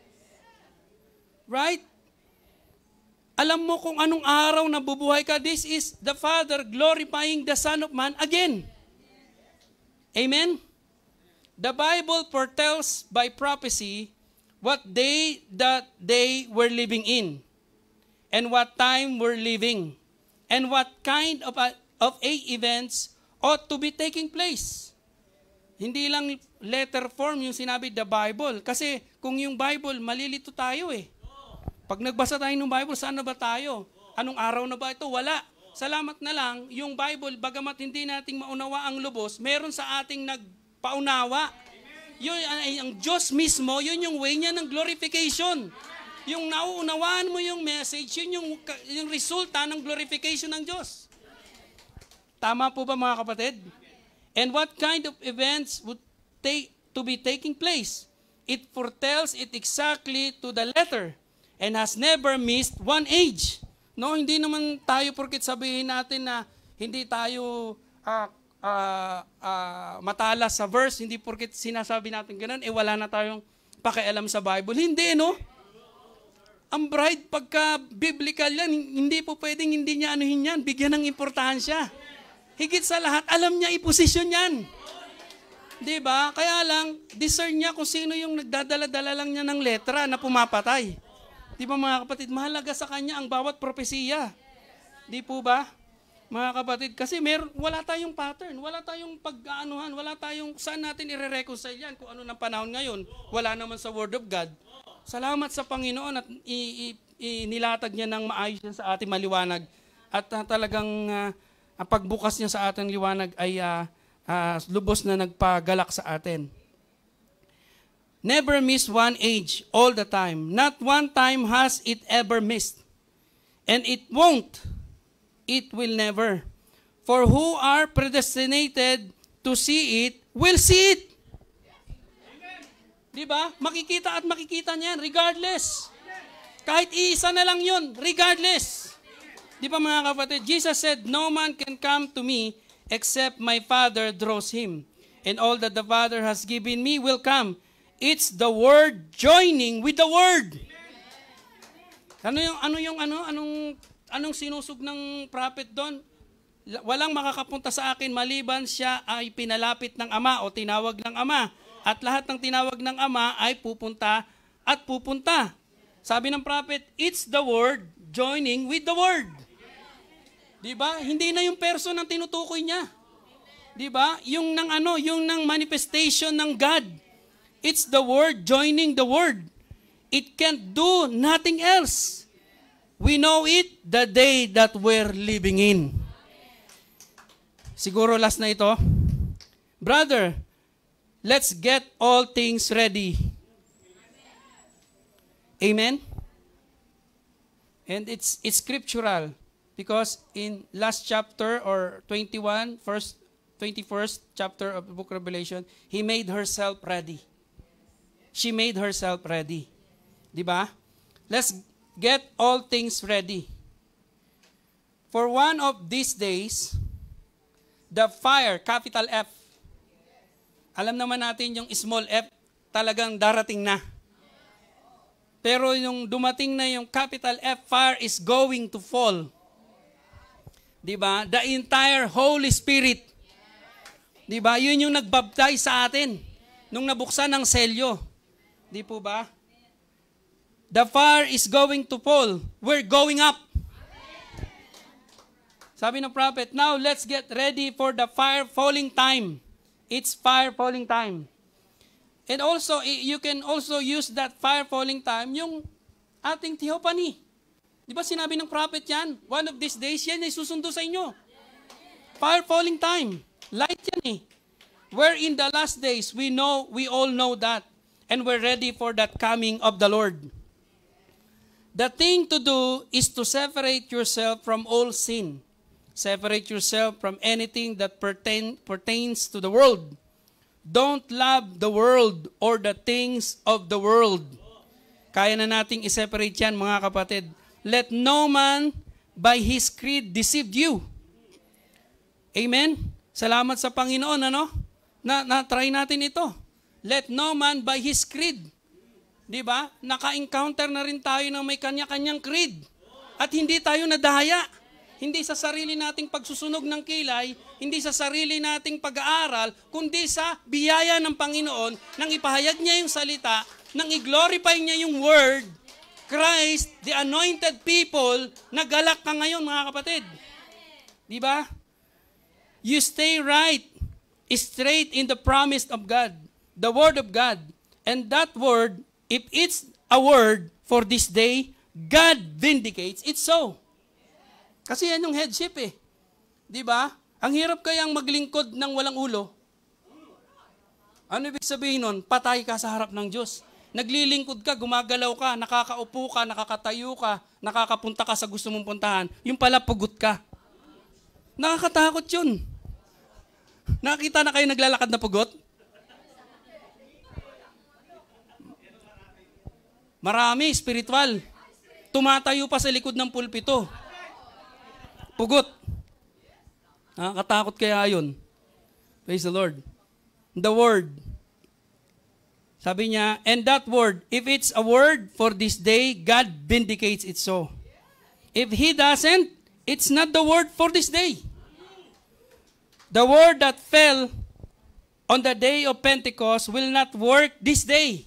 Right? Alam mo kung anong araw na bubuhay ka. This is the Father glorifying the Son of Man again. Amen? The Bible foretells by prophecy what day that they were living in, and what time we're living, and what kind of a, of a events ought to be taking place. Hindi lang letter form yung sinabi the Bible. Kasi kung yung Bible, malilito tayo eh. Pag nagbasa tayo ng Bible, saan na ba tayo? Anong araw na ba ito? Wala. Salamat na lang, yung Bible, bagamat hindi nating maunawa ang lubos, meron sa ating nagpaunawa. Yun, ang Diyos mismo, yun yung way niya ng glorification. Yung nauunawaan mo yung message, yun yung, yung resulta ng glorification ng Diyos. Tama po ba mga kapatid? And what kind of events would take to be taking place? It foretells it exactly to the letter and has never missed one age. No, hindi naman tayo porket sabihin natin na hindi tayo uh, uh, uh, matalas sa verse, hindi porket sinasabi natin ganun, eh wala na tayong pakialam sa Bible. Hindi, no? Ang bride, pagka biblical yan, hindi po pwedeng hindi niya anuhin yan, bigyan ng importansya. higit sa lahat, alam niya iposisyon yan. Di ba? Kaya lang, discern niya kung sino yung nagdadala-dala lang niya ng letra na pumapatay. Di ba mga kapatid, mahalaga sa kanya ang bawat propesiya. Di po ba? Mga kapatid, kasi mer wala tayong pattern, wala tayong pag-aanuhan, wala tayong saan natin i-reconcile yan kung ano ng panahon ngayon. Wala naman sa Word of God. Salamat sa Panginoon at inilatag niya ng maayos yan sa ating maliwanag. At uh, talagang uh, ang pagbukas niya sa ating liwanag ay uh, Uh, lubos na nagpagalak sa atin. Never miss one age, all the time. Not one time has it ever missed. And it won't. It will never. For who are predestinated to see it, will see it. Diba? Makikita at makikita niyan, regardless. Kahit iisa na lang yun, regardless. Di ba mga kapatid? Jesus said, no man can come to me except my Father draws him. And all that the Father has given me will come. It's the Word joining with the Word. Ano yung ano yung ano anong anong sinusog ng prophet doon? Walang makakapunta sa akin maliban siya ay pinalapit ng Ama o tinawag ng Ama. At lahat ng tinawag ng Ama ay pupunta at pupunta. Sabi ng prophet, it's the Word joining with the Word. Diba? Hindi na yung person ang tinutukoy niya. Diba? Yung ng ano, yung ng manifestation ng God. It's the Word joining the Word. It can't do nothing else. We know it the day that we're living in. Siguro last na ito. Brother, let's get all things ready. Amen? And it's it's scriptural. Because in last chapter or twenty-one, first, twenty-first chapter of the book of Revelation, He made herself ready. She made herself ready. Diba? Let's get all things ready. For one of these days, the fire, capital F, alam naman natin yung small f, talagang darating na. Pero yung dumating na yung capital F, fire is going to fall. Diba? The entire Holy Spirit. Diba? Yun yung nagbaptize sa atin nung nabuksan ng selyo. Di po ba? The fire is going to fall. We're going up. Sabi ng prophet, now let's get ready for the fire falling time. It's fire falling time. And also, you can also use that fire falling time, yung ating theophany. Di ba sinabi ng prophet yan? One of these days, yan ay susundo sa inyo. Fire falling time. Light yan eh. Where in the last days, we know, we all know that. And we're ready for that coming of the Lord. The thing to do is to separate yourself from all sin. Separate yourself from anything that pertain, pertains to the world. Don't love the world or the things of the world. Kaya na nating i-separate yan, mga kapatid. Let no man by his creed deceive you. Amen? Salamat sa Panginoon, ano? Na, na-try natin ito. Let no man by his creed. Di ba? Naka-encounter na rin tayo ng may kanya-kanyang creed. At hindi tayo nadaya. Hindi sa sarili nating pagsusunog ng kilay, hindi sa sarili nating pag-aaral, kundi sa biyaya ng Panginoon nang ipahayag niya yung salita, nang i-glorify niya yung word, Christ, the anointed people, nagalak ka ngayon, mga kapatid. Di ba? You stay right, straight in the promise of God, the word of God. And that word, if it's a word for this day, God vindicates it so. Kasi yan yung headship eh. Di ba? Ang hirap kayang maglingkod ng walang ulo. Ano ibig sabihin nun? Patay ka sa harap ng Diyos. Naglilingkod ka, gumagalaw ka, nakakaupo ka, nakakatayo ka, nakakapunta ka sa gusto mong puntahan. Yung pala, pugot ka. Nakakatakot yun. Nakakita na kayo naglalakad na pugot? Marami, spiritual. Tumatayo pa sa likod ng pulpito. Pugot. Nakakatakot kaya yun. Praise the Lord. The word. Sabi niya, and that word, if it's a word for this day, God vindicates it so. If He doesn't, it's not the word for this day. The word that fell on the day of Pentecost will not work this day.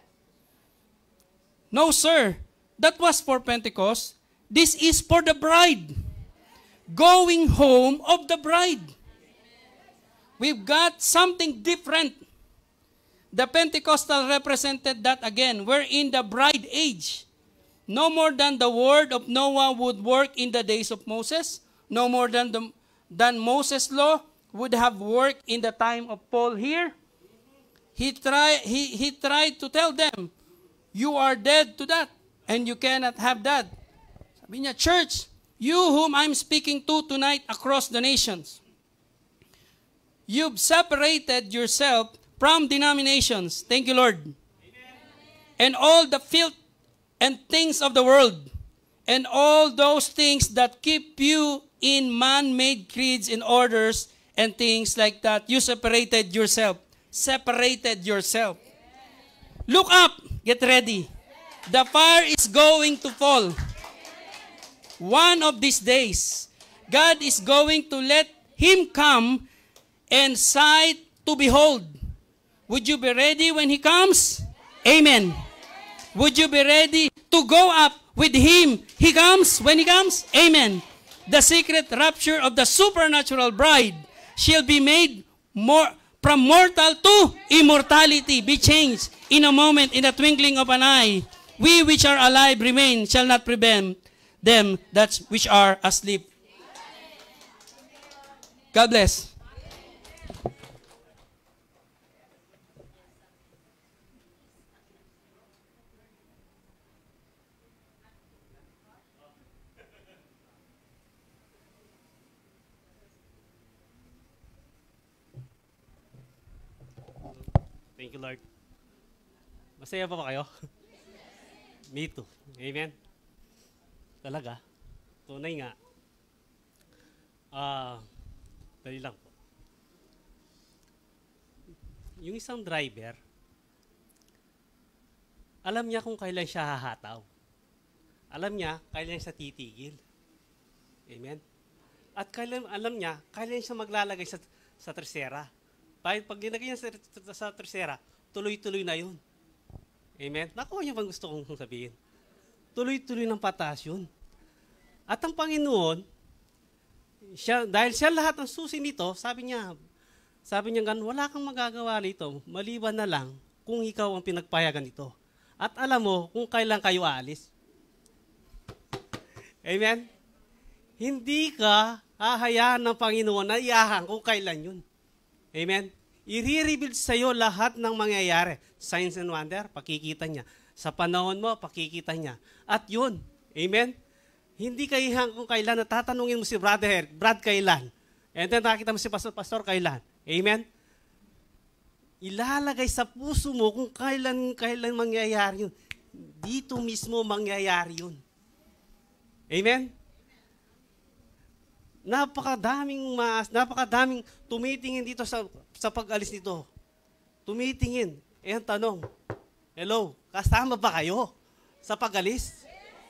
No, sir. That was for Pentecost. This is for the bride. Going home of the bride. We've got something different. The Pentecostal represented that again. We're in the bride age. No more than the word of Noah would work in the days of Moses. No more than, the, than Moses' law would have worked in the time of Paul here. He, try, he, he tried to tell them, you are dead to that, and you cannot have that. Sabi niya, church, you whom I'm speaking to tonight across the nations, you've separated yourself from denominations. Thank you, Lord. Amen. And all the filth and things of the world, and all those things that keep you in man-made creeds and orders and things like that. You separated yourself. Separated yourself. Look up. Get ready. The fire is going to fall. One of these days, God is going to let Him come and sight to behold. Would you be ready when He comes? Amen. Would you be ready to go up with Him? He comes when He comes? Amen. The secret rapture of the supernatural bride shall be made more from mortal to immortality, be changed in a moment, in the twinkling of an eye. We which are alive remain, shall not prevent them that which are asleep. God bless. Thank you, Lord. Masaya pa ba kayo? Me too. Amen? Talaga? Tunay nga. Ah, uh, dali lang po. Yung isang driver, alam niya kung kailan siya hahataw. Alam niya kailan siya titigil. Amen? At kailan, alam niya kailan siya maglalagay sa, sa tresera. Pag ginagay niya sa, sa tresera, tuloy-tuloy na yun. Amen? Nakuha niyo bang gusto kong sabihin? Tuloy-tuloy ng pataas yun. At ang Panginoon, siya, dahil siya lahat ng susi nito, sabi niya, sabi niya ganun, wala kang magagawa nito, maliban na lang kung ikaw ang pinagpayagan nito. At alam mo kung kailan kayo aalis. Amen? Hindi ka hahayaan ng Panginoon na iahang kung kailan yun. Amen? I-reveal sa iyo lahat ng mangyayari. Signs and wonder, pakikita niya. Sa panahon mo, pakikita niya. At yun, amen? Hindi ka ihang kung kailan, natatanungin mo si brother, Brad, kailan? And then nakita mo si pastor, pastor, kailan? Amen? Ilalagay sa puso mo kung kailan, kailan mangyayari yun. Dito mismo mangyayari yun. Amen? Napakadaming mas, napakadaming tumitingin dito sa sa pag-alis nito. Tumitingin. Eh ang tanong, hello, kasama ba kayo sa pag-alis?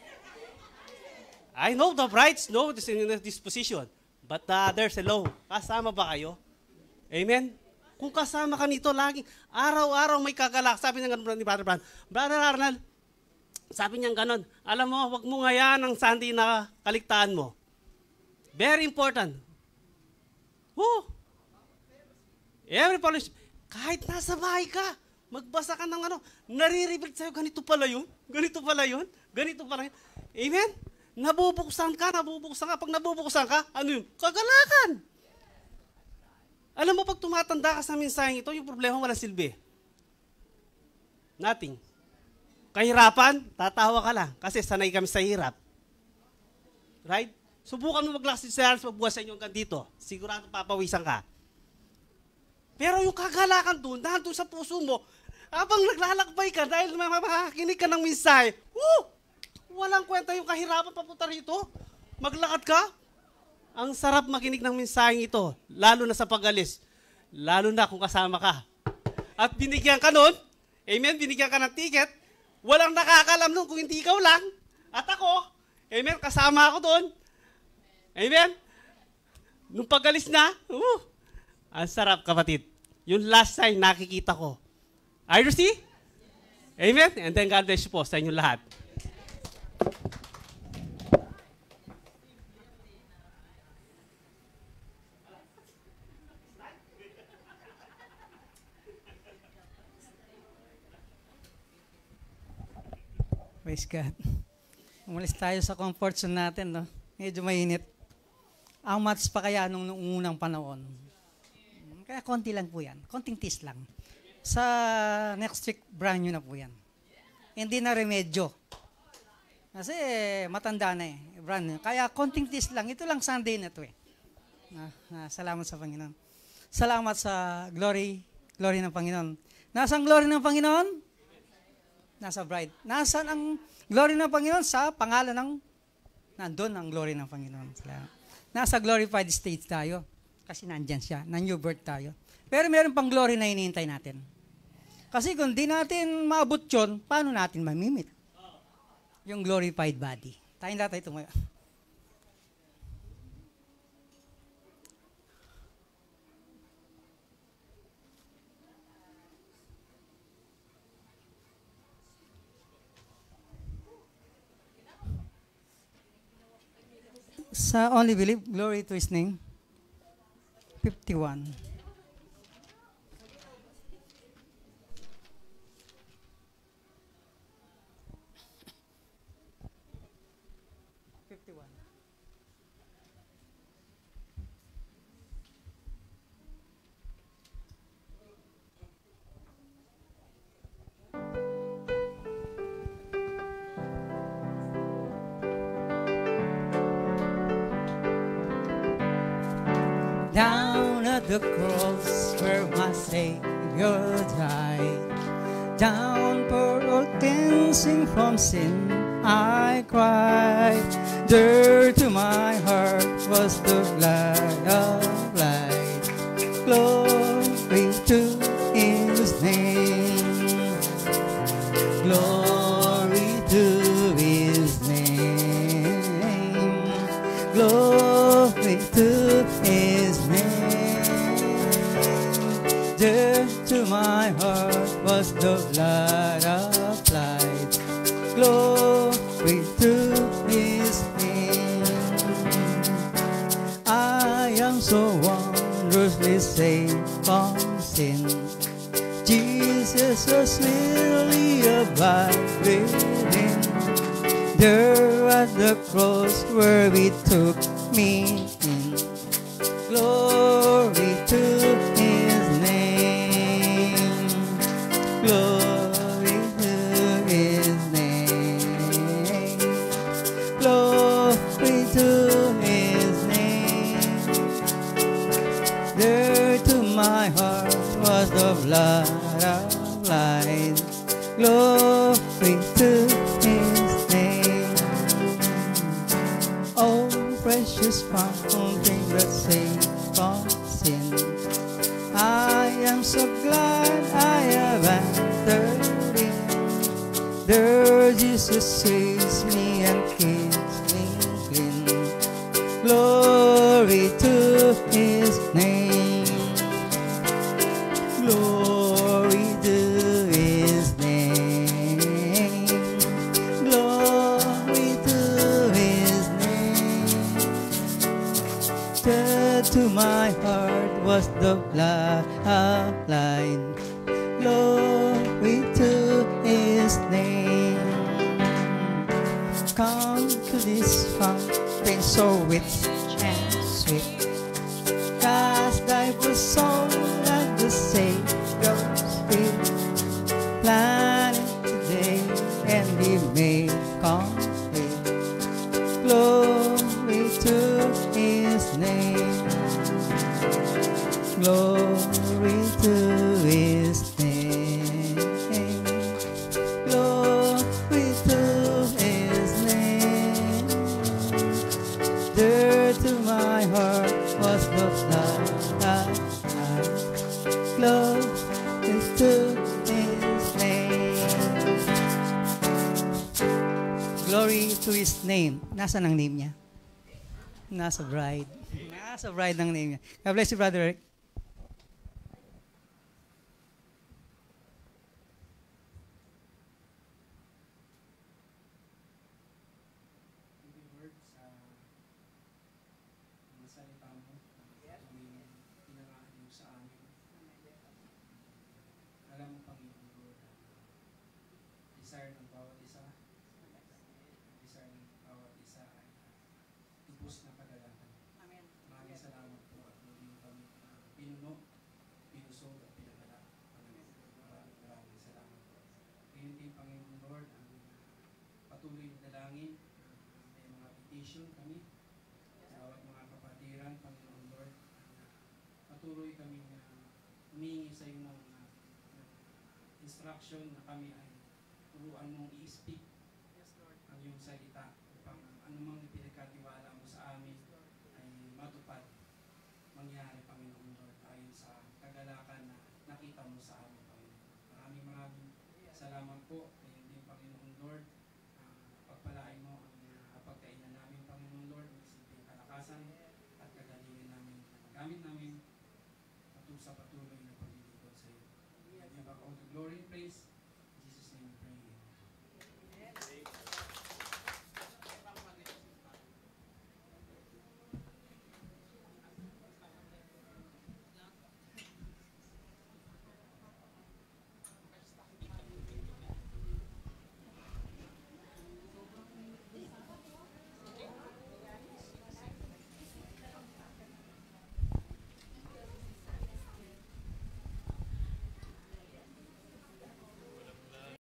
I know the brides know this in this position, but the others, hello, kasama ba kayo? Amen? Kung kasama ka nito, lagi, araw-araw may kagalak. Sabi niya ganun ni Brother Brand, Brother Arnal, sabi niya ganun, alam mo, wag mo ngayon ang Sunday na kaligtaan mo. Very important. Woo! Every polish, kahit nasa bahay ka, magbasa ka ng ano, nare-reveal sa'yo, ganito pala yun, ganito pala yun, ganito pala yun. Amen? Nabubuksan ka, nabubuksan ka. Pag nabubuksan ka, ano yun? Kagalakan. Alam mo, pag tumatanda ka sa mensaheng ito, yung problema wala silbi. Nothing. Kahirapan, tatawa ka lang, kasi sanay kami sa hirap. Right? Subukan mo mag-lakas sa halos magbukas sa inyo hanggang dito. Sigurado papawisan ka. Pero yung kagalakan doon, nandun sa puso mo, habang naglalakbay ka dahil makakakinig ka ng mensahe, woo! Walang kwenta yung kahirapan papunta rito. Maglakad ka. Ang sarap makinig ng mensaheng ito, lalo na sa pag-alis. Lalo na kung kasama ka. At binigyan ka nun, amen, binigyan ka ng ticket, walang nakakalam nun kung hindi ikaw lang. At ako, amen, kasama ako doon. Amen? Nung pag-alis na, uh, Ang sarap, kapatid. Yung last time nakikita ko. Are you see? Amen? And then God bless you po sa inyo lahat. Praise God. Umalis tayo sa comfort zone natin, no? Medyo mainit. Ang mats pa kaya nung, nung unang panahon. Kaya konti lang po yan. Konting tis lang. Sa next week, brand new na po yan. Hindi na remedyo. Kasi matanda na eh. Brand new. Kaya konting tis lang. Ito lang Sunday na to eh. Ah, ah, salamat sa Panginoon. Salamat sa glory, glory ng Panginoon. Nasaan glory ng Panginoon? Nasa bride. Nasaan ang glory ng Panginoon? Sa pangalan ng, nandun ang glory ng Panginoon. Salamat. Nasa glorified state tayo. Kasi nandyan siya. Na-new birth tayo. Pero meron pang glory na hinihintay natin. Kasi kung di natin maabot yun, paano natin mamimit? Yung glorified body. Tayong lahat tayo tumayo. Sa only believe, glory to His name. fifty-one. fifty-one. Down at the cross where my Savior died, down for all cleansing from sin I cried. There to my heart was the blood of life. Glory to His name. Glory to His name. Glory to His name. There to my heart was the blood of life. Glory to His name. I am so wondrously saved from sin. Jesus was really abide within. There at the cross where He took me in. Glory to His name. Glory to His name. Glory to His name. There to my heart was the blood of life. Glory to His name. Oh, precious fountain that saves from sin. I am so glad I have entered in. There Jesus saves me and keeps me clean. Glory to His name. Glory to His name. Glory to His name. Dead to my heart was the blood of life. Glory to His name. Come to this fountain so rich and sweet. Cast thy full soul at the Savior's feet. Planted today and He made complete. Glory to His name. Glory to His name. Glory to His name. There to my heart was the blood of life. Glory to His name. Glory to His name. Nasaan ang name niya? Nasa bride. Nasa bride ng name niya. God bless you, Brother Eric. sa amin. Alam mo, Panginoon Lord, ang desire ng bawat isa, ang desire ng bawat isa ay tubos na kagalakan. Amen. Maraming salamat po at muli kami uh, pinuno, pinusog at pinagala. Maraming maraming salamat po. Ngayon din, Panginoon Lord, ang uh, patuloy na dalangin, uh, may mga petition kami, bawat mga kapatiran, Panginoon Lord, uh, patuloy kami uh, humingi sa iyo ng uh, instruction na kami ay turuan mong i-speak ang iyong salita upang anumang pinagkatiwala mo sa amin ay matupad, mangyari, Panginoon Lord, ayon sa kagalakan na nakita mo sa amin, Panginoon. Maraming maraming salamat po. Ngayon din, Panginoon Lord, uh, pagpalain mo ang uh, pagkainan namin, Panginoon Lord, ng simpleng kalakasan at kagalingan namin na magamit namin patuloy sa patuloy na paglilingkod sa iyo. Give back all the glory and praise